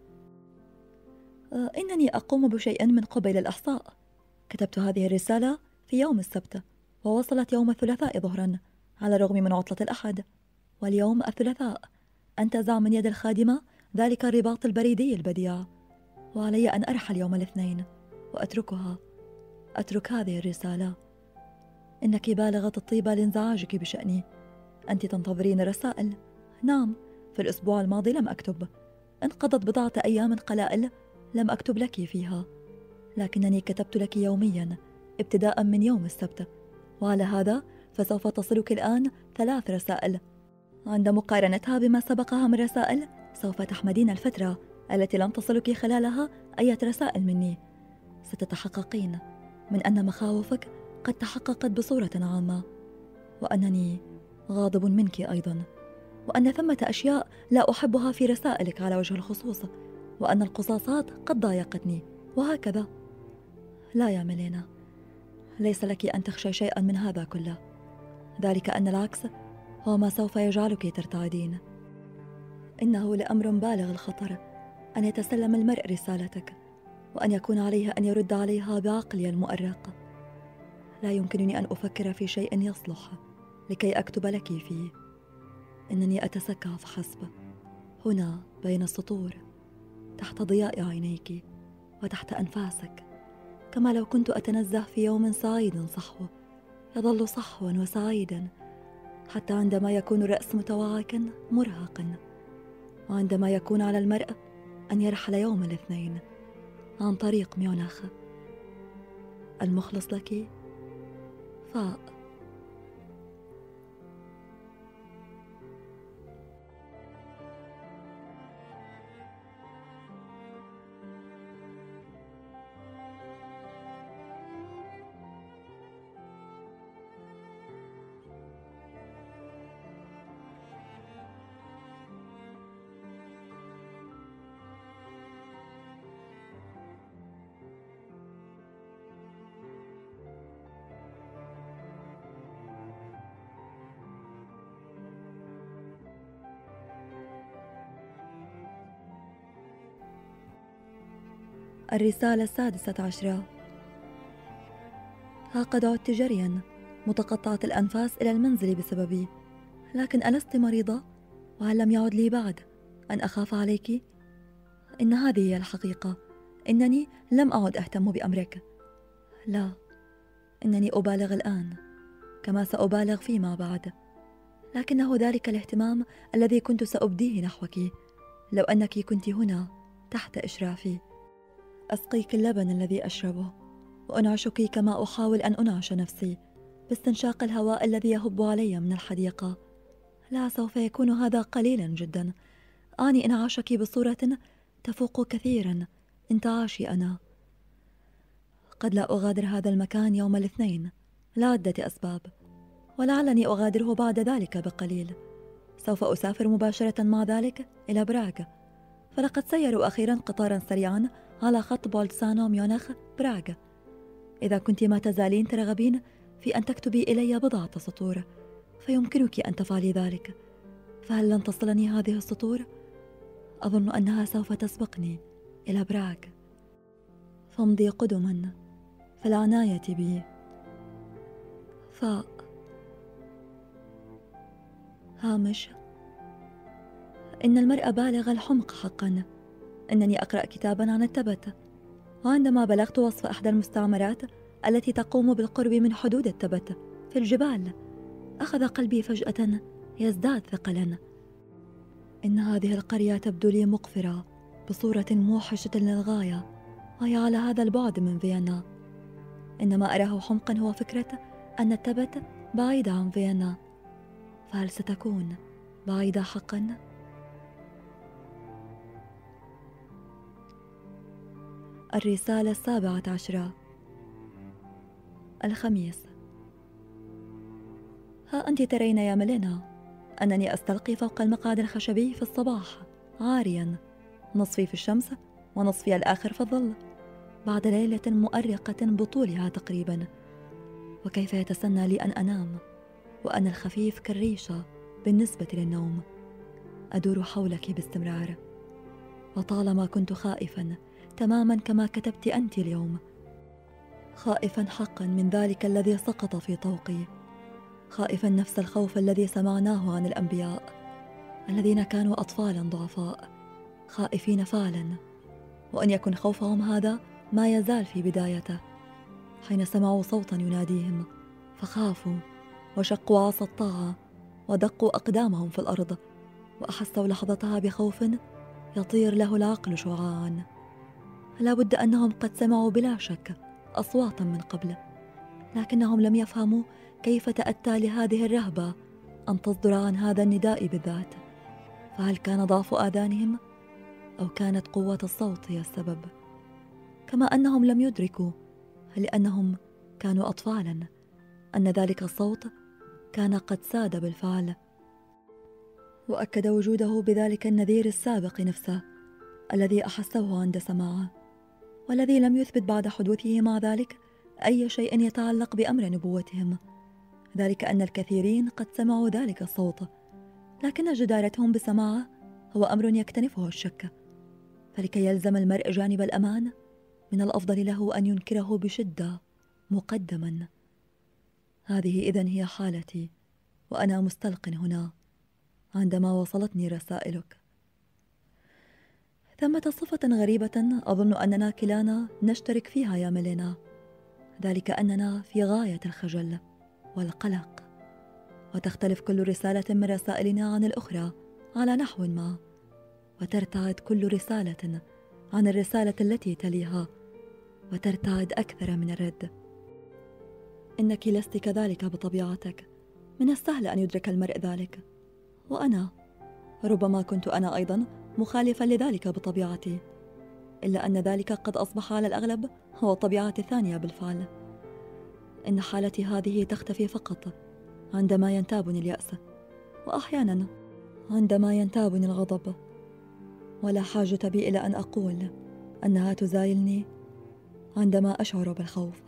إنني أقوم بشيء من قبيل الإحصاء. كتبت هذه الرسالة في يوم السبت، ووصلت يوم الثلاثاء ظهرا على الرغم من عطلة الأحد. واليوم الثلاثاء أنتزع من يد الخادمة ذلك الرباط البريدي البديع، وعلي أن أرحل يوم الاثنين وأتركها. أترك هذه الرسالة. إنك بالغة الطيبة لانزعاجك بشأني. أنت تنتظرين رسائل؟ نعم، في الأسبوع الماضي لم أكتب. انقضت بضعة أيام قلائل لم أكتب لك فيها، لكنني كتبت لك يوميا ابتداء من يوم السبت، وعلى هذا فسوف تصلك الآن 3 رسائل. عند مقارنتها بما سبقها من رسائل سوف تحمدين الفترة التي لم تصلك خلالها أي رسائل مني. ستتحققين من أن مخاوفك قد تحققت بصورة عامة، وأنني غاضب منك أيضا، وأن ثمة أشياء لا أحبها في رسائلك على وجه الخصوص، وأن القصاصات قد ضايقتني، وهكذا. لا يا ميلينا، ليس لك أن تخشى شيئا من هذا كله. ذلك أن العكس هو ما سوف يجعلك ترتعدين. إنه لأمر بالغ الخطر أن يتسلم المرء رسالتك، وأن يكون عليه أن يرد عليها بعقلي المؤرق. لا يمكنني أن أفكر في شيء يصلح لكي أكتب لك فيه. إنني أتسكى فحسب، هنا بين السطور، تحت ضياء عينيك وتحت أنفاسك، كما لو كنت أتنزه في يوم سعيد صحو يظل صحوا وسعيدا حتى عندما يكون الرأس متوعكا مرهقا، وعندما يكون على المرء أن يرحل يوم الاثنين عن طريق ميونخ. المخلص لك فاء. الرسالة 16. ها قد عدت جريا متقطعة الأنفاس إلى المنزل بسببي، لكن ألست مريضة؟ وهل لم يعد لي بعد أن أخاف عليك؟ إن هذه هي الحقيقة. إنني لم أعد أهتم بأمرك. لا، إنني أبالغ الآن كما سأبالغ فيما بعد، لكنه ذلك الاهتمام الذي كنت سأبديه نحوك لو أنك كنت هنا تحت إشرافي. أسقيك اللبن الذي أشربه، وأنعشك كما أحاول أن أنعش نفسي باستنشاق الهواء الذي يهب علي من الحديقة. لا، سوف يكون هذا قليلا جدا. أعني إنعاشك بصورة تفوق كثيرا انتعاشي أنا. قد لا أغادر هذا المكان يوم الاثنين لعدة أسباب، ولعلني أغادره بعد ذلك بقليل. سوف أسافر مباشرة مع ذلك إلى براغ، فلقد سيروا أخيرا قطارا سريعا على خط بولتسانو ميونخ براغ. إذا كنت ما تزالين ترغبين في أن تكتبي إلي بضعة سطور فيمكنك أن تفعلي ذلك. فهل لن تصلني هذه السطور؟ أظن أنها سوف تسبقني إلى براغ. فامضي قدما في العناية بي. فاء. هامش: إن المرء بالغ الحمق حقا. إنني أقرأ كتابا عن التبت، وعندما بلغت وصف إحدى المستعمرات التي تقوم بالقرب من حدود التبت في الجبال، أخذ قلبي فجأة يزداد ثقلا. إن هذه القرية تبدو لي مقفرة بصورة موحشة للغاية، وهي على هذا البعد من فيينا. إن ما أراه حمقا هو فكرة أن التبت بعيدة عن فيينا، فهل ستكون بعيدة حقا؟ الرسالة 17. الخميس. ها أنت ترين يا ميلينا أنني أستلقي فوق المقعد الخشبي في الصباح عاريا، نصفي في الشمس ونصفي الآخر في الظل، بعد ليلة مؤرقة بطولها تقريبا. وكيف يتسنى لي أن أنام وأنا الخفيف كالريشة بالنسبة للنوم، أدور حولك باستمرار. وطالما كنت خائفا تماما كما كتبت أنت اليوم، خائفا حقا من ذلك الذي سقط في طوقي، خائفا نفس الخوف الذي سمعناه عن الأنبياء الذين كانوا أطفالا ضعفاء، خائفين فعلا. وأن يكن خوفهم هذا ما يزال في بدايته، حين سمعوا صوتا يناديهم فخافوا وشقوا عصا الطاعة ودقوا أقدامهم في الأرض، وأحسوا لحظتها بخوف يطير له العقل شعاعا. لا بد أنهم قد سمعوا بلا شك أصواتا من قبل، لكنهم لم يفهموا كيف تأتى لهذه الرهبة أن تصدر عن هذا النداء بالذات. فهل كان ضعف آذانهم أو كانت قوة الصوت هي السبب؟ كما أنهم لم يدركوا، لأنهم كانوا أطفالا، أن ذلك الصوت كان قد ساد بالفعل، وأكد وجوده بذلك النذير السابق نفسه الذي أحسه عند سماعه، والذي لم يثبت بعد حدوثه مع ذلك أي شيء يتعلق بأمر نبوتهم، ذلك أن الكثيرين قد سمعوا ذلك الصوت، لكن جدارتهم بسماعه هو أمر يكتنفه الشك. فلكي يلزم المرء جانب الأمان من الأفضل له أن ينكره بشدة مقدما. هذه إذن هي حالتي وأنا مستلق هنا عندما وصلتني رسائلك. ثمة صفة غريبة أظن أننا كلانا نشترك فيها يا ميلينا، ذلك أننا في غاية الخجل والقلق، وتختلف كل رسالة من رسائلنا عن الأخرى على نحو ما، وترتعد كل رسالة عن الرسالة التي تليها، وترتعد أكثر من الرد. إنك لست كذلك بطبيعتك، من السهل أن يدرك المرء ذلك، وأنا ربما كنت أنا أيضا مخالفا لذلك بطبيعتي، إلا أن ذلك قد أصبح على الأغلب هو طبيعتي الثانية بالفعل. إن حالتي هذه تختفي فقط عندما ينتابني اليأس، وأحيانا عندما ينتابني الغضب، ولا حاجة بي إلى أن أقول أنها تزايلني عندما أشعر بالخوف.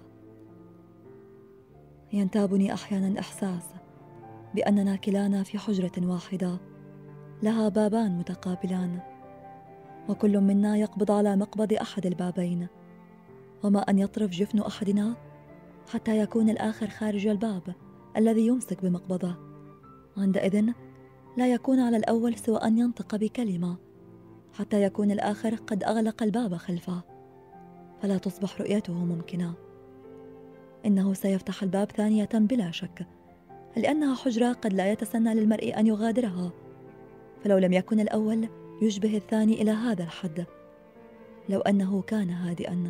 ينتابني أحيانا إحساس بأننا كلانا في حجرة واحدة لها بابان متقابلان، وكل منا يقبض على مقبض أحد البابين، وما أن يطرف جفن أحدنا حتى يكون الآخر خارج الباب الذي يمسك بمقبضه. عندئذ لا يكون على الأول سوى أن ينطق بكلمة حتى يكون الآخر قد أغلق الباب خلفه، فلا تصبح رؤيته ممكنة. إنه سيفتح الباب ثانية بلا شك، لأنها حجرة قد لا يتسنى للمرء أن يغادرها، فلو لم يكن الأول يشبه الثاني إلى هذا الحد، لو أنه كان هادئا،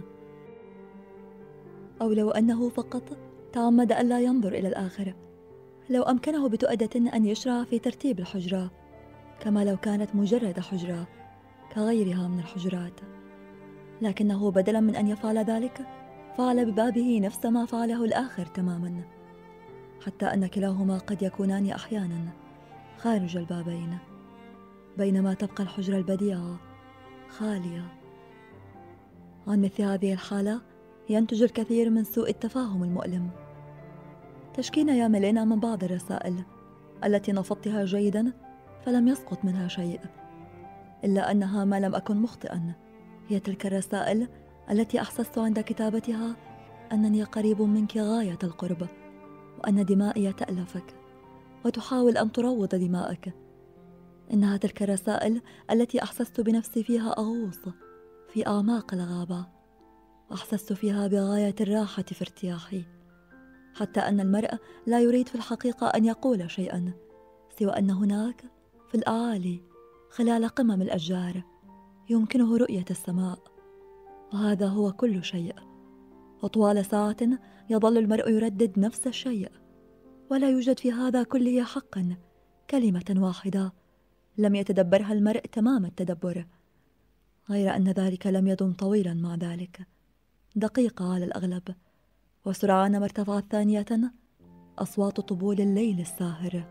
أو لو أنه فقط تعمد ألا ينظر إلى الآخر، لو أمكنه بتؤدة أن يشرع في ترتيب الحجرة كما لو كانت مجرد حجرة كغيرها من الحجرات، لكنه بدلا من أن يفعل ذلك فعل ببابه نفس ما فعله الآخر تماما، حتى أن كلاهما قد يكونان أحيانا خارج البابين، بينما تبقى الحجرة البديعة خالية. عن مثل هذه الحالة ينتج الكثير من سوء التفاهم المؤلم. تشكينا يا ميلينا من بعض الرسائل التي نفضتها جيدا فلم يسقط منها شيء، إلا أنها ما لم أكن مخطئا هي تلك الرسائل التي أحسست عند كتابتها أنني قريب منك غاية القرب، وأن دمائي تألفك وتحاول أن تروض دماءك. إنها تلك الرسائل التي أحسست بنفسي فيها أغوص في أعماق الغابة، وأحسست فيها بغاية الراحة في ارتياحي، حتى أن المرء لا يريد في الحقيقة أن يقول شيئا سوى أن هناك في الأعالي خلال قمم الأشجار يمكنه رؤية السماء، وهذا هو كل شيء. وطوال ساعة يظل المرء يردد نفس الشيء، ولا يوجد في هذا كله حقا كلمة واحدة لم يتدبرها المرء تمام التدبر، غير أن ذلك لم يدم طويلا مع ذلك، دقيقة على الأغلب، وسرعان ما ارتفعت ثانية أصوات طبول الليل الساهر.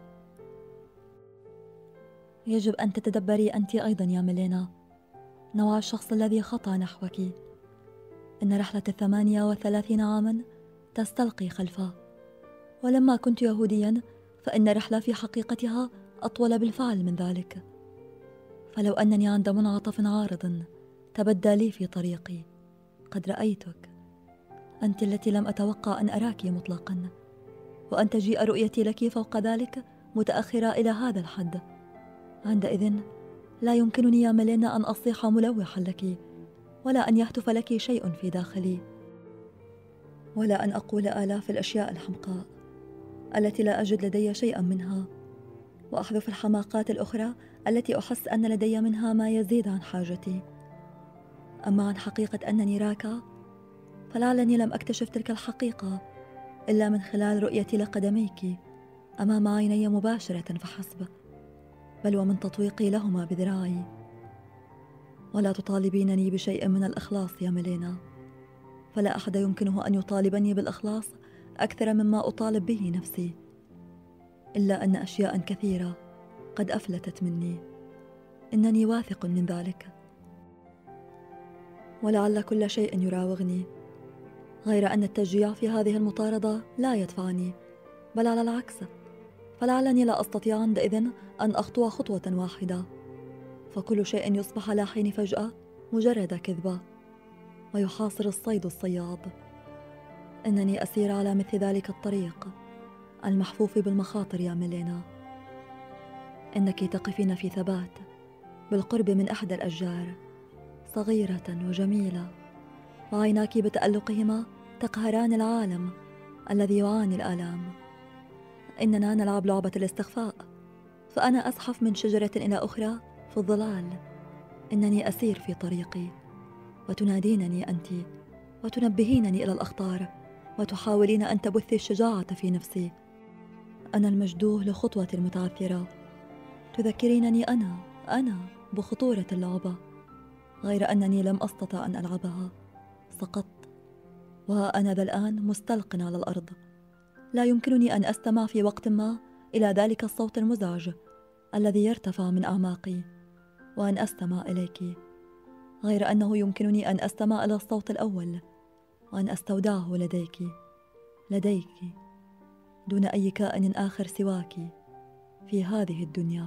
يجب أن تتدبري أنت أيضا يا ميلينا نوع الشخص الذي خطى نحوك. إن رحلة 38 عاما تستلقي خلفه، ولما كنت يهوديا فإن الرحلة في حقيقتها أطول بالفعل من ذلك. فلو أنني عند منعطف عارض تبدى لي في طريقي قد رأيتك، أنت التي لم أتوقع أن أراك مطلقا، وأن تجيء رؤيتي لك فوق ذلك متأخرة إلى هذا الحد. عندئذ لا يمكنني يا ميلينا أن أصيح ملوحا لك، ولا أن يهتف لك شيء في داخلي، ولا أن أقول آلاف الأشياء الحمقاء التي لا أجد لدي شيئا منها، وأحذف الحماقات الأخرى التي أحس أن لدي منها ما يزيد عن حاجتي. أما عن حقيقة أنني راكع، فلعلني لم أكتشف تلك الحقيقة إلا من خلال رؤيتي لقدميك أمام عيني مباشرة فحسب، بل ومن تطويقي لهما بذراعي. ولا تطالبينني بشيء من الإخلاص يا ميلينا، فلا أحد يمكنه أن يطالبني بالإخلاص أكثر مما أطالب به نفسي، إلا أن أشياء كثيرة قد أفلتت مني، إنني واثق من ذلك. ولعل كل شيء يراوغني، غير أن التشجيع في هذه المطاردة لا يدفعني، بل على العكس، فلعلني لا أستطيع عندئذ أن أخطو خطوة واحدة، فكل شيء يصبح على حين فجأة مجرد كذبة، ويحاصر الصيد الصياد. إنني أسير على مثل ذلك الطريق المحفوف بالمخاطر يا ميلينا. إنك تقفين في ثبات بالقرب من إحدى الأشجار، صغيرة وجميلة، وعيناك بتألقهما تقهران العالم الذي يعاني الآلام. إننا نلعب لعبة الاستخفاء، فأنا أزحف من شجرة إلى أخرى في الظلال. إنني أسير في طريقي، وتنادينني أنت، وتنبهينني إلى الأخطار، وتحاولين أن تبثي الشجاعة في نفسي. أنا المجدوه لخطوة المتعثرة، تذكرينني أنا بخطورة اللعبة، غير أنني لم أستطع أن ألعبها، سقطت، وها أنا ذا الآن مستلق على الأرض. لا يمكنني أن أستمع في وقت ما إلى ذلك الصوت المزعج الذي يرتفع من أعماقي، وأن أستمع إليك، غير أنه يمكنني أن أستمع إلى الصوت الأول، وأن أستودعه لديك دون أي كائن آخر سواك في هذه الدنيا.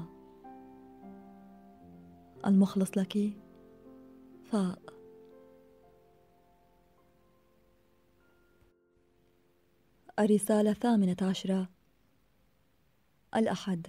المخلص لك فاء. الرسالة 18. الأحد.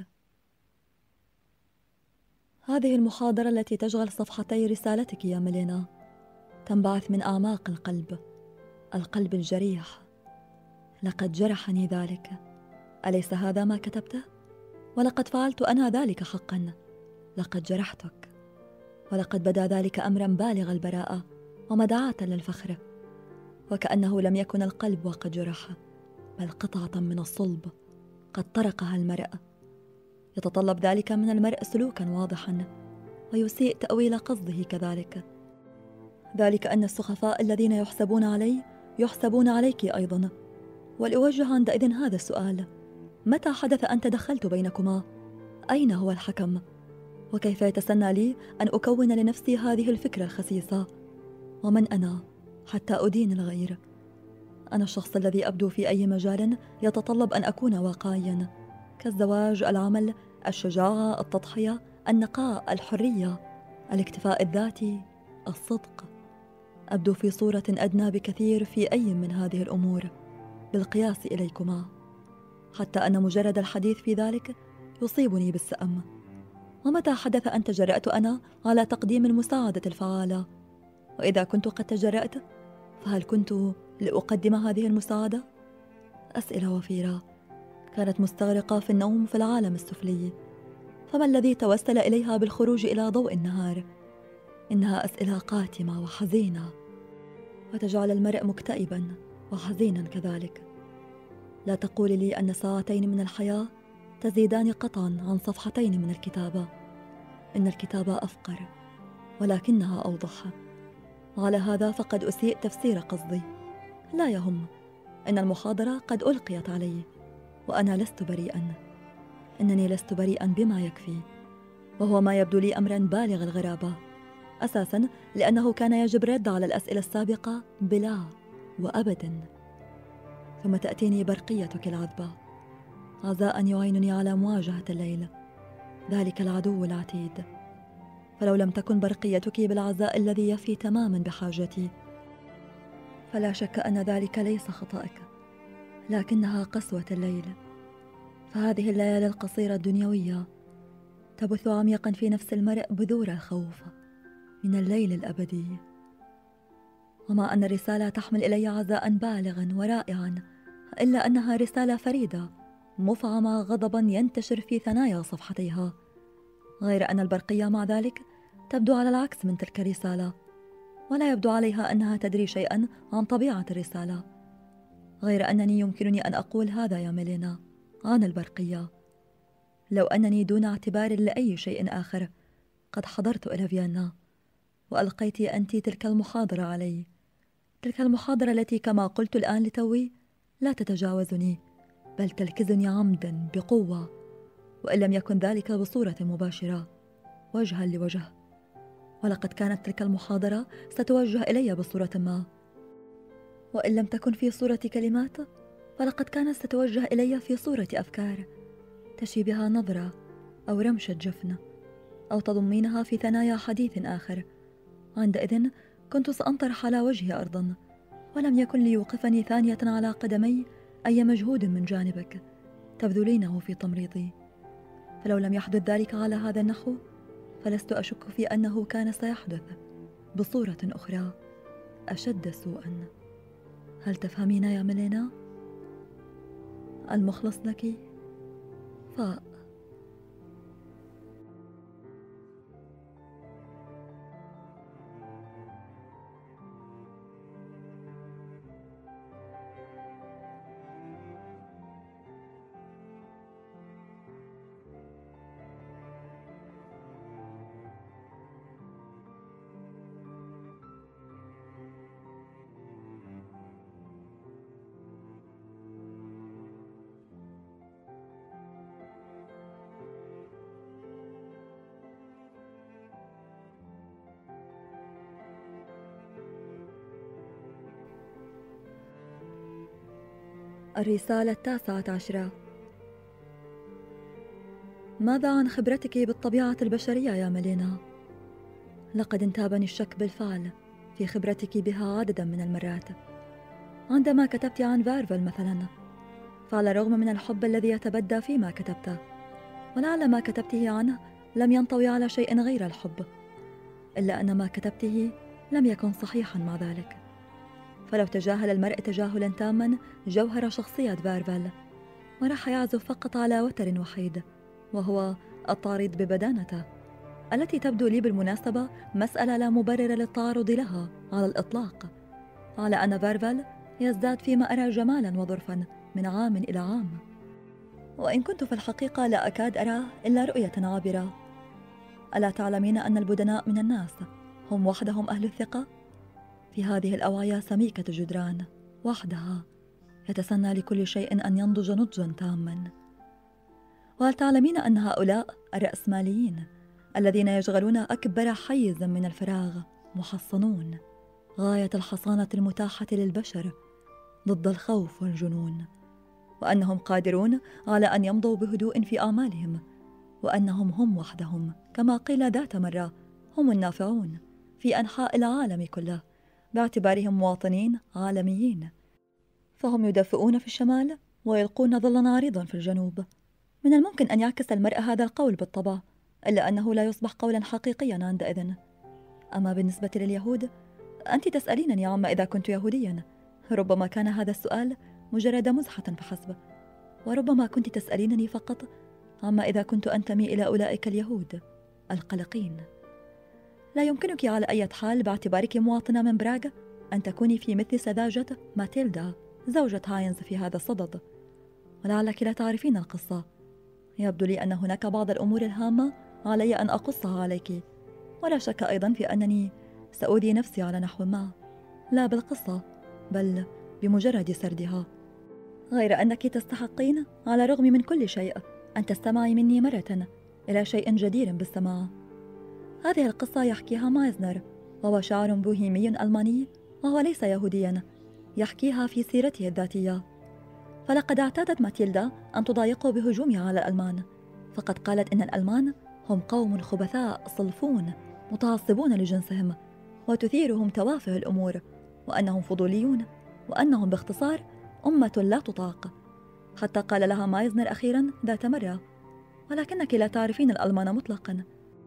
هذه المحاضرة التي تشغل صفحتي رسالتك يا ميلينا تنبعث من أعماق القلب الجريح. لقد جرحني ذلك، أليس هذا ما كتبته؟ ولقد فعلت أنا ذلك حقا، لقد جرحتك، ولقد بدا ذلك أمرا بالغ البراءة ومدعاة للفخر، وكأنه لم يكن القلب وقد جرح، بل قطعة من الصلب قد طرقها المرء. يتطلب ذلك من المرء سلوكا واضحا، ويسيء تأويل قصده كذلك. ذلك أن السخفاء الذين يحسبون علي يحسبون عليك أيضا. ولأوجه عندئذ هذا السؤال: متى حدث أن تدخلت بينكما؟ أين هو الحكم؟ وكيف يتسنى لي أن أكون لنفسي هذه الفكرة الخسيسة؟ ومن أنا حتى أدين الغير؟ أنا الشخص الذي أبدو في أي مجال يتطلب أن أكون واقعيا، كالزواج، العمل، الشجاعة، التضحية، النقاء، الحرية، الاكتفاء الذاتي، الصدق. أبدو في صورة أدنى بكثير في أي من هذه الأمور بالقياس إليكما، حتى أن مجرد الحديث في ذلك يصيبني بالسأم. ومتى حدث أن تجرأت أنا على تقديم المساعدة الفعالة؟ وإذا كنت قد تجرأت، فهل كنت لأقدم هذه المساعدة؟ أسئلة وفيرة كانت مستغرقة في النوم في العالم السفلي. فما الذي توسل إليها بالخروج إلى ضوء النهار؟ إنها أسئلة قاتمة وحزينة، وتجعل المرء مكتئبا وحزينا كذلك. لا تقول لي أن ساعتين من الحياة تزيدان قطعا عن صفحتين من الكتابة. إن الكتابة أفقر، ولكنها أوضح. وعلى هذا فقد أسيء تفسير قصدي. لا يهم، إن المحاضرة قد ألقيت علي، وأنا لست بريئا. إنني لست بريئا بما يكفي، وهو ما يبدو لي أمرا بالغ الغرابة، أساسا لأنه كان يجب الرد على الأسئلة السابقة بلا وأبدا. ثم تأتيني برقيتك العذبة عزاء يعينني على مواجهة الليل، ذلك العدو العتيد. فلو لم تكن برقيتك بالعزاء الذي يفي تماما بحاجتي، فلا شك أن ذلك ليس خطأك، لكنها قسوة الليل. فهذه الليالي القصيرة الدنيوية تبث عميقا في نفس المرء بذور الخوف من الليل الأبدي. ومع أن الرسالة تحمل إلي عزاء بالغا ورائعا، إلا أنها رسالة فريدة مفعمة غضبا ينتشر في ثنايا صفحتيها، غير أن البرقية مع ذلك تبدو على العكس من تلك الرسالة، ولا يبدو عليها أنها تدري شيئا عن طبيعة الرسالة، غير أنني يمكنني أن أقول هذا يا ميلينا عن البرقية: لو أنني دون اعتبار لأي شيء آخر قد حضرت إلى فيينا وألقيت أنت تلك المحاضرة علي، تلك المحاضرة التي كما قلت الآن لتوي لا تتجاوزني، بل تلكزني عمدا بقوة، وإن لم يكن ذلك بصورة مباشرة وجها لوجه. ولقد كانت تلك المحاضرة ستوجه إلي بصورة ما، وإن لم تكن في صورة كلمات فلقد كانت ستوجه إلي في صورة أفكار تشي بها نظرة أو رمشة جفن، أو تضمينها في ثنايا حديث آخر. عندئذ كنت سأنطرح على وجهي أرضا، ولم يكن ليوقفني ثانية على قدمي أي مجهود من جانبك تبذلينه في تمريضي. فلو لم يحدث ذلك على هذا النحو فلست أشك في أنه كان سيحدث بصورة أخرى أشد سوءا. هل تفهمين يا ميلينا؟ المخلص لك فاء. الرسالة 19. ماذا عن خبرتك بالطبيعة البشرية يا ميلينا؟ لقد انتابني الشك بالفعل في خبرتك بها عددا من المرات. عندما كتبت عن فارفل مثلا، فعلى الرغم من الحب الذي يتبدى فيما كتبته، ولعل ما كتبته عنه لم ينطوي على شيء غير الحب، إلا أن ما كتبته لم يكن صحيحا مع ذلك. فلو تجاهل المرء تجاهلا تاما جوهر شخصية فارفل، وراح يعزف فقط على وتر وحيد، وهو التعريض ببدانته، التي تبدو لي بالمناسبة مسألة لا مبرر للتعرض لها على الإطلاق، على أن فارفل يزداد فيما أرى جمالا وظرفا من عام إلى عام، وإن كنت في الحقيقة لا أكاد أرى إلا رؤية عابرة. ألا تعلمين أن البدناء من الناس هم وحدهم أهل الثقة؟ في هذه الأوعية سميكة الجدران وحدها يتسنى لكل شيء أن ينضج نضجا تاما. وهل تعلمين أن هؤلاء الرأسماليين الذين يشغلون أكبر حيز من الفراغ محصنون غاية الحصانة المتاحة للبشر ضد الخوف والجنون، وأنهم قادرون على أن يمضوا بهدوء في أعمالهم، وأنهم هم وحدهم كما قيل ذات مرة هم النافعون في أنحاء العالم كله باعتبارهم مواطنين عالميين، فهم يدفئون في الشمال ويلقون ظلا عريضا في الجنوب. من الممكن أن يعكس المرء هذا القول بالطبع، إلا أنه لا يصبح قولا حقيقيا عندئذ. أما بالنسبة لليهود، أنت تسألينني عما إذا كنت يهوديا. ربما كان هذا السؤال مجرد مزحة فحسب، وربما كنت تسألينني فقط عما إذا كنت أنتمي إلى أولئك اليهود القلقين. لا يمكنك على أي حال باعتبارك مواطنة من براغ أن تكوني في مثل سذاجة ماتيلدا زوجة هاينز في هذا الصدد، ولعلك لا تعرفين القصة. يبدو لي أن هناك بعض الأمور الهامة علي أن أقصها عليك، ولا شك أيضا في أنني سأؤذي نفسي على نحو ما، لا بالقصة بل بمجرد سردها. غير أنك تستحقين على الرغم من كل شيء أن تستمعي مني مرة إلى شيء جدير بالسماع. هذه القصة يحكيها مايزنر، وهو شاعر بوهيمي ألماني، وهو ليس يهوديا، يحكيها في سيرته الذاتية. فلقد اعتادت ماتيلدا أن تضايقه بهجومها على الألمان، فقد قالت إن الألمان هم قوم خبثاء صلفون متعصبون لجنسهم، وتثيرهم توافه الأمور، وأنهم فضوليون، وأنهم باختصار أمة لا تطاق. حتى قال لها مايزنر أخيرا ذات مرة: ولكنك لا تعرفين الألمان مطلقا،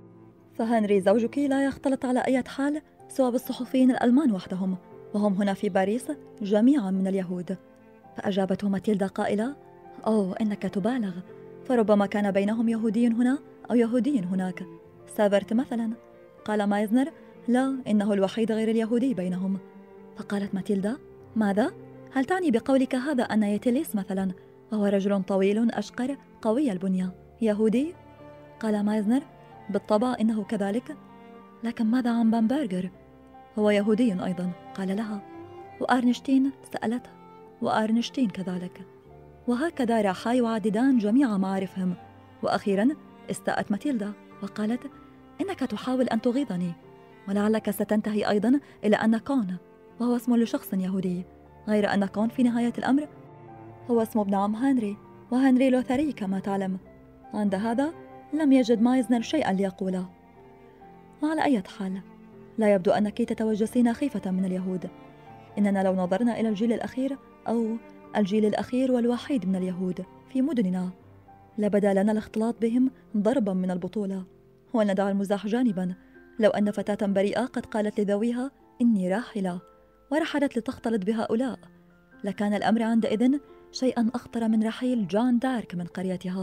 فهنري زوجك لا يختلط على أي حال سوى بالصحفيين الألمان وحدهم، وهم هنا في باريس جميعا من اليهود. فأجابته ماتيلدا قائلة: أوه إنك تبالغ، فربما كان بينهم يهودي هنا أو يهودي هناك، سافرت مثلا. قال مايزنر: لا، إنه الوحيد غير اليهودي بينهم. فقالت ماتيلدا: ماذا؟ هل تعني بقولك هذا أن يتيليس مثلا، وهو رجل طويل أشقر قوي البنية، يهودي؟ قال مايزنر: بالطبع إنه كذلك، لكن ماذا عن بامبرغر؟ هو يهودي أيضا، قال لها. وأرنشتين؟ سألته. وأرنشتين كذلك. وهكذا راحا يعددان جميع معارفهم. وأخيرا استاءت ماتيلدا وقالت: إنك تحاول أن تغيظني، ولعلك ستنتهي أيضا إلى أن كون، وهو اسم لشخص يهودي، غير أن كون في نهاية الأمر هو اسم ابن عم هنري، وهنري لوثري كما تعلم. عند هذا لم يجد مايزنر شيئا ليقوله. وعلى أي حال، لا يبدو أنك تتوجسين خيفة من اليهود. إننا لو نظرنا إلى الجيل الأخير أو الجيل الأخير والوحيد من اليهود في مدننا، لبدا لنا الاختلاط بهم ضربا من البطولة. ولندع المزاح جانبا، لو أن فتاة بريئة قد قالت لذويها: إني راحلة، ورحلت لتختلط بهؤلاء، لكان الأمر عندئذ شيئا أخطر من رحيل جان دارك من قريتها.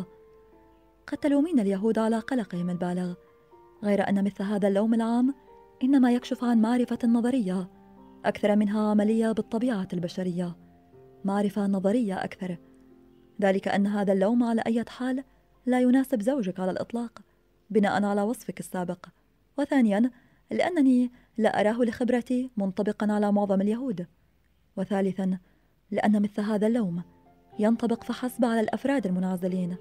قد تلومين اليهود على قلقهم البالغ، غير أن مثل هذا اللوم العام إنما يكشف عن معرفة نظرية أكثر منها عملية بالطبيعة البشرية، معرفة نظرية أكثر. ذلك أن هذا اللوم على أي حال لا يناسب زوجك على الإطلاق، بناء على وصفك السابق. وثانيا، لأنني لا أراه لخبرتي منطبقا على معظم اليهود. وثالثا، لأن مثل هذا اللوم ينطبق فحسب على الأفراد المنعزلين،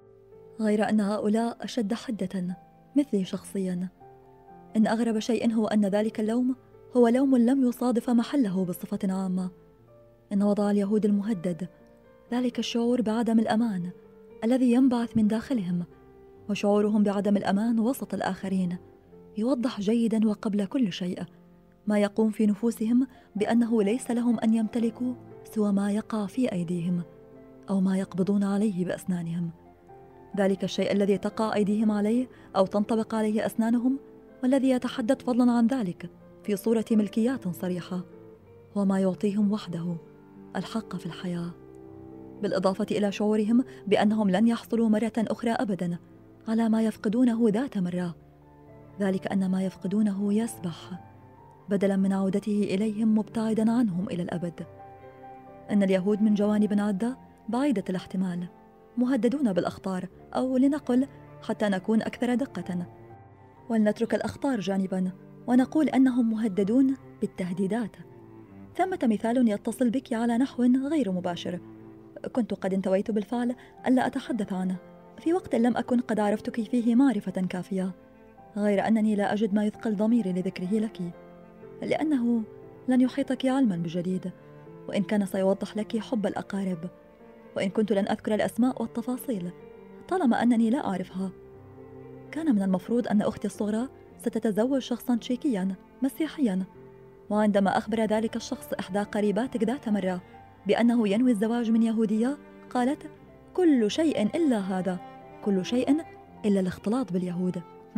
غير أن هؤلاء أشد حدة مثلي شخصيا. إن أغرب شيء هو أن ذلك اللوم هو لوم لم يصادف محله بصفة عامة. إن وضع اليهود المهدد، ذلك الشعور بعدم الأمان الذي ينبعث من داخلهم، وشعورهم بعدم الأمان وسط الآخرين، يوضح جيدا وقبل كل شيء ما يقوم في نفوسهم بأنه ليس لهم أن يمتلكوا سوى ما يقع في أيديهم أو ما يقبضون عليه بأسنانهم. ذلك الشيء الذي تقع أيديهم عليه أو تنطبق عليه أسنانهم، والذي يتحدث فضلا عن ذلك في صورة ملكيات صريحة، هو ما يعطيهم وحده الحق في الحياة، بالإضافة إلى شعورهم بأنهم لن يحصلوا مرة أخرى أبدا على ما يفقدونه ذات مرة، ذلك أن ما يفقدونه يسبح بدلا من عودته إليهم مبتعدا عنهم إلى الأبد. إن اليهود من جوانب عدة بعيدة الاحتمال مهددون بالأخطار، أو لنقل حتى نكون أكثر دقة، ولنترك الأخطار جانبا ونقول أنهم مهددون بالتهديدات. ثمة مثال يتصل بك على نحو غير مباشر، كنت قد انتويت بالفعل ألا أتحدث عنه في وقت لم أكن قد عرفتك فيه معرفة كافية، غير أنني لا أجد ما يثقل ضميري لذكره لك، لأنه لن يحيطك علما بجديد، وإن كان سيوضح لك حب الأقارب، وإن كنت لن أذكر الأسماء والتفاصيل طالما أنني لا أعرفها. كان من المفروض أن أختي الصغرى ستتزوج شخصا تشيكيا مسيحيا، وعندما أخبر ذلك الشخص إحدى قريباتك ذات مرة بأنه ينوي الزواج من يهودية، قالت: كل شيء إلا هذا، كل شيء إلا الاختلاط باليهود.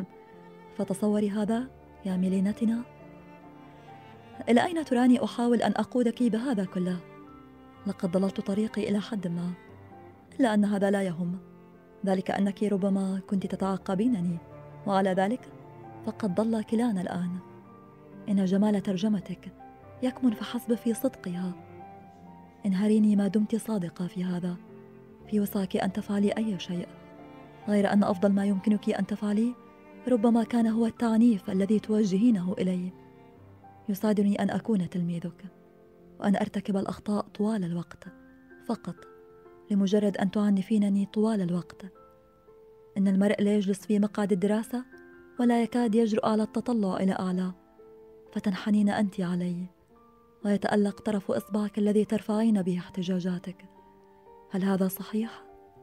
فتصوري هذا يا ميلينتنا. إلى أين تراني أحاول أن أقودك بهذا كله؟ لقد ضللت طريقي إلى حد ما، إلا أن هذا لا يهم، ذلك أنك ربما كنت تتعاقبينني، وعلى ذلك فقد ضل كلانا الآن. إن جمال ترجمتك يكمن فحسب في صدقها. انهريني ما دمت صادقة في هذا. في وسعك أن تفعلي أي شيء، غير أن أفضل ما يمكنك أن تفعليه ربما كان هو التعنيف الذي توجهينه إلي. يسعدني أن أكون تلميذك، وأن أرتكب الأخطاء طوال الوقت فقط لمجرد أن تعنفينني طوال الوقت. إن المرء لا يجلس في مقعد الدراسة ولا يكاد يجرؤ على التطلع إلى أعلى، فتنحنين أنت علي ويتألق طرف إصبعك الذي ترفعين به احتجاجاتك. هل هذا صحيح؟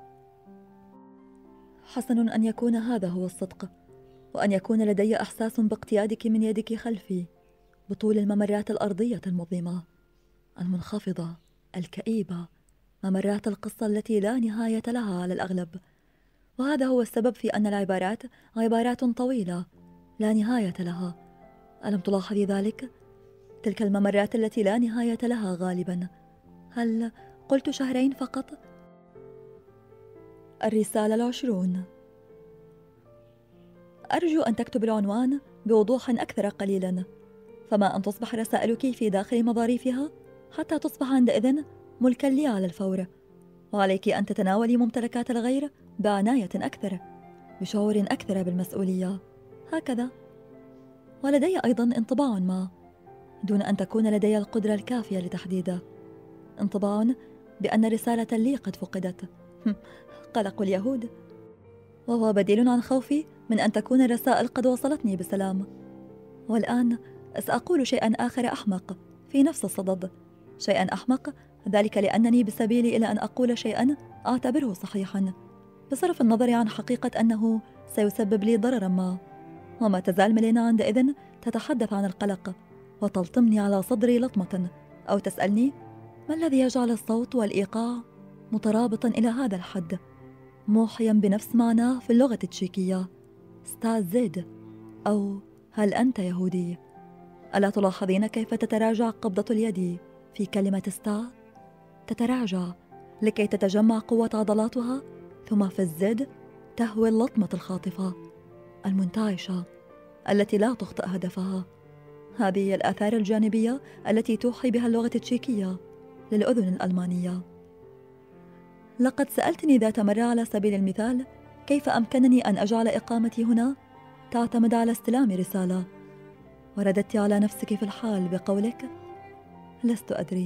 حسن أن يكون هذا هو الصدق، وأن يكون لدي إحساس باقتيادك من يدك خلفي بطول الممرات الأرضية المظلمة المنخفضة الكئيبة، ممرات القصة التي لا نهاية لها على الأغلب. وهذا هو السبب في أن العبارات عبارات طويلة لا نهاية لها. ألم تلاحظي ذلك؟ تلك الممرات التي لا نهاية لها غالبا. هل قلت شهرين فقط؟ الرسالة 20. أرجو أن تكتب العنوان بوضوح أكثر قليلا، فما أن تصبح رسائلك في داخل مظاريفها حتى تصبح عندئذ ملكا لي على الفور. وعليك أن تتناولي ممتلكات الغير بعناية أكثر، بشعور أكثر بالمسؤولية. هكذا. ولدي أيضا انطباع ما، دون أن تكون لدي القدرة الكافية لتحديده، انطباع بأن رسالة لي قد فقدت. قلق اليهود. وهو بديل عن خوفي من أن تكون الرسائل قد وصلتني بسلام. والآن سأقول شيئا آخر أحمق في نفس الصدد. شيئا أحمق ذلك لأنني بسبيلي إلى أن أقول شيئا أعتبره صحيحا، بصرف النظر عن حقيقة أنه سيسبب لي ضررا ما. وما تزال ميلينا عندئذ تتحدث عن القلق وتلطمني على صدري لطمة، أو تسألني ما الذي يجعل الصوت والإيقاع مترابطا إلى هذا الحد، موحيا بنفس معناه في اللغة التشيكية، ستا زيد، أو هل أنت يهودي؟ ألا تلاحظين كيف تتراجع قبضة اليد في كلمة ستا؟ تتراجع لكي تتجمع قوة عضلاتها، ثم في الزد تهوي اللطمة الخاطفة المنتعشة التي لا تخطئ هدفها. هذه هي الآثار الجانبية التي توحي بها اللغة التشيكية للأذن الألمانية. لقد سألتني ذات مرة على سبيل المثال كيف أمكنني أن أجعل إقامتي هنا تعتمد على استلام رسالة، ورددت على نفسك في الحال بقولك لست أدري.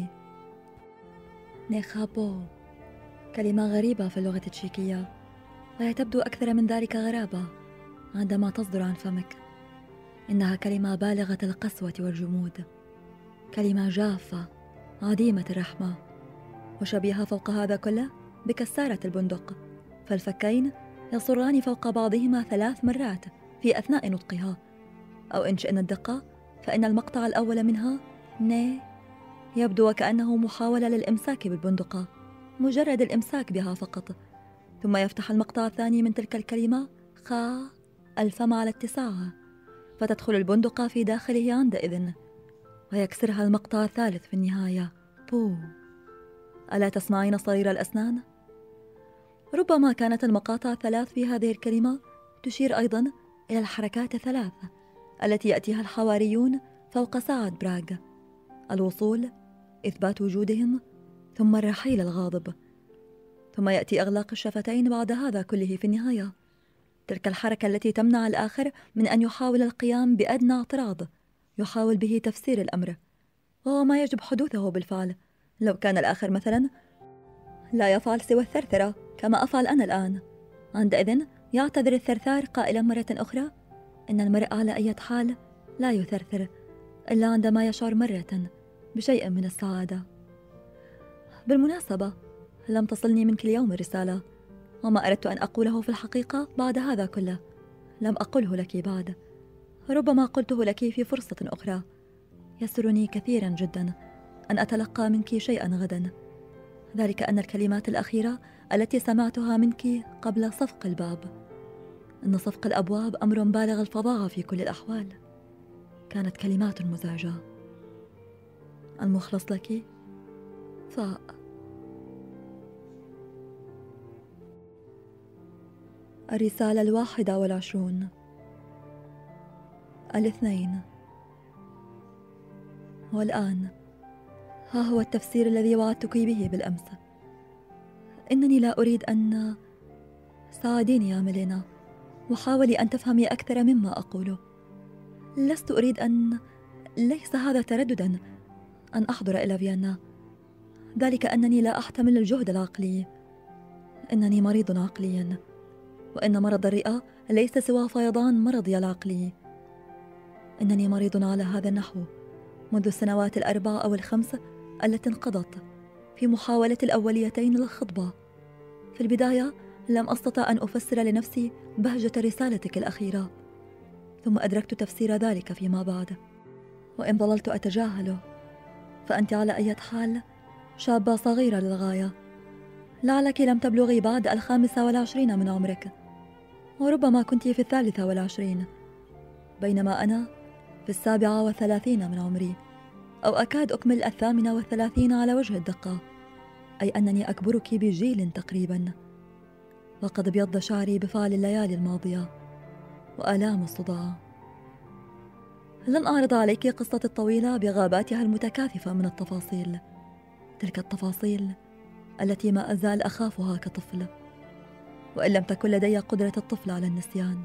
نيخابو، كلمة غريبة في اللغة التشيكية، وهي تبدو أكثر من ذلك غرابة عندما تصدر عن فمك. إنها كلمة بالغة القسوة والجمود، كلمة جافة عديمة الرحمة، وشبيهة فوق هذا كله بكسارة البندق، فالفكين يصران فوق بعضهما 3 مرات في أثناء نطقها، أو إن شئنا الدقة فإن المقطع الأول منها ني يبدو وكأنه محاولة للإمساك بالبندقة، مجرد الإمساك بها فقط، ثم يفتح المقطع الثاني من تلك الكلمة خا الفم على اتساعها، فتدخل البندقة في داخله عندئذ، ويكسرها المقطع الثالث في النهاية بو. ألا تسمعين صرير الأسنان؟ ربما كانت المقاطع 3 في هذه الكلمة تشير أيضا إلى الحركات 3 التي يأتيها الحواريون فوق ساعة براغ: الوصول، إثبات وجودهم، ثم الرحيل الغاضب، ثم يأتي إغلاق الشفتين بعد هذا كله في النهاية، تلك الحركة التي تمنع الآخر من أن يحاول القيام بأدنى اعتراض يحاول به تفسير الأمر، وهو ما يجب حدوثه بالفعل. لو كان الآخر مثلا لا يفعل سوى الثرثرة كما أفعل أنا الآن، عندئذ يعتذر الثرثار قائلا مرة أخرى إن المرء على أي حال لا يثرثر إلا عندما يشعر مرة بشيء من السعادة. بالمناسبة، لم تصلني منك اليوم رسالة، وما أردت أن أقوله في الحقيقة بعد هذا كله لم أقله لك بعد، ربما قلته لك في فرصة أخرى. يسرني كثيرا جدا أن أتلقى منك شيئا غدا، ذلك أن الكلمات الأخيرة التي سمعتها منك قبل صفق الباب، إن صفق الأبواب أمر بالغ الفظاعة في كل الأحوال، كانت كلمات مزعجة. المخلص لك فاء. الرسالة 21. الاثنين. والآن ها هو التفسير الذي وعدتك به بالأمس. إنني لا أريد أن ساعديني يا ميلينا، وحاولي أن تفهمي أكثر مما أقوله. لست أريد ليس هذا ترددا أن أحضر إلى فيينا، ذلك أنني لا أحتمل الجهد العقلي. إنني مريض عقليا، وإن مرض الرئة ليس سوى فيضان مرضي العقلي. إنني مريض على هذا النحو منذ السنوات 4 أو 5 التي انقضت في محاولة الأوليتين للخطبة. في البداية لم أستطع أن أفسر لنفسي بهجة رسالتك الأخيرة، ثم أدركت تفسير ذلك فيما بعد، وإن ظللت أتجاهله فأنت على أي حال شابة صغيرة للغاية. لعلك لم تبلغي بعد 25 من عمرك، وربما كنت في 23، بينما أنا في 37 من عمري، أو أكاد أكمل 38 على وجه الدقة، أي أنني أكبرك بجيل تقريبا. وقد ابيض شعري بفعل الليالي الماضية وآلام الصداع. لن أعرض عليك قصتي الطويلة بغاباتها المتكاثفة من التفاصيل، تلك التفاصيل التي ما أزال أخافها كطفل، وإن لم تكن لدي قدرة الطفل على النسيان.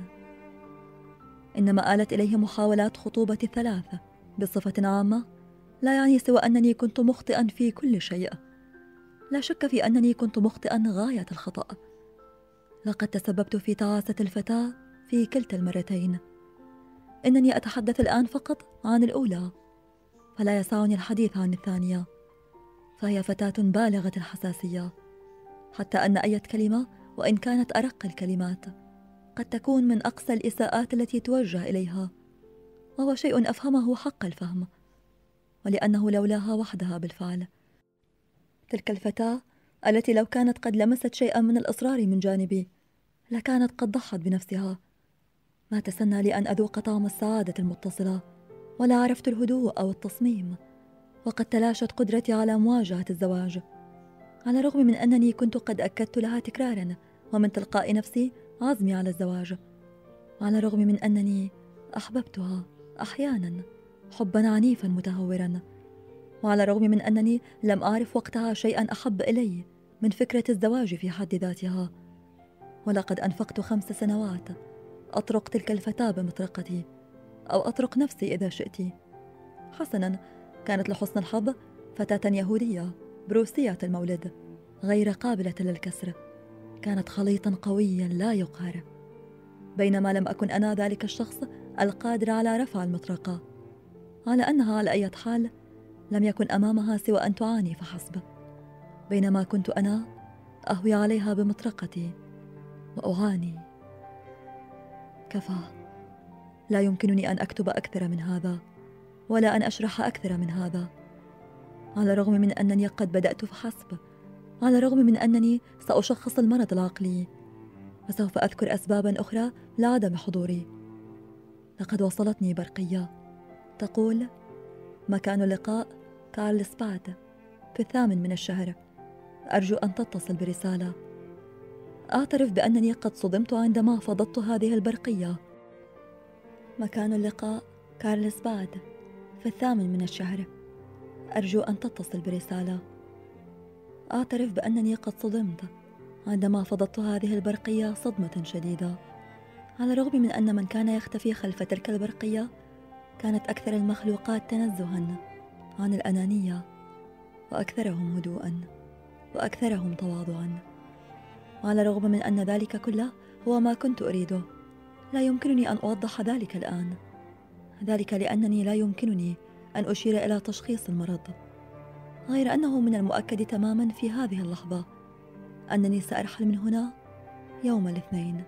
إنما آلت إليه محاولات خطوبة 3 بصفة عامة، لا يعني سوى أنني كنت مخطئا في كل شيء. لا شك في أنني كنت مخطئا غاية الخطأ. لقد تسببت في تعاسة الفتاة في كلتا المرتين. إنني أتحدث الآن فقط عن الأولى، فلا يسعني الحديث عن الثانية، فهي فتاة بالغة الحساسية، حتى أن أي كلمة وإن كانت أرق الكلمات قد تكون من أقسى الإساءات التي توجه إليها، وهو شيء أفهمه حق الفهم، ولأنه لولاها وحدها بالفعل. تلك الفتاة التي لو كانت قد لمست شيئا من الإصرار من جانبي لكانت قد ضحت بنفسها. ما تسنى لي أن أذوق طعم السعادة المتصلة، ولا عرفت الهدوء أو التصميم، وقد تلاشت قدرتي على مواجهة الزواج، على الرغم من أنني كنت قد أكدت لها تكرارا ومن تلقاء نفسي عزمي على الزواج، على الرغم من أنني أحببتها أحيانا حبا عنيفا متهورا، وعلى الرغم من أنني لم أعرف وقتها شيئا أحب إلي من فكرة الزواج في حد ذاتها. ولقد أنفقت 5 سنوات أطرق تلك الفتاة بمطرقتي، أو أطرق نفسي إذا شئت. حسنا، كانت لحسن الحظ فتاة يهودية بروسية المولد، غير قابلة للكسر، كانت خليطا قويا لا يقهر، بينما لم أكن أنا ذلك الشخص القادر على رفع المطرقة، على أنها على أي حال لم يكن أمامها سوى أن تعاني فحسب، بينما كنت أنا أهوي عليها بمطرقتي وأعاني. كفى، لا يمكنني أن أكتب أكثر من هذا، ولا أن أشرح أكثر من هذا. على الرغم من أنني قد بدأت فحسب، على الرغم من أنني سأشخص المرض العقلي، وسوف أذكر أسبابا أخرى لعدم حضوري. لقد وصلتني برقية تقول: مكان اللقاء كارلسباد في 8 من الشهر، أرجو أن تتصل برسالة. أعترف بأنني قد صدمت عندما فضضت هذه البرقية. مكان اللقاء كارلسباد في 8 من الشهر، أرجو أن تتصل برسالة. أعترف بأنني قد صدمت عندما فضضت هذه البرقية صدمة شديدة، على الرغم من أن من كان يختفي خلف تلك البرقية كانت أكثر المخلوقات تنزها عن الأنانية، وأكثرهم هدوءا، وأكثرهم تواضعا. وعلى الرغم من أن ذلك كله هو ما كنت أريده، لا يمكنني أن أوضح ذلك الآن، ذلك لأنني لا يمكنني أن أشير إلى تشخيص المرض، غير أنه من المؤكد تماما في هذه اللحظة أنني سأرحل من هنا يوم الاثنين.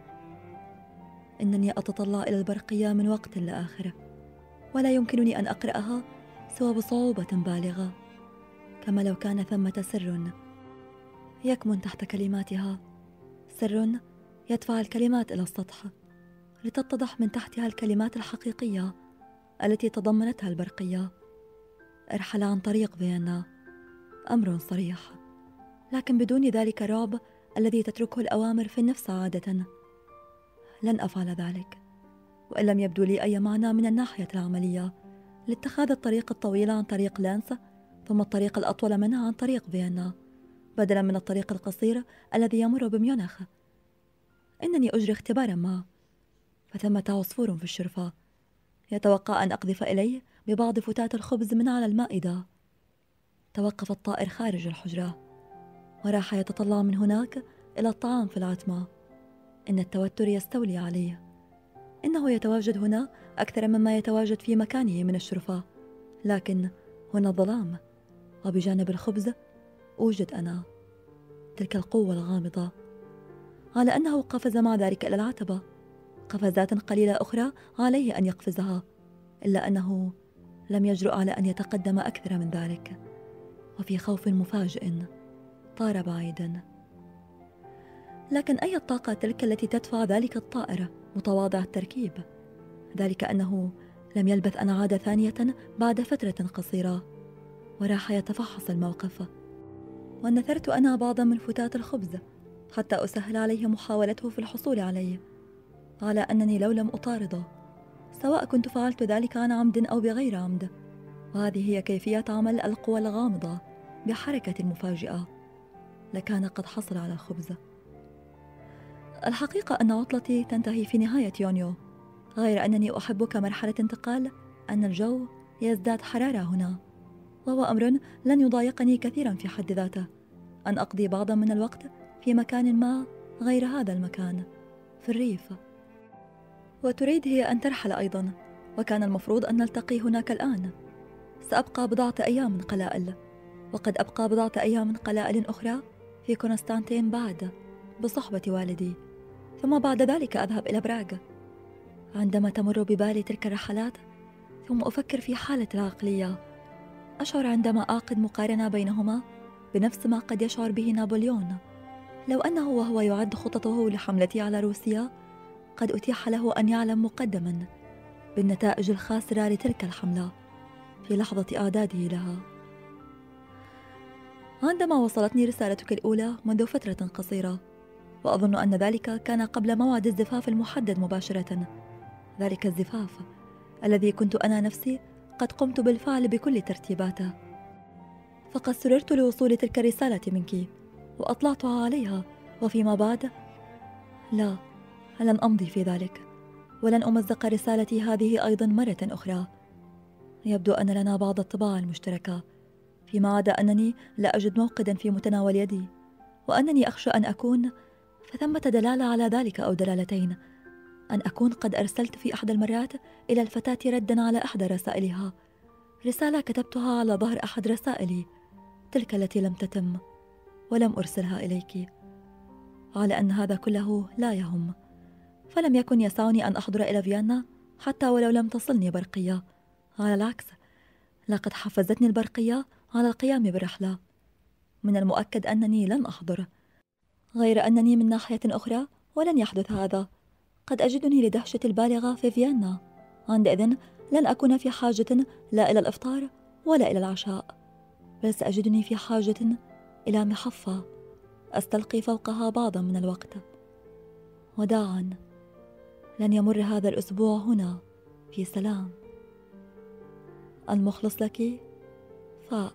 إنني أتطلع إلى البرقية من وقت لآخر، ولا يمكنني أن أقرأها سوى بصعوبة بالغة، كما لو كان ثمة سر يكمن تحت كلماتها، سر يدفع الكلمات إلى السطح لتتضح من تحتها الكلمات الحقيقية التي تضمنتها البرقية. ارحل عن طريق فيينا، أمر صريح، لكن بدون ذلك الرعب الذي تتركه الأوامر في النفس عادة. لن أفعل ذلك، وإن لم يبدو لي أي معنى من الناحية العملية لاتخاذ الطريق الطويل عن طريق لانس، ثم الطريق الأطول منها عن طريق فيينا، بدلا من الطريق القصير الذي يمر بميونخ. إنني أجري اختبارا ما، فثمة عصفور في الشرفة يتوقع أن أقذف إليه ببعض فتات الخبز من على المائدة. توقف الطائر خارج الحجرة وراح يتطلع من هناك إلى الطعام في العتمة. إن التوتر يستولي عليه. إنه يتواجد هنا أكثر مما يتواجد في مكانه من الشرفة، لكن هنا الظلام، وبجانب الخبز أوجد أنا، تلك القوة الغامضة. على أنه قفز مع ذلك إلى العتبة قفزات قليلة أخرى عليه أن يقفزها، إلا أنه لم يجرؤ على أن يتقدم أكثر من ذلك، وفي خوف مفاجئ طار بعيدا. لكن أي الطاقة تلك التي تدفع ذلك الطائر متواضع التركيب؟ ذلك أنه لم يلبث أن عاد ثانية بعد فترة قصيرة، وراح يتفحص الموقف. ونثرت أنا بعضا من فتات الخبز حتى أسهل عليه محاولته في الحصول عليه، على أنني لو لم أطارده، سواء كنت فعلت ذلك عن عمد أو بغير عمد، وهذه هي كيفية عمل القوى الغامضة بحركة مفاجئة، لكان قد حصل على الخبز. الحقيقة أن عطلتي تنتهي في نهاية يونيو، غير أنني أحب كمرحلة انتقال أن الجو يزداد حرارة هنا، وهو أمر لن يضايقني كثيرا في حد ذاته أن أقضي بعضا من الوقت في مكان ما غير هذا المكان في الريف. وتريد هي أن ترحل أيضا، وكان المفروض أن نلتقي هناك الآن. سأبقى بضعة أيام قلائل، وقد أبقى بضعة أيام قلائل أخرى في كونستانتين بعد بصحبة والدي، ثم بعد ذلك أذهب إلى براغ. عندما تمر ببالي تلك الرحلات، ثم أفكر في حالة العقلية، أشعر عندما أعقد مقارنة بينهما بنفس ما قد يشعر به نابليون، لو أنه وهو يعد خططه لحملته على روسيا قد أتيح له أن يعلم مقدما بالنتائج الخاسرة لتلك الحملة في لحظة إعداده لها. عندما وصلتني رسالتك الأولى منذ فترة قصيرة، وأظن أن ذلك كان قبل موعد الزفاف المحدد مباشرة، ذلك الزفاف الذي كنت أنا نفسي قد قمت بالفعل بكل ترتيباته، فقد سررت لوصول تلك الرسالة منك وأطلعتها عليها، وفيما بعد لا، لن أمضي في ذلك، ولن أمزق رسالتي هذه أيضا مرة أخرى. يبدو أن لنا بعض الطباع المشتركة، فيما عدا أنني لا أجد موقدا في متناول يدي، وأنني أخشى أن أكون، فثمة دلالة على ذلك أو دلالتين، أن أكون قد أرسلت في أحد المرات إلى الفتاة ردا على إحدى رسائلها، رسالة كتبتها على ظهر أحد رسائلي، تلك التي لم تتم ولم أرسلها إليك. على أن هذا كله لا يهم، فلم يكن يسعني أن أحضر إلى فيينا حتى ولو لم تصلني برقية. على العكس، لقد حفزتني البرقية على القيام بالرحلة. من المؤكد أنني لن أحضر، غير أنني من ناحية أخرى ولن يحدث هذا، قد أجدني لدهشتي البالغة في فيينا. عندئذ لن أكون في حاجة لا إلى الإفطار ولا إلى العشاء، بل سأجدني في حاجة إلى محفة أستلقي فوقها بعضا من الوقت. وداعا، لن يمر هذا الأسبوع هنا في سلام. المخلص لك فاء.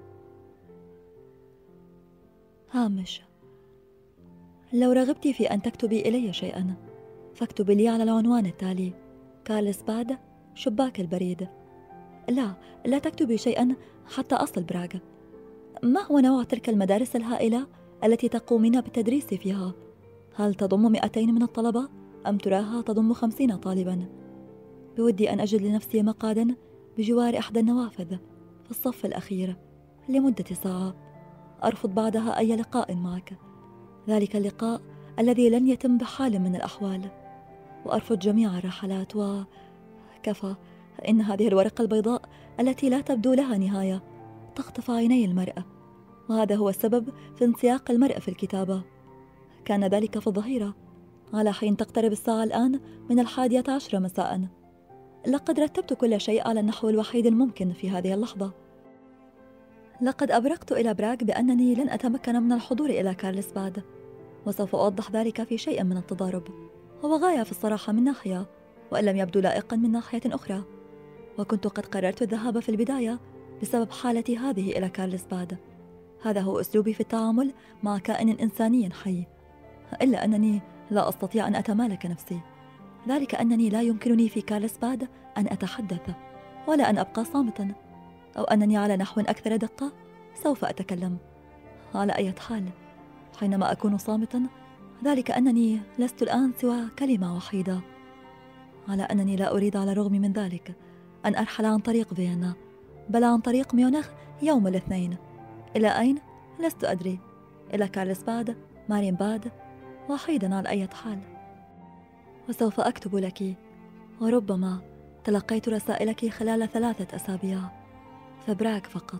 هامش: لو رغبت في أن تكتبي إلي شيئا فاكتبي لي على العنوان التالي: كارلسباد، شباك البريد. لا تكتبي شيئا حتى أصل براغ. ما هو نوع تلك المدارس الهائلة التي تقومين بالتدريس فيها؟ هل تضم 200 من الطلبة أم تراها تضم 50 طالبا؟ بودي أن أجد لنفسي مقعدا بجوار إحدى النوافذ في الصف الأخير لمدة ساعة، أرفض بعدها أي لقاء معك، ذلك اللقاء الذي لن يتم بحال من الأحوال، وأرفض جميع الرحلات. وكفى، إن هذه الورقة البيضاء التي لا تبدو لها نهاية تخطف عيني المرأة، وهذا هو السبب في انسياق المرأة في الكتابة. كان ذلك في الظهيرة، على حين تقترب الساعة الآن من 11 مساء. لقد رتبت كل شيء على النحو الوحيد الممكن في هذه اللحظة. لقد أبرقت إلى براغ بأنني لن أتمكن من الحضور إلى كارلسباد، وسوف أوضح ذلك في شيء من التضارب. هو غاية في الصراحة من ناحية، وإن لم يبدو لائقا من ناحية أخرى. وكنت قد قررت الذهاب في البداية بسبب حالتي هذه إلى كارلسباد. هذا هو أسلوبي في التعامل مع كائن إنساني حي، إلا أنني لا أستطيع أن أتمالك نفسي، ذلك أنني لا يمكنني في كارلسباد أن أتحدث ولا أن أبقى صامتا، أو أنني على نحو أكثر دقة سوف أتكلم. على أي حال، حينما أكون صامتا ذلك أنني لست الآن سوى كلمة وحيدة، على أنني لا أريد على الرغم من ذلك أن أرحل عن طريق فيينا، بل عن طريق ميونخ يوم الاثنين. إلى أين؟ لست أدري. إلى كارلسباد، مارينباد، وحيدا على أي حال. وسوف أكتب لك، وربما تلقيت رسائلك خلال 3 أسابيع، فبراك فقط.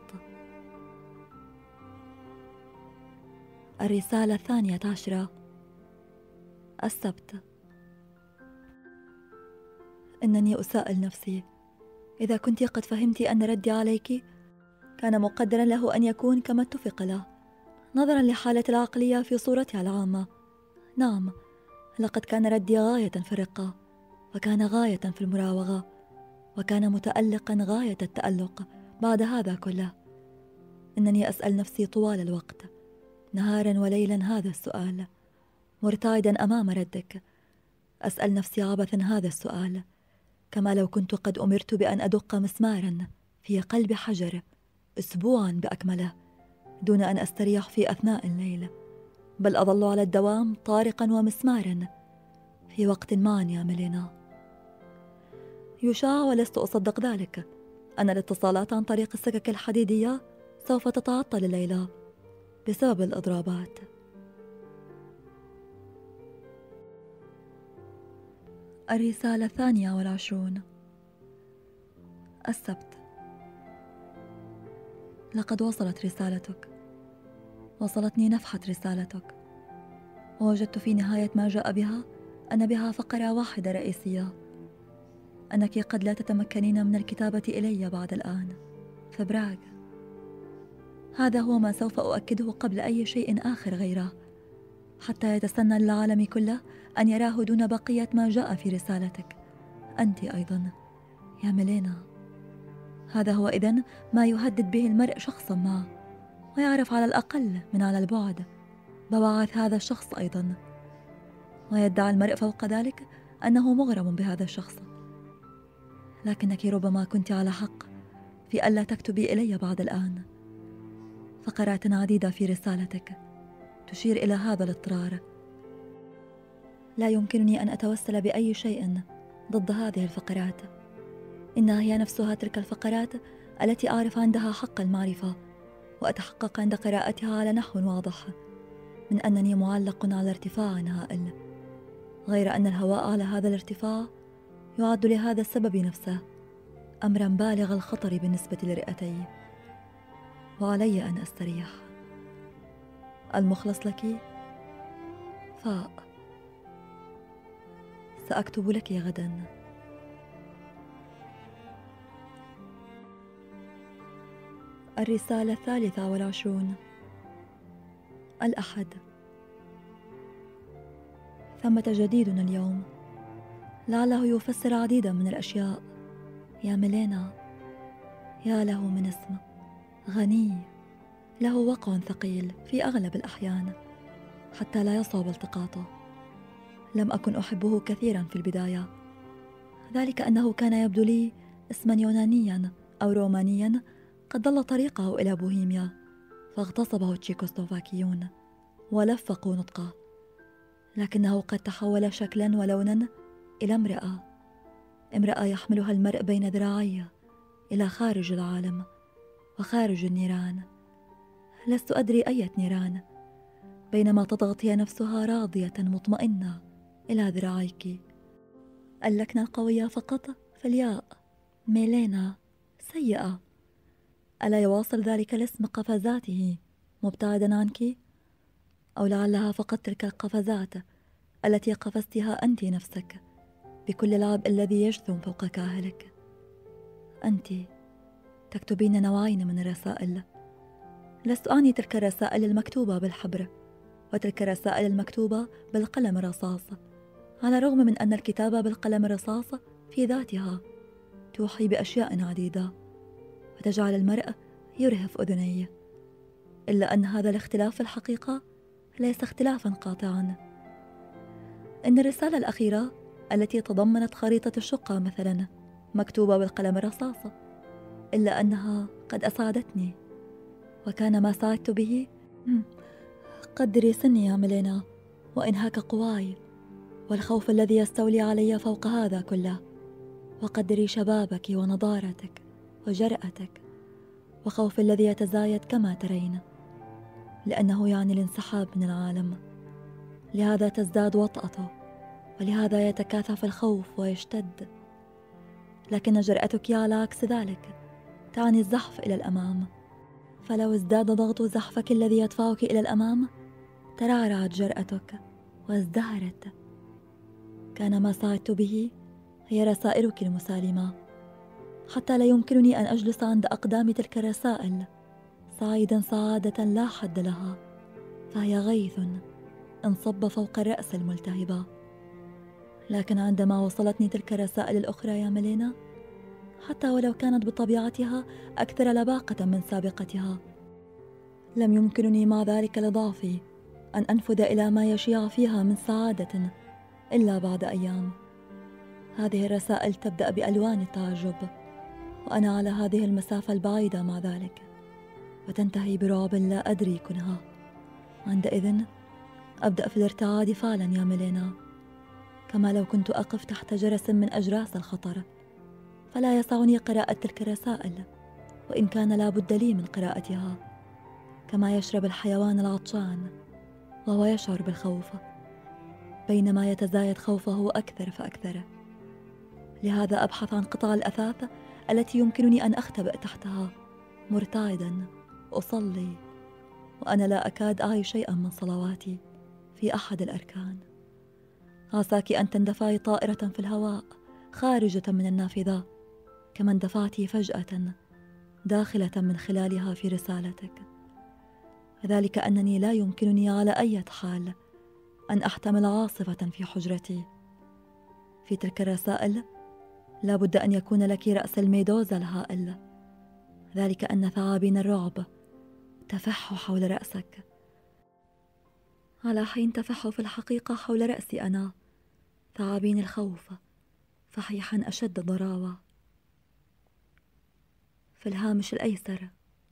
الرسالة 12. السبت. إنني أسائل نفسي إذا كنت قد فهمت أن ردي عليك كان مقدرا له أن يكون كما اتفق له، نظرا لحالة العقلية في صورتها العامة. نعم، لقد كان ردي غاية في الرقة، وكان غاية في المراوغة، وكان متألقا غاية التألق. بعد هذا كله إنني أسأل نفسي طوال الوقت، نهارا وليلا، هذا السؤال، مرتعدا أمام ردك. أسأل نفسي عبثا هذا السؤال، كما لو كنت قد أمرت بأن أدق مسمارا في قلب حجر أسبوعا بأكمله دون أن أستريح في أثناء الليل، بل أظل على الدوام طارقا ومسمارا في وقت ما يا ميلينا. يشاع ولست أصدق ذلك أن الاتصالات عن طريق السكك الحديدية سوف تتعطل الليلة بسبب الإضرابات. الرسالة 22. السبت. لقد وصلت رسالتك، وصلتني نفحة رسالتك، ووجدت في نهاية ما جاء بها أن بها فقرة واحدة رئيسية: أنك قد لا تتمكنين من الكتابة إلي بعد الآن، فبراغ. هذا هو ما سوف أؤكده قبل أي شيء آخر غيره، حتى يتسنى للعالم كله أن يراه دون بقية ما جاء في رسالتك أنت أيضا يا ميلينا. هذا هو إذن ما يهدد به المرء شخصا ما، ويعرف على الأقل من على البعد بواعث هذا الشخص أيضا، ويدعي المرء فوق ذلك أنه مغرم بهذا الشخص. لكنك ربما كنت على حق في ألا تكتبي إلي بعد الآن. فقرات عديدة في رسالتك تشير إلى هذا الاضطرار. لا يمكنني أن أتوسل بأي شيء ضد هذه الفقرات، إنها هي نفسها تلك الفقرات التي أعرف عندها حق المعرفة، وأتحقق عند قراءتها على نحو واضح من أنني معلق على ارتفاع هائل، غير أن الهواء على هذا الارتفاع يعد لهذا السبب نفسه أمرا بالغ الخطر بالنسبة لرئتي، وعلي أن أستريح. المخلص لك فاء. سأكتب لك غدا. الرسالة 23. الأحد. ثمة جديد اليوم، لعله يفسر عديدا من الأشياء يا ميلينا. يا له من اسم غني، له وقع ثقيل في أغلب الأحيان حتى لا يصعب التقاطه. لم أكن أحبه كثيرا في البداية، ذلك أنه كان يبدو لي اسما يونانيا أو رومانيا قد ضل طريقه إلى بوهيميا، فاغتصبه التشيكوسلوفاكيون ولفقوا نطقه، لكنه قد تحول شكلا ولونا إلى امرأة يحملها المرء بين ذراعي إلى خارج العالم وخارج النيران. لست أدري أية نيران، بينما تضغط هي نفسها راضية مطمئنة إلى ذراعيك. اللكنة القوية فقط في الياء، ميلينا سيئة. ألا يواصل ذلك الاسم قفزاته مبتعدا عنك؟ أو لعلها فقط تلك القفزات التي قفزتها أنت نفسك بكل العبء الذي يجثم فوق كاهلك. أنت تكتبين نوعين من الرسائل، لست أعني تلك الرسائل المكتوبة بالحبر وتلك الرسائل المكتوبة بالقلم الرصاص، على الرغم من أن الكتابة بالقلم الرصاص في ذاتها توحي بأشياء عديدة وتجعل المرء يرهف أذنيه، إلا أن هذا الاختلاف في الحقيقة ليس اختلافا قاطعا. إن الرسالة الأخيرة التي تضمنت خريطة الشقة مثلا مكتوبة بالقلم الرصاص، إلا أنها قد أسعدتني، وكان ما سعدت به قدري سني يا ميلينا وإنهاك قواي والخوف الذي يستولي علي فوق هذا كله، وقدري شبابك ونضارتك وجرأتك، وخوف الذي يتزايد كما ترين، لأنه يعني الانسحاب من العالم، لهذا تزداد وطأته، ولهذا يتكاثف الخوف ويشتد. لكن جرأتك على عكس ذلك تعني الزحف إلى الأمام، فلو ازداد ضغط زحفك الذي يدفعك إلى الأمام ترعرعت جرأتك وازدهرت. كان ما سعدت به هي رسائلك المسالمة، حتى لا يمكنني أن أجلس عند أقدام تلك الرسائل سعيدا سعادة لا حد لها، فهي غيث انصب فوق الرأس الملتهبة. لكن عندما وصلتني تلك الرسائل الأخرى يا ميلينا، حتى ولو كانت بطبيعتها أكثر لباقة من سابقتها، لم يمكنني مع ذلك لضعفي أن أنفذ إلى ما يشيع فيها من سعادة إلا بعد أيام. هذه الرسائل تبدأ بألوان التعجب وأنا على هذه المسافة البعيدة مع ذلك، وتنتهي برعب لا أدري كنها. عندئذ أبدأ في الارتعاد فعلا يا ميلينا، كما لو كنت أقف تحت جرس من أجراس الخطر، فلا يسعني قراءة تلك الرسائل وإن كان لا بد لي من قراءتها، كما يشرب الحيوان العطشان وهو يشعر بالخوف، بينما يتزايد خوفه أكثر فأكثر. لهذا أبحث عن قطع الأثاث التي يمكنني أن أختبئ تحتها مرتعدا أصلي وأنا لا أكاد أعي شيئا من صلواتي في أحد الأركان. عساك أن تندفعي طائرة في الهواء خارجة من النافذة كما اندفعتي فجأة داخلة من خلالها في رسالتك، ذلك أنني لا يمكنني على أي حال أن أحتمل عاصفة في حجرتي. في تلك الرسائل لا بد أن يكون لك رأس الميدوزا الهائل، ذلك أن ثعابين الرعب تفح حول رأسك، على حين تفح في الحقيقة حول رأسي أنا ثعابين الخوف فحيحا أشد ضراوة. في الهامش الأيسر: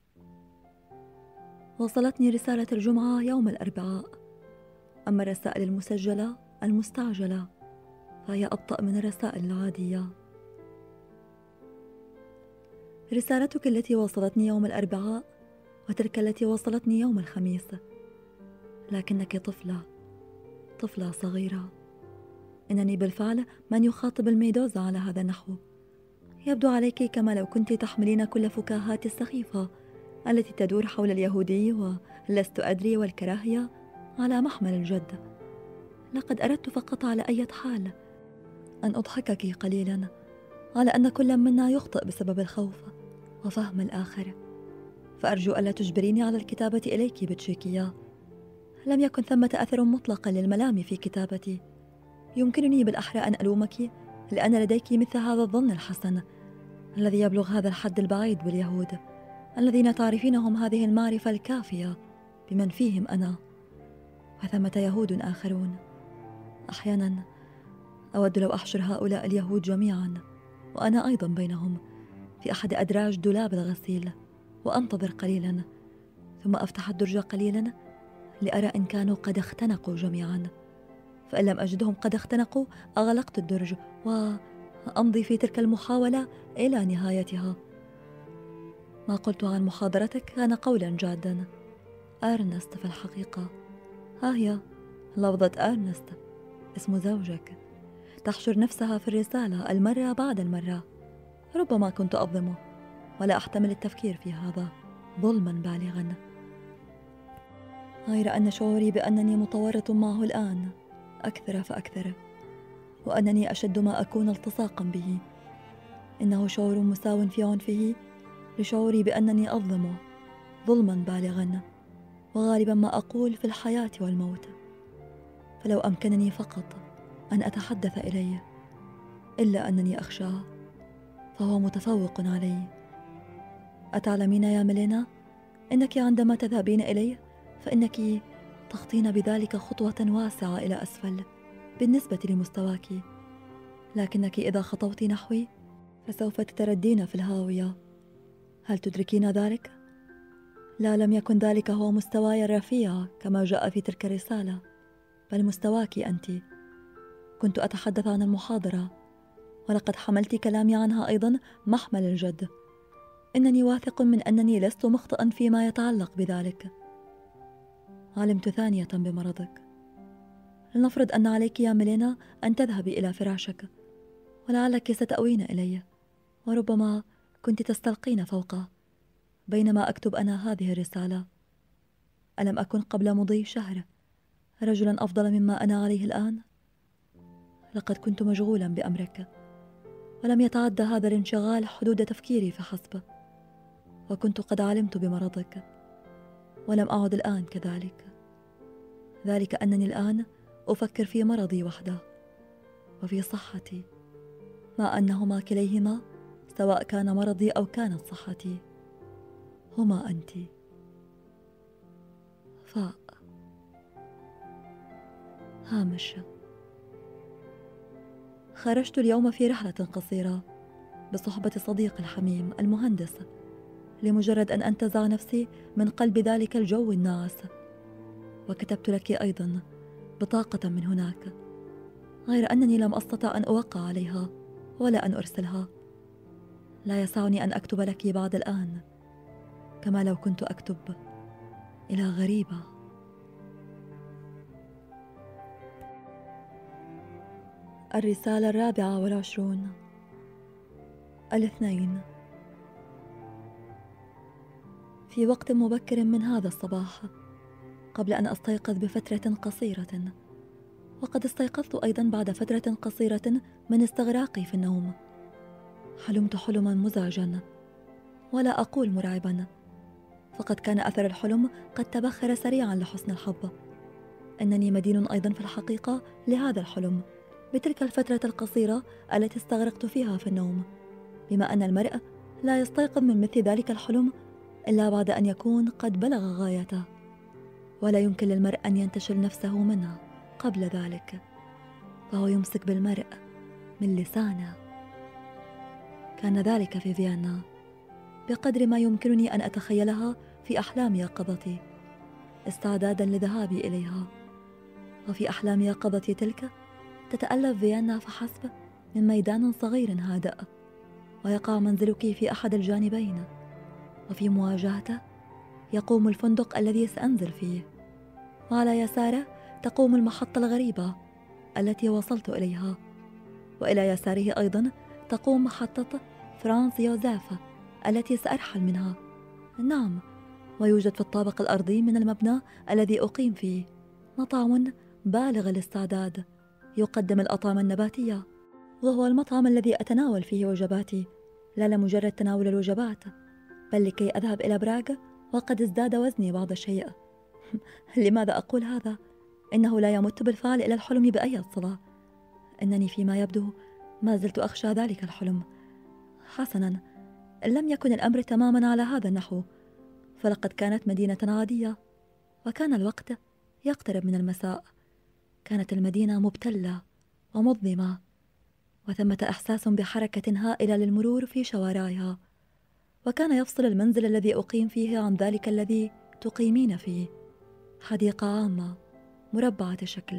وصلتني رسالة الجمعة يوم الأربعاء، أما الرسائل المسجلة المستعجلة فهي أبطأ من الرسائل العادية. رسالتك التي وصلتني يوم الأربعاء وتلك التي وصلتني يوم الخميس، لكنك طفلة صغيرة. إنني بالفعل من يخاطب الميدوزا على هذا النحو. يبدو عليك كما لو كنت تحملين كل فكاهات السخيفة التي تدور حول اليهودي ولست أدري والكراهية على محمل الجد. لقد أردت فقط على أي حال أن أضحكك قليلا على أن كل منا يخطئ بسبب الخوف وفهم الآخر، فأرجو ألا تجبريني على الكتابة إليك بتشيكية. لم يكن ثمة أثر مطلق للملام في كتابتي. يمكنني بالأحرى أن ألومك لأن لديك مثل هذا الظن الحسن الذي يبلغ هذا الحد البعيد باليهود الذين تعرفينهم هذه المعرفة الكافية بمن فيهم أنا. وثمة يهود آخرون. أحيانا أود لو أحشر هؤلاء اليهود جميعا وأنا أيضا بينهم في أحد أدراج دولاب الغسيل وأنتظر قليلا، ثم أفتح الدرج قليلا لأرى إن كانوا قد اختنقوا جميعا، فإن لم أجدهم قد اختنقوا أغلقت الدرج وأمضي في تلك المحاولة إلى نهايتها. ما قلت عن محاضرتك كان قولا جادا. أرنست في الحقيقة، ها هي لفظة أرنست اسم زوجك تحشر نفسها في الرسالة المرة بعد المرة. ربما كنت أظلمه ولا أحتمل التفكير في هذا ظلما بالغا، غير أن شعوري بأنني متورط معه الآن أكثر فأكثر، وأنني أشد ما أكون التصاقا به. إنه شعور مساو في عنفه لشعوري بأنني أظلمه ظلما بالغا، وغالبا ما أقول في الحياة والموت. فلو أمكنني فقط أن أتحدث إليه، إلا أنني أخشاه، فهو متفوق علي. أتعلمين يا ميلينا، إنك عندما تذهبين إليه فإنك تخطين بذلك خطوة واسعة إلى أسفل بالنسبة لمستواك، لكنك إذا خطوت نحوي فسوف تتردين في الهاوية. هل تدركين ذلك؟ لا، لم يكن ذلك هو مستواي الرفيع كما جاء في تلك الرسالة، بل مستواك أنت. كنت أتحدث عن المحاضرة، ولقد حملت كلامي عنها أيضا محمل الجد. إنني واثق من أنني لست مخطئا فيما يتعلق بذلك. علمت ثانية بمرضك. لنفرض أن عليك يا ميلينا أن تذهبي إلى فراشك، ولعلك ستأوين إلي، وربما كنت تستلقين فوقه بينما أكتب أنا هذه الرسالة. ألم أكن قبل مضي شهر رجلا أفضل مما أنا عليه الآن؟ لقد كنت مشغولا بأمرك، ولم يتعدى هذا الانشغال حدود تفكيري فحسب، وكنت قد علمت بمرضك، ولم أعد الآن كذلك. ذلك أنني الآن أفكر في مرضي وحده وفي صحتي، مع أنهما كليهما، سواء كان مرضي أو كانت صحتي، هما أنت. فاء. هامش. خرجت اليوم في رحلة قصيرة بصحبة صديقي الحميم المهندس، لمجرد أن أنتزع نفسي من قلب ذلك الجو الناعس. وكتبت لك أيضا بطاقة من هناك، غير أنني لم أستطع أن أوقع عليها ولا أن أرسلها. لا يسعني أن أكتب لك بعد الآن، كما لو كنت أكتب إلى غريبة. الرسالة 24. الاثنين. في وقت مبكر من هذا الصباح، قبل أن أستيقظ بفترة قصيرة، وقد استيقظت أيضا بعد فترة قصيرة من استغراقي في النوم، حلمت حلما مزعجا، ولا أقول مرعبا، فقد كان أثر الحلم قد تبخر سريعا لحسن الحظ. أنني مدين أيضا في الحقيقة لهذا الحلم بتلك الفترة القصيرة التي استغرقت فيها في النوم، بما أن المرء لا يستيقظ من مثل ذلك الحلم إلا بعد أن يكون قد بلغ غايته، ولا يمكن للمرء أن ينتشل نفسه منه قبل ذلك، فهو يمسك بالمرء من لسانه. كان ذلك في فيينا بقدر ما يمكنني أن أتخيلها في أحلام يقظتي، استعدادا لذهابي إليها. وفي أحلام يقظتي تلك تتألف فيينا فحسب من ميدان صغير هادئ، ويقع منزلك في أحد الجانبين، وفي مواجهته يقوم الفندق الذي سأنزل فيه، وعلى يساره تقوم المحطة الغريبة التي وصلت إليها، وإلى يساره أيضا تقوم محطة فرانس يوزيف التي سأرحل منها. نعم، ويوجد في الطابق الأرضي من المبنى الذي أقيم فيه مطعم بالغ الاستعداد يقدم الأطعمة النباتية، وهو المطعم الذي أتناول فيه وجباتي، لا لمجرد تناول الوجبات، بل لكي أذهب إلى براغ وقد ازداد وزني بعض الشيء. لماذا أقول هذا؟ إنه لا يمت بالفعل إلى الحلم بأي صلة. إنني فيما يبدو ما زلت أخشى ذلك الحلم. حسنا، لم يكن الأمر تماما على هذا النحو، فلقد كانت مدينة عادية، وكان الوقت يقترب من المساء. كانت المدينة مبتلة ومظلمة، وثمة إحساس بحركة هائلة للمرور في شوارعها، وكان يفصل المنزل الذي أقيم فيه عن ذلك الذي تقيمين فيه، حديقة عامة مربعة الشكل.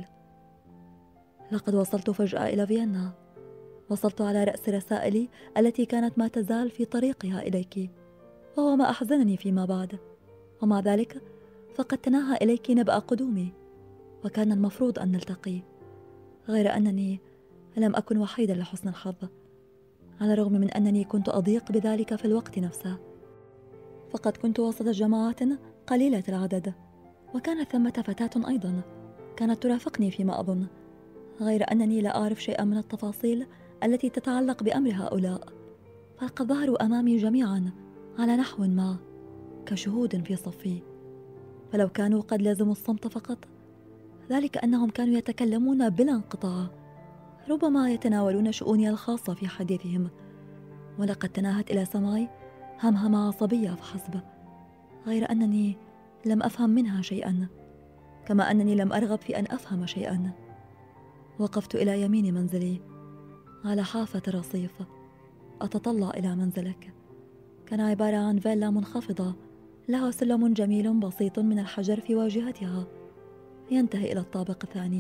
لقد وصلت فجأة إلى فيينا، وصلت على رأس رسائلي التي كانت ما تزال في طريقها إليك، وهو ما أحزنني فيما بعد، ومع ذلك فقد تناهى إليك نبأ قدومي، وكان المفروض أن نلتقي، غير أنني لم أكن وحيدا لحسن الحظ، على الرغم من أنني كنت أضيق بذلك في الوقت نفسه، فقد كنت وسط جماعات قليلة العدد، وكان ثمة فتاة أيضا كانت ترافقني فيما أظن، غير أنني لا أعرف شيئا من التفاصيل التي تتعلق بأمر هؤلاء، فقد ظهروا أمامي جميعا على نحو ما كشهود في صفي. فلو كانوا قد لازموا الصمت فقط، ذلك أنهم كانوا يتكلمون بلا انقطاع ربما يتناولون شؤوني الخاصة في حديثهم، ولقد تناهت إلى سماعي همهمة عصبية فحسب، غير أنني لم أفهم منها شيئا، كما أنني لم أرغب في أن أفهم شيئا. وقفت إلى يمين منزلي على حافة الرصيف أتطلع إلى منزلك. كان عبارة عن فيلا منخفضة لها سلم جميل بسيط من الحجر في واجهتها ينتهي إلى الطابق الثاني.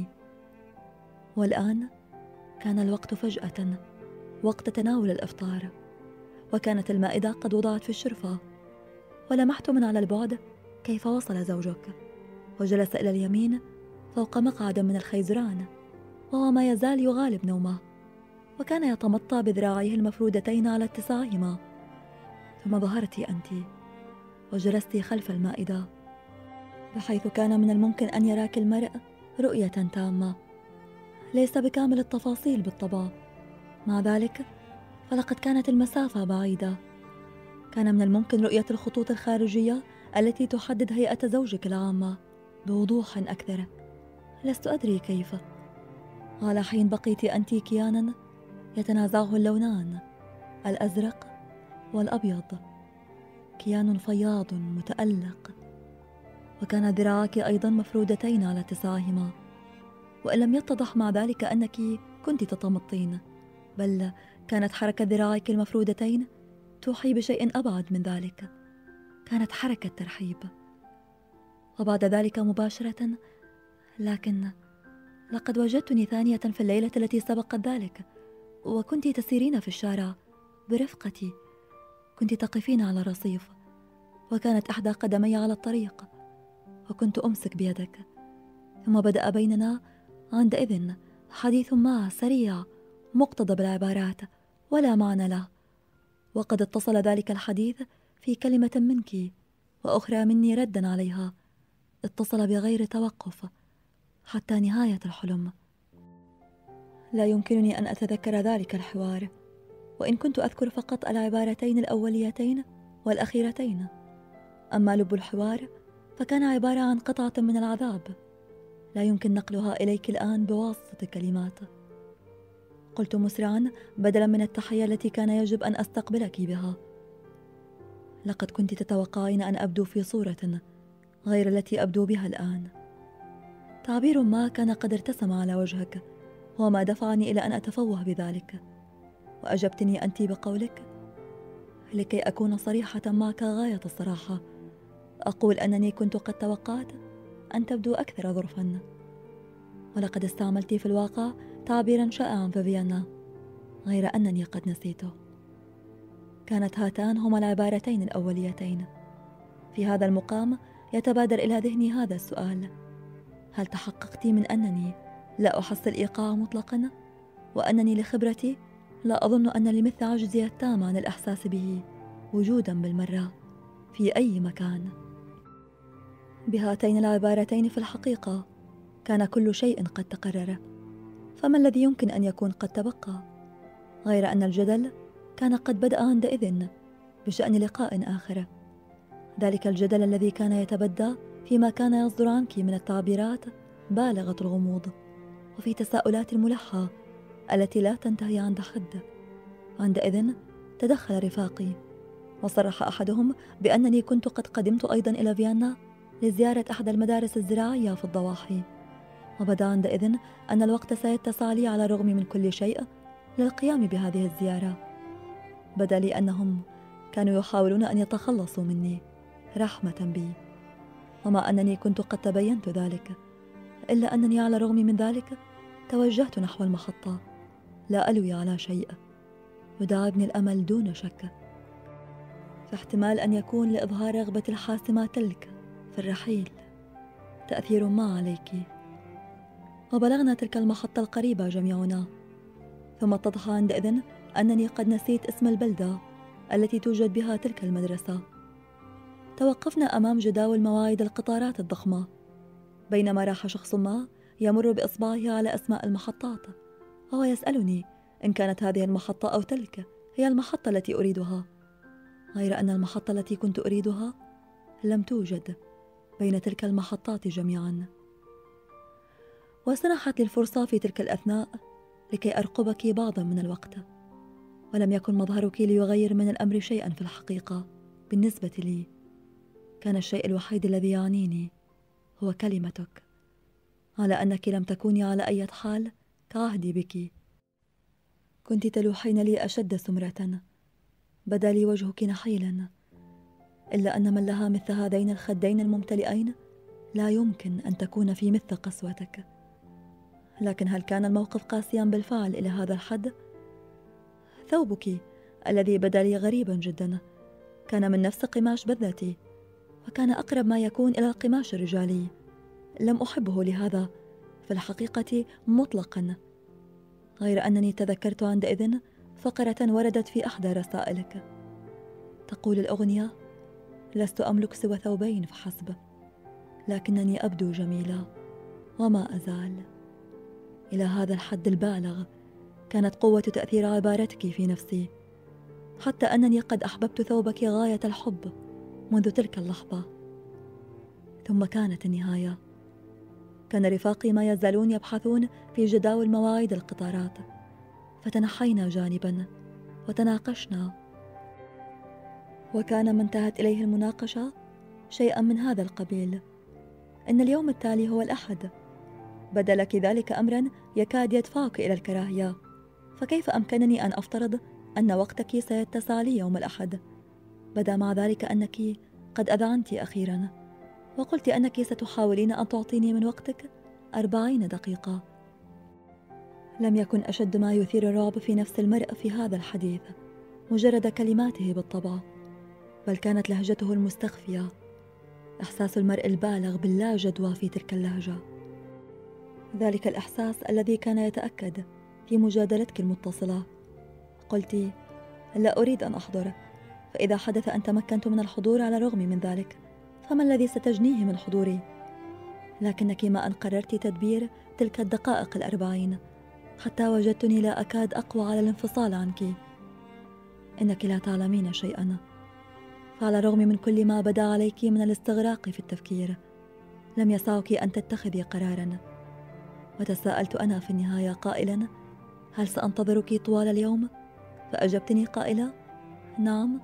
والآن كان الوقت فجأة وقت تناول الإفطار، وكانت المائدة قد وضعت في الشرفة، ولمحت من على البعد كيف وصل زوجك وجلس إلى اليمين فوق مقعد من الخيزران، وهو ما يزال يغالب نومه، وكان يتمطى بذراعيه المفرودتين على اتساعهما. ثم ظهرت أنت وجلست خلف المائدة، بحيث كان من الممكن أن يراك المرء رؤية تامة، ليس بكامل التفاصيل بالطبع، مع ذلك فلقد كانت المسافة بعيدة. كان من الممكن رؤية الخطوط الخارجية التي تحدد هيئة زوجك العامة بوضوح أكثر. لست أدري كيف. على حين بقيت أنت كيانا يتنازعه اللونان الأزرق والأبيض، كيان فياض متألق، وكان ذراعك أيضا مفرودتين على اتساعهما، وإن لم يتضح مع ذلك أنك كنت تتمطين، بل كانت حركة ذراعك المفرودتين توحي بشيء أبعد من ذلك، كانت حركة ترحيب. وبعد ذلك مباشرة، لكن لقد وجدتني ثانية في الليلة التي سبقت ذلك، وكنت تسيرين في الشارع برفقتي، كنت تقفين على رصيف، وكانت إحدى قدمي على الطريق، وكنت أمسك بيدك. ثم بدأ بيننا عندئذ حديث ما سريع مقتضب العبارات ولا معنى له، وقد اتصل ذلك الحديث في كلمة منك وأخرى مني ردا عليها، اتصل بغير توقف حتى نهاية الحلم. لا يمكنني أن أتذكر ذلك الحوار، وإن كنت أذكر فقط العبارتين الأوليتين والأخيرتين. أما لب الحوار فكان عبارة عن قطعة من العذاب لا يمكن نقلها إليك الآن بواسطة كلمات. قلت مسرعا بدلا من التحية التي كان يجب أن أستقبلك بها: لقد كنت تتوقعين أن أبدو في صورة غير التي أبدو بها الآن. تعبير ما كان قد ارتسم على وجهك، وما دفعني إلى أن أتفوه بذلك، وأجبتني أنت بقولك: لكي أكون صريحة معك غاية الصراحة، أقول أنني كنت قد توقعت أن تبدو أكثر ظرفا، ولقد استعملت في الواقع تعبيرا شائعا في فيينا، غير أنني قد نسيته. كانت هاتان هما العبارتين الأوليتين. في هذا المقام يتبادر إلى ذهني هذا السؤال: هل تحققت من أنني لا أحس الإيقاع مطلقا، وأنني لخبرتي لا أظن أن لمثل عجزي التام عن الإحساس به وجودا بالمرة في أي مكان؟ بهاتين العبارتين في الحقيقة كان كل شيء قد تقرر، فما الذي يمكن أن يكون قد تبقى؟ غير أن الجدل كان قد بدأ عندئذ بشأن لقاء آخر، ذلك الجدل الذي كان يتبدى فيما كان يصدر عنك من التعبيرات بالغة الغموض، وفي تساؤلات الملحة التي لا تنتهي عند حد. عندئذ تدخل رفاقي وصرح أحدهم بأنني كنت قد قدمت أيضا إلى فيينا لزيارة أحد المدارس الزراعية في الضواحي، وبدا عندئذ أن الوقت سيتسع لي على الرغم من كل شيء للقيام بهذه الزيارة. بدا لي أنهم كانوا يحاولون أن يتخلصوا مني رحمة بي، ومع أنني كنت قد تبينت ذلك، إلا أنني على الرغم من ذلك توجهت نحو المحطة لا ألوي على شيء، وداعبني الأمل دون شك فاحتمال أن يكون لإظهار رغبة الحاسمة تلك في الرحيل تأثير ما عليك. وبلغنا تلك المحطة القريبة جميعنا، ثم اتضح عندئذ أنني قد نسيت اسم البلدة التي توجد بها تلك المدرسة. توقفنا أمام جداول مواعيد القطارات الضخمة، بينما راح شخص ما يمر بإصبعه على أسماء المحطات، وهو يسألني إن كانت هذه المحطة أو تلك هي المحطة التي أريدها، غير أن المحطة التي كنت أريدها لم توجد بين تلك المحطات جميعا. وسنحت لي الفرصة في تلك الأثناء لكي أرقبك بعضا من الوقت، ولم يكن مظهرك ليغير من الأمر شيئا في الحقيقة. بالنسبة لي كان الشيء الوحيد الذي يعنيني هو كلمتك، على أنك لم تكوني على أي حال كعهدي بك. كنت تلوحين لي أشد سمرة، بدا لي وجهك نحيلا، إلا أن من لها مثل هذين الخدين الممتلئين لا يمكن أن تكون في مثل قسوتك. لكن هل كان الموقف قاسيا بالفعل إلى هذا الحد؟ ثوبك الذي بدا لي غريبا جدا كان من نفس قماش بذتي، وكان أقرب ما يكون إلى القماش الرجالي. لم أحبه لهذا في الحقيقة مطلقا، غير أنني تذكرت عندئذ فقرة وردت في إحدى رسائلك تقول الأغنية: لست أملك سوى ثوبين فحسب، لكنني أبدو جميلة وما أزال. إلى هذا الحد البالغ كانت قوة تأثير عبارتك في نفسي، حتى أنني قد أحببت ثوبك غاية الحب منذ تلك اللحظة. ثم كانت النهاية. كان رفاقي ما يزالون يبحثون في جداول مواعيد القطارات، فتنحينا جانبا وتناقشنا، وكان ما انتهت إليه المناقشة شيئا من هذا القبيل: إن اليوم التالي هو الأحد. بدا لك ذلك أمرا يكاد يدفعك إلى الكراهية، فكيف أمكنني أن أفترض أن وقتك سيتسع لي يوم الأحد؟ بدا مع ذلك أنك قد أذعنت أخيرا، وقلت أنك ستحاولين أن تعطيني من وقتك 40 دقيقة. لم يكن أشد ما يثير الرعب في نفس المرء في هذا الحديث مجرد كلماته بالطبع، بل كانت لهجته المستخفية، إحساس المرء البالغ باللا جدوى في تلك اللهجة، ذلك الإحساس الذي كان يتأكد في مجادلتك المتصلة. قلت: لا أريد أن أحضر، فإذا حدث أن تمكنت من الحضور على الرغم من ذلك فما الذي ستجنيه من حضوري؟ لكنك ما أن قررت تدبير تلك الدقائق 40 حتى وجدتني لا أكاد أقوى على الانفصال عنك. إنك لا تعلمين شيئا، فعلى الرغم من كل ما بدا عليك من الاستغراق في التفكير لم يسعك أن تتخذي قرارا. وتساءلت أنا في النهاية قائلا: هل سأنتظرك طوال اليوم؟ فأجبتني قائلة: نعم.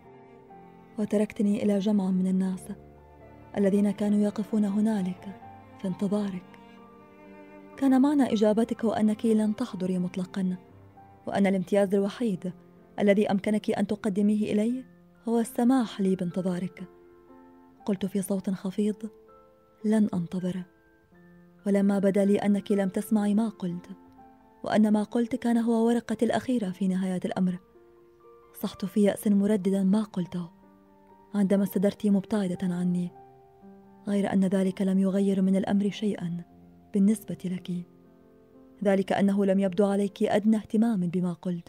وتركتني إلى جمع من الناس الذين كانوا يقفون هنالك في انتظارك. كان معنى إجابتك هو أنك لن تحضري مطلقا، وأن الامتياز الوحيد الذي أمكنك أن تقدميه إلي هو السماح لي بانتظارك. قلت في صوت خفيض: لن أنتظر. ولما بدا لي أنك لم تسمعي ما قلت، وأن ما قلت كان هو ورقتي الأخيرة في نهاية الأمر، صحت في يأس مرددا ما قلته عندما استدرت مبتعدة عني، غير أن ذلك لم يغير من الأمر شيئا بالنسبة لك، ذلك أنه لم يبدو عليك أدنى اهتمام بما قلت.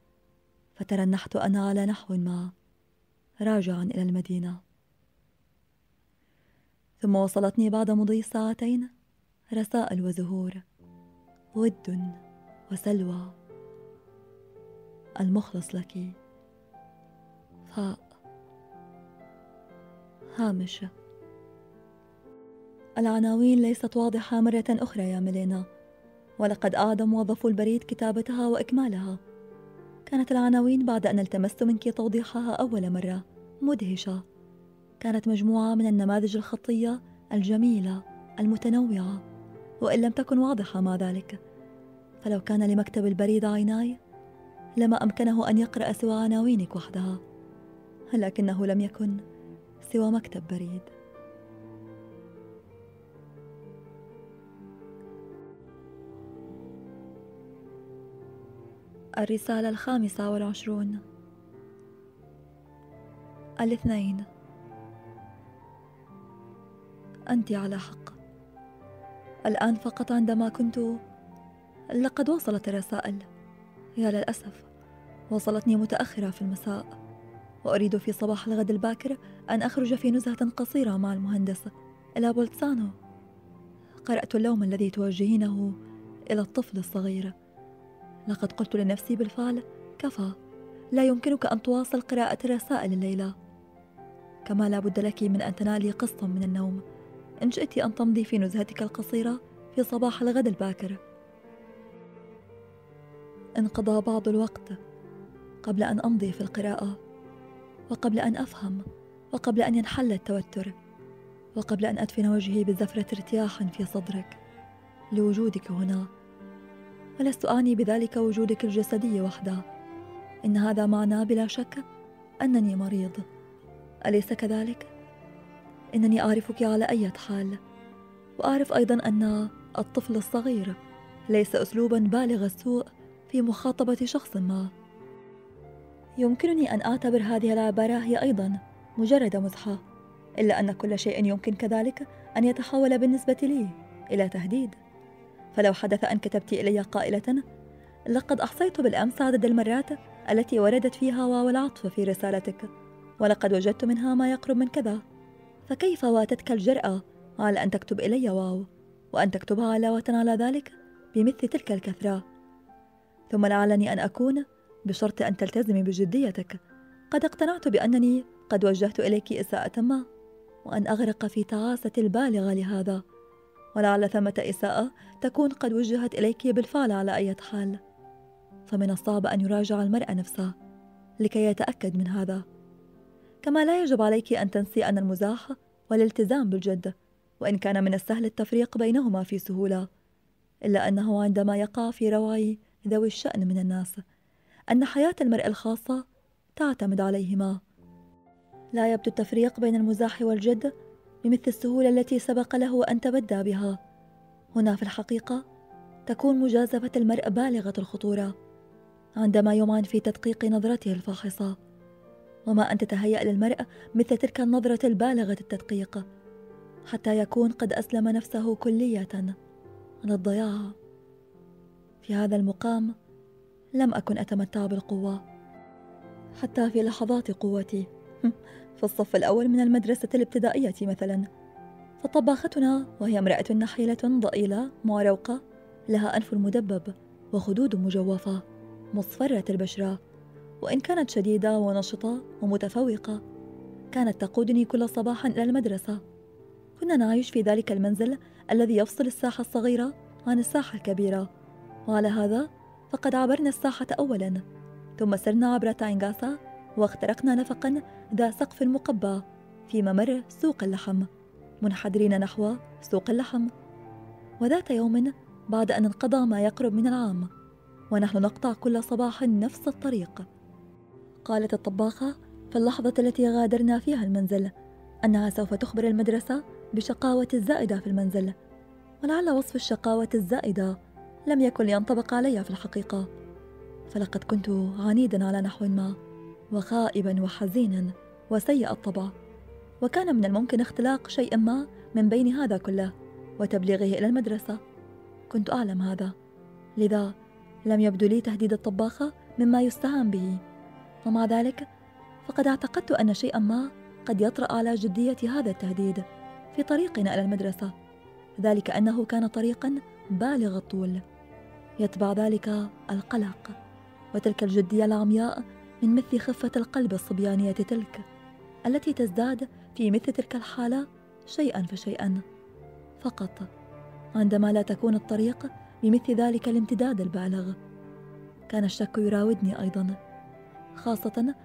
فترنحت أنا على نحو ما راجعا إلى المدينة. ثم وصلتني بعد مضي ساعتين رسائل وزهور: ود وسلوى، المخلص لك، فاء، هامش. العناوين ليست واضحة مرة أخرى يا ميلينا، ولقد أعاد موظف البريد كتابتها وإكمالها. كانت العناوين بعد أن التمست منك توضيحها أول مرة مدهشة. كانت مجموعة من النماذج الخطية الجميلة المتنوعة، وإن لم تكن واضحة مع ذلك، فلو كان لمكتب البريد عيناي لما أمكنه أن يقرأ سوى عناوينك وحدها، لكنه لم يكن سوى مكتب بريد. الرسالة 25. الاثنين. أنت على حق. الآن فقط عندما كنت لقد وصلت الرسائل. يا للأسف وصلتني متأخرة في المساء، وأريد في صباح الغد الباكر أن أخرج في نزهة قصيرة مع المهندس إلى بولتسانو. قرأت اللوم الذي توجهينه إلى الطفل الصغير. لقد قلت لنفسي بالفعل: كفى، لا يمكنك أن تواصل قراءة الرسائل الليلة. كما لا بد لك من أن تنالي قسطا من النوم إن شئت أن تمضي في نزهتك القصيرة في صباح الغد الباكر. انقضى بعض الوقت قبل أن أمضي في القراءة، وقبل أن أفهم، وقبل أن ينحل التوتر، وقبل أن أدفن وجهي بزفرة ارتياح في صدرك لوجودك هنا. ولست أعني بذلك وجودك الجسدي وحده، إن هذا معناه بلا شك أنني مريض، أليس كذلك؟ إنني أعرفك على أي حال، وأعرف أيضا أن الطفل الصغير ليس أسلوبا بالغ السوء في مخاطبة شخص ما. يمكنني أن أعتبر هذه العبارة هي أيضا مجرد مزحة، إلا أن كل شيء يمكن كذلك أن يتحول بالنسبة لي إلى تهديد. فلو حدث أن كتبت إلي قائلة: لقد أحصيت بالأمس عدد المرات التي وردت فيها واو العطف في رسالتك، ولقد وجدت منها ما يقرب من كذا، فكيف واتتك الجرأة على أن تكتب إلي واو، وأن تكتبها علاوة على ذلك بمثل تلك الكثرة؟ ثم لعلني أن أكون، بشرط أن تلتزمي بجديتك، قد اقتنعت بأنني قد وجهت إليك إساءة ما، وأن أغرق في تعاسة البالغة لهذا، ولعل ثمة إساءة تكون قد وجهت إليك بالفعل على أي حال. فمن الصعب أن يراجع المرء نفسه لكي يتأكد من هذا. كما لا يجب عليك أن تنسي أن المزاح والالتزام بالجد، وإن كان من السهل التفريق بينهما في سهولة، إلا أنه عندما يقع في روعي ذوي الشأن من الناس أن حياة المرء الخاصة تعتمد عليهما، لا يبدو التفريق بين المزاح والجد بمثل السهولة التي سبق له أن تبدى بها. هنا في الحقيقة تكون مجازفة المرء بالغة الخطورة عندما يمعن في تدقيق نظرته الفاحصة، وما أن تتهيأ للمرء مثل تلك النظرة البالغة التدقيق حتى يكون قد أسلم نفسه كلية على الضياع. في هذا المقام لم أكن أتمتع بالقوة حتى في لحظات قوتي في الصف الأول من المدرسة الابتدائية مثلا، فطباختنا وهي امرأة نحيلة ضئيلة معروقة، لها أنف مدبب وخدود مجوفة مصفرة البشرة، وإن كانت شديدة ونشطة ومتفوقة كانت تقودني كل صباح إلى المدرسة. كنا نعيش في ذلك المنزل الذي يفصل الساحة الصغيرة عن الساحة الكبيرة، وعلى هذا فقد عبرنا الساحة أولا، ثم سرنا عبر تاينغاسا واخترقنا نفقا ذا سقف مقبى في ممر سوق اللحم، منحدرين نحو سوق اللحم. وذات يوم بعد أن انقضى ما يقرب من العام ونحن نقطع كل صباح نفس الطريق، قالت الطباخة في اللحظة التي غادرنا فيها المنزل أنها سوف تخبر المدرسة بشقاوة الزائدة في المنزل. ولعل وصف الشقاوة الزائدة لم يكن ينطبق علي في الحقيقة، فلقد كنت عنيدا على نحو ما، وخائبا وحزينا وسيء الطبع، وكان من الممكن اختلاق شيء ما من بين هذا كله وتبليغه إلى المدرسة. كنت أعلم هذا، لذا لم يبدو لي تهديد الطباخة مما يستهان به، ومع ذلك فقد اعتقدت أن شيئا ما قد يطرأ على جدية هذا التهديد في طريقنا إلى المدرسة، ذلك أنه كان طريقا بالغ الطول، يتبع ذلك القلق وتلك الجدية العمياء من مثل خفة القلب الصبيانية تلك التي تزداد في مثل تلك الحالة شيئا فشيئا، فقط عندما لا تكون الطريق بمثل ذلك الامتداد البالغ. كان الشك يراودني أيضا، خاصة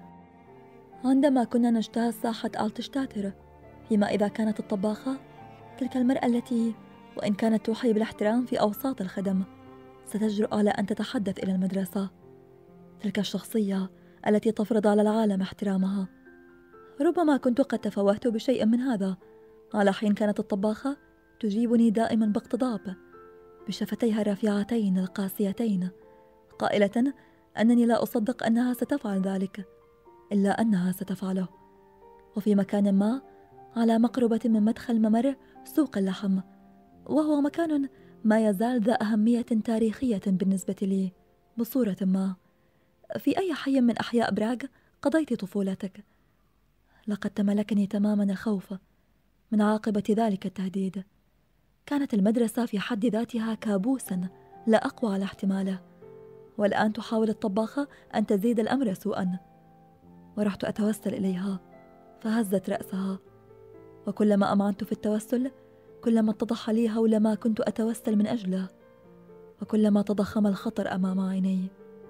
عندما كنا نجتاز ساحة ألتشتاتر، فيما إذا كانت الطباخة تلك المرأة التي وإن كانت توحي بالاحترام في أوساط الخدم ستجرؤ على أن تتحدث إلى المدرسة، تلك الشخصية التي تفرض على العالم احترامها. ربما كنت قد تفوهت بشيء من هذا، على حين كانت الطباخة تجيبني دائما باقتضاب بشفتيها الرفيعتين القاسيتين، قائلة أنني لا أصدق أنها ستفعل ذلك، إلا أنها ستفعله. وفي مكان ما على مقربة من مدخل ممر سوق اللحم، وهو مكان ما يزال ذا أهمية تاريخية بالنسبة لي بصورة ما، في أي حي من أحياء براغ قضيت طفولتك. لقد تملكني تماما الخوف من عاقبة ذلك التهديد. كانت المدرسة في حد ذاتها كابوسا لا أقوى على احتماله، والآن تحاول الطباخة أن تزيد الأمر سوءا. ورحت أتوسل إليها فهزت رأسها، وكلما أمعنت في التوسل كلما اتضح لي هول ما كنت أتوسل من أجله، وكلما تضخم الخطر أمام عيني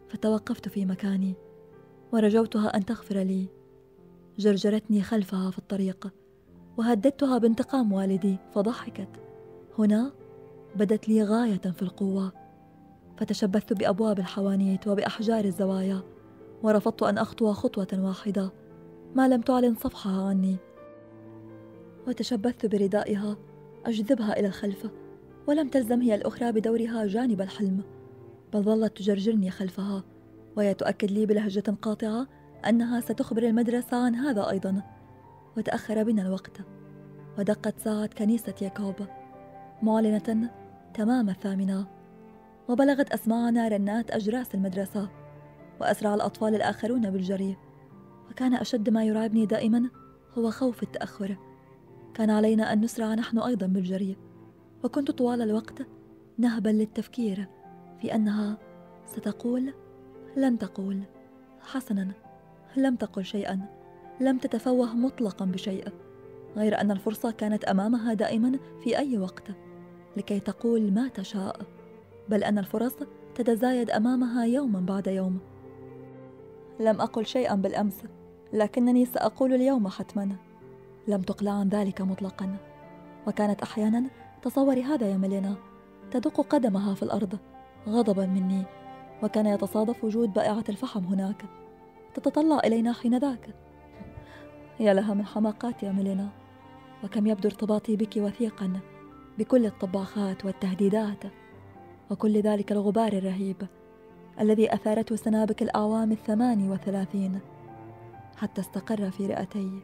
فتوقفت في مكاني ورجوتها أن تغفر لي. جرجرتني خلفها في الطريق وهددتها بانتقام والدي فضحكت. هنا بدت لي غاية في القوة، فتشبثت بأبواب الحوانيت وبأحجار الزوايا، ورفضت أن أخطو خطوة واحدة ما لم تعلن صفحها عني. وتشبثت بردائها أجذبها إلى الخلف، ولم تلزم هي الأخرى بدورها جانب الحلم، بل ظلت تجرجرني خلفها، وهي تؤكد لي بلهجة قاطعة أنها ستخبر المدرسة عن هذا أيضا. وتأخر بنا الوقت، ودقت ساعة كنيسة ياكوب معلنة تمام 8، وبلغت أسماعنا رنات أجراس المدرسة، وأسرع الأطفال الآخرون بالجري. وكان أشد ما يرعبني دائما هو خوف التأخر. كان علينا أن نسرع نحن أيضا بالجري، وكنت طوال الوقت نهبا للتفكير في أنها ستقول لن تقول. حسنا، لم تقل شيئا، لم تتفوه مطلقا بشيء، غير أن الفرصة كانت أمامها دائما في أي وقت لكي تقول ما تشاء، بل أن الفرص تتزايد أمامها يوما بعد يوم. لم أقل شيئا بالأمس، لكنني سأقول اليوم حتما. لم تقلع عن ذلك مطلقا. وكانت أحيانا، تصوري هذا يا ميلينا، تدق قدمها في الأرض غضبا مني، وكان يتصادف وجود بائعة الفحم هناك تتطلع إلينا حين ذاك. يا لها من حماقات يا ميلينا، وكم يبدو ارتباطي بك وثيقا بكل الطباخات والتهديدات وكل ذلك الغبار الرهيب الذي أثارته سنابك الأعوام 38 حتى استقر في رئتي.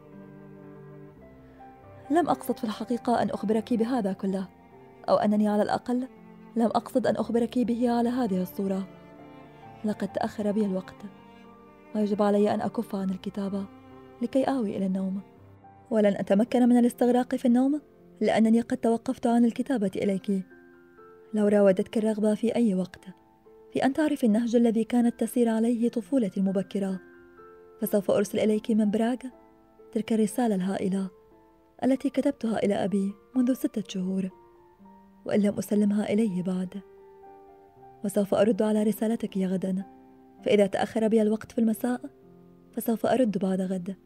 لم أقصد في الحقيقة أن أخبرك بهذا كله، أو أنني على الأقل لم أقصد أن أخبرك به على هذه الصورة. لقد تأخر بي الوقت، ويجب علي أن أكف عن الكتابة لكي آوي إلى النوم، ولن أتمكن من الاستغراق في النوم لأنني قد توقفت عن الكتابة إليك. لو راودتك الرغبة في أي وقت في أن تعرفي النهج الذي كانت تسير عليه طفولتي المبكرة، فسوف أرسل إليك من براغ تلك الرسالة الهائلة التي كتبتها إلى أبي منذ 6 شهور، وإن لم أسلمها إليه بعد. وسوف أرد على رسالتك غدا، فإذا تأخر بي الوقت في المساء فسوف أرد بعد غد.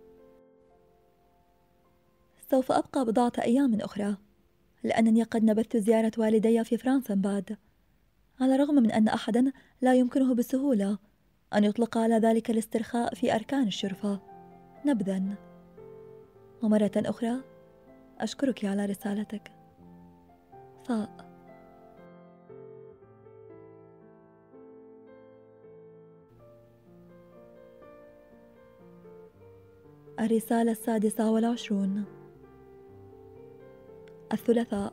سوف أبقى بضعة أيام أخرى، لأنني قد نبذت زيارة والدي في فرنسا بعد، على الرغم من أن أحدا لا يمكنه بسهولة أن يطلق على ذلك الاسترخاء في أركان الشرفة نبذا. ومرة أخرى أشكرك على رسالتك. فاء. الرسالة 26. الثلاثاء.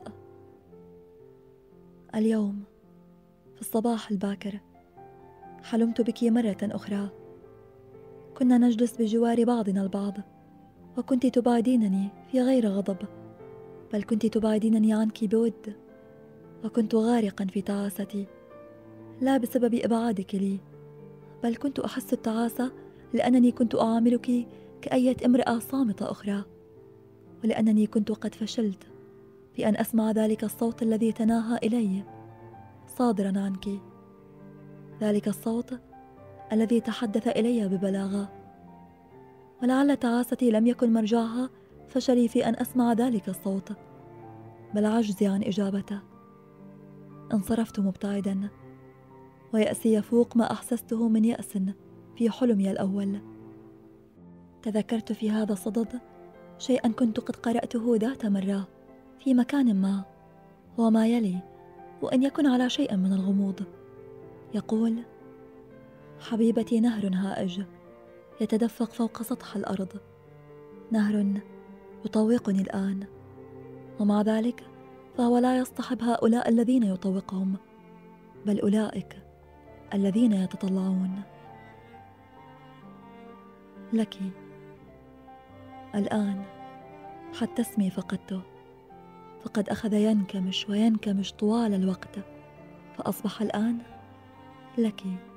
اليوم في الصباح الباكر حلمت بك مرة أخرى. كنا نجلس بجوار بعضنا البعض، وكنت تبعدينني في غير غضب، بل كنت تبعدينني عنك بود، وكنت غارقا في تعاستي، لا بسبب إبعادك لي، بل كنت أحس التعاسة لأنني كنت أعاملك كأية امرأة صامتة أخرى، ولأنني كنت قد فشلت في أن أسمع ذلك الصوت الذي تناهى إلي صادرا عنك، ذلك الصوت الذي تحدث إلي ببلاغة. ولعل تعاستي لم يكن مرجعها فشلي في أن أسمع ذلك الصوت، بل عجزي عن إجابته. انصرفت مبتعدا، ويأسي يفوق ما أحسسته من يأس في حلمي الأول. تذكرت في هذا الصدد شيئا كنت قد قرأته ذات مرة في مكان ما، وما يلي وإن يكن على شيء من الغموض. يقول: حبيبتي نهر هائج يتدفق فوق سطح الأرض، نهر يطوقني الآن، ومع ذلك فهو لا يصطحب هؤلاء الذين يطوقهم، بل أولئك الذين يتطلعون. لك الآن حتى اسمي فقدته، فقد أخذ ينكمش وينكمش طوال الوقت، فأصبح الآن لك.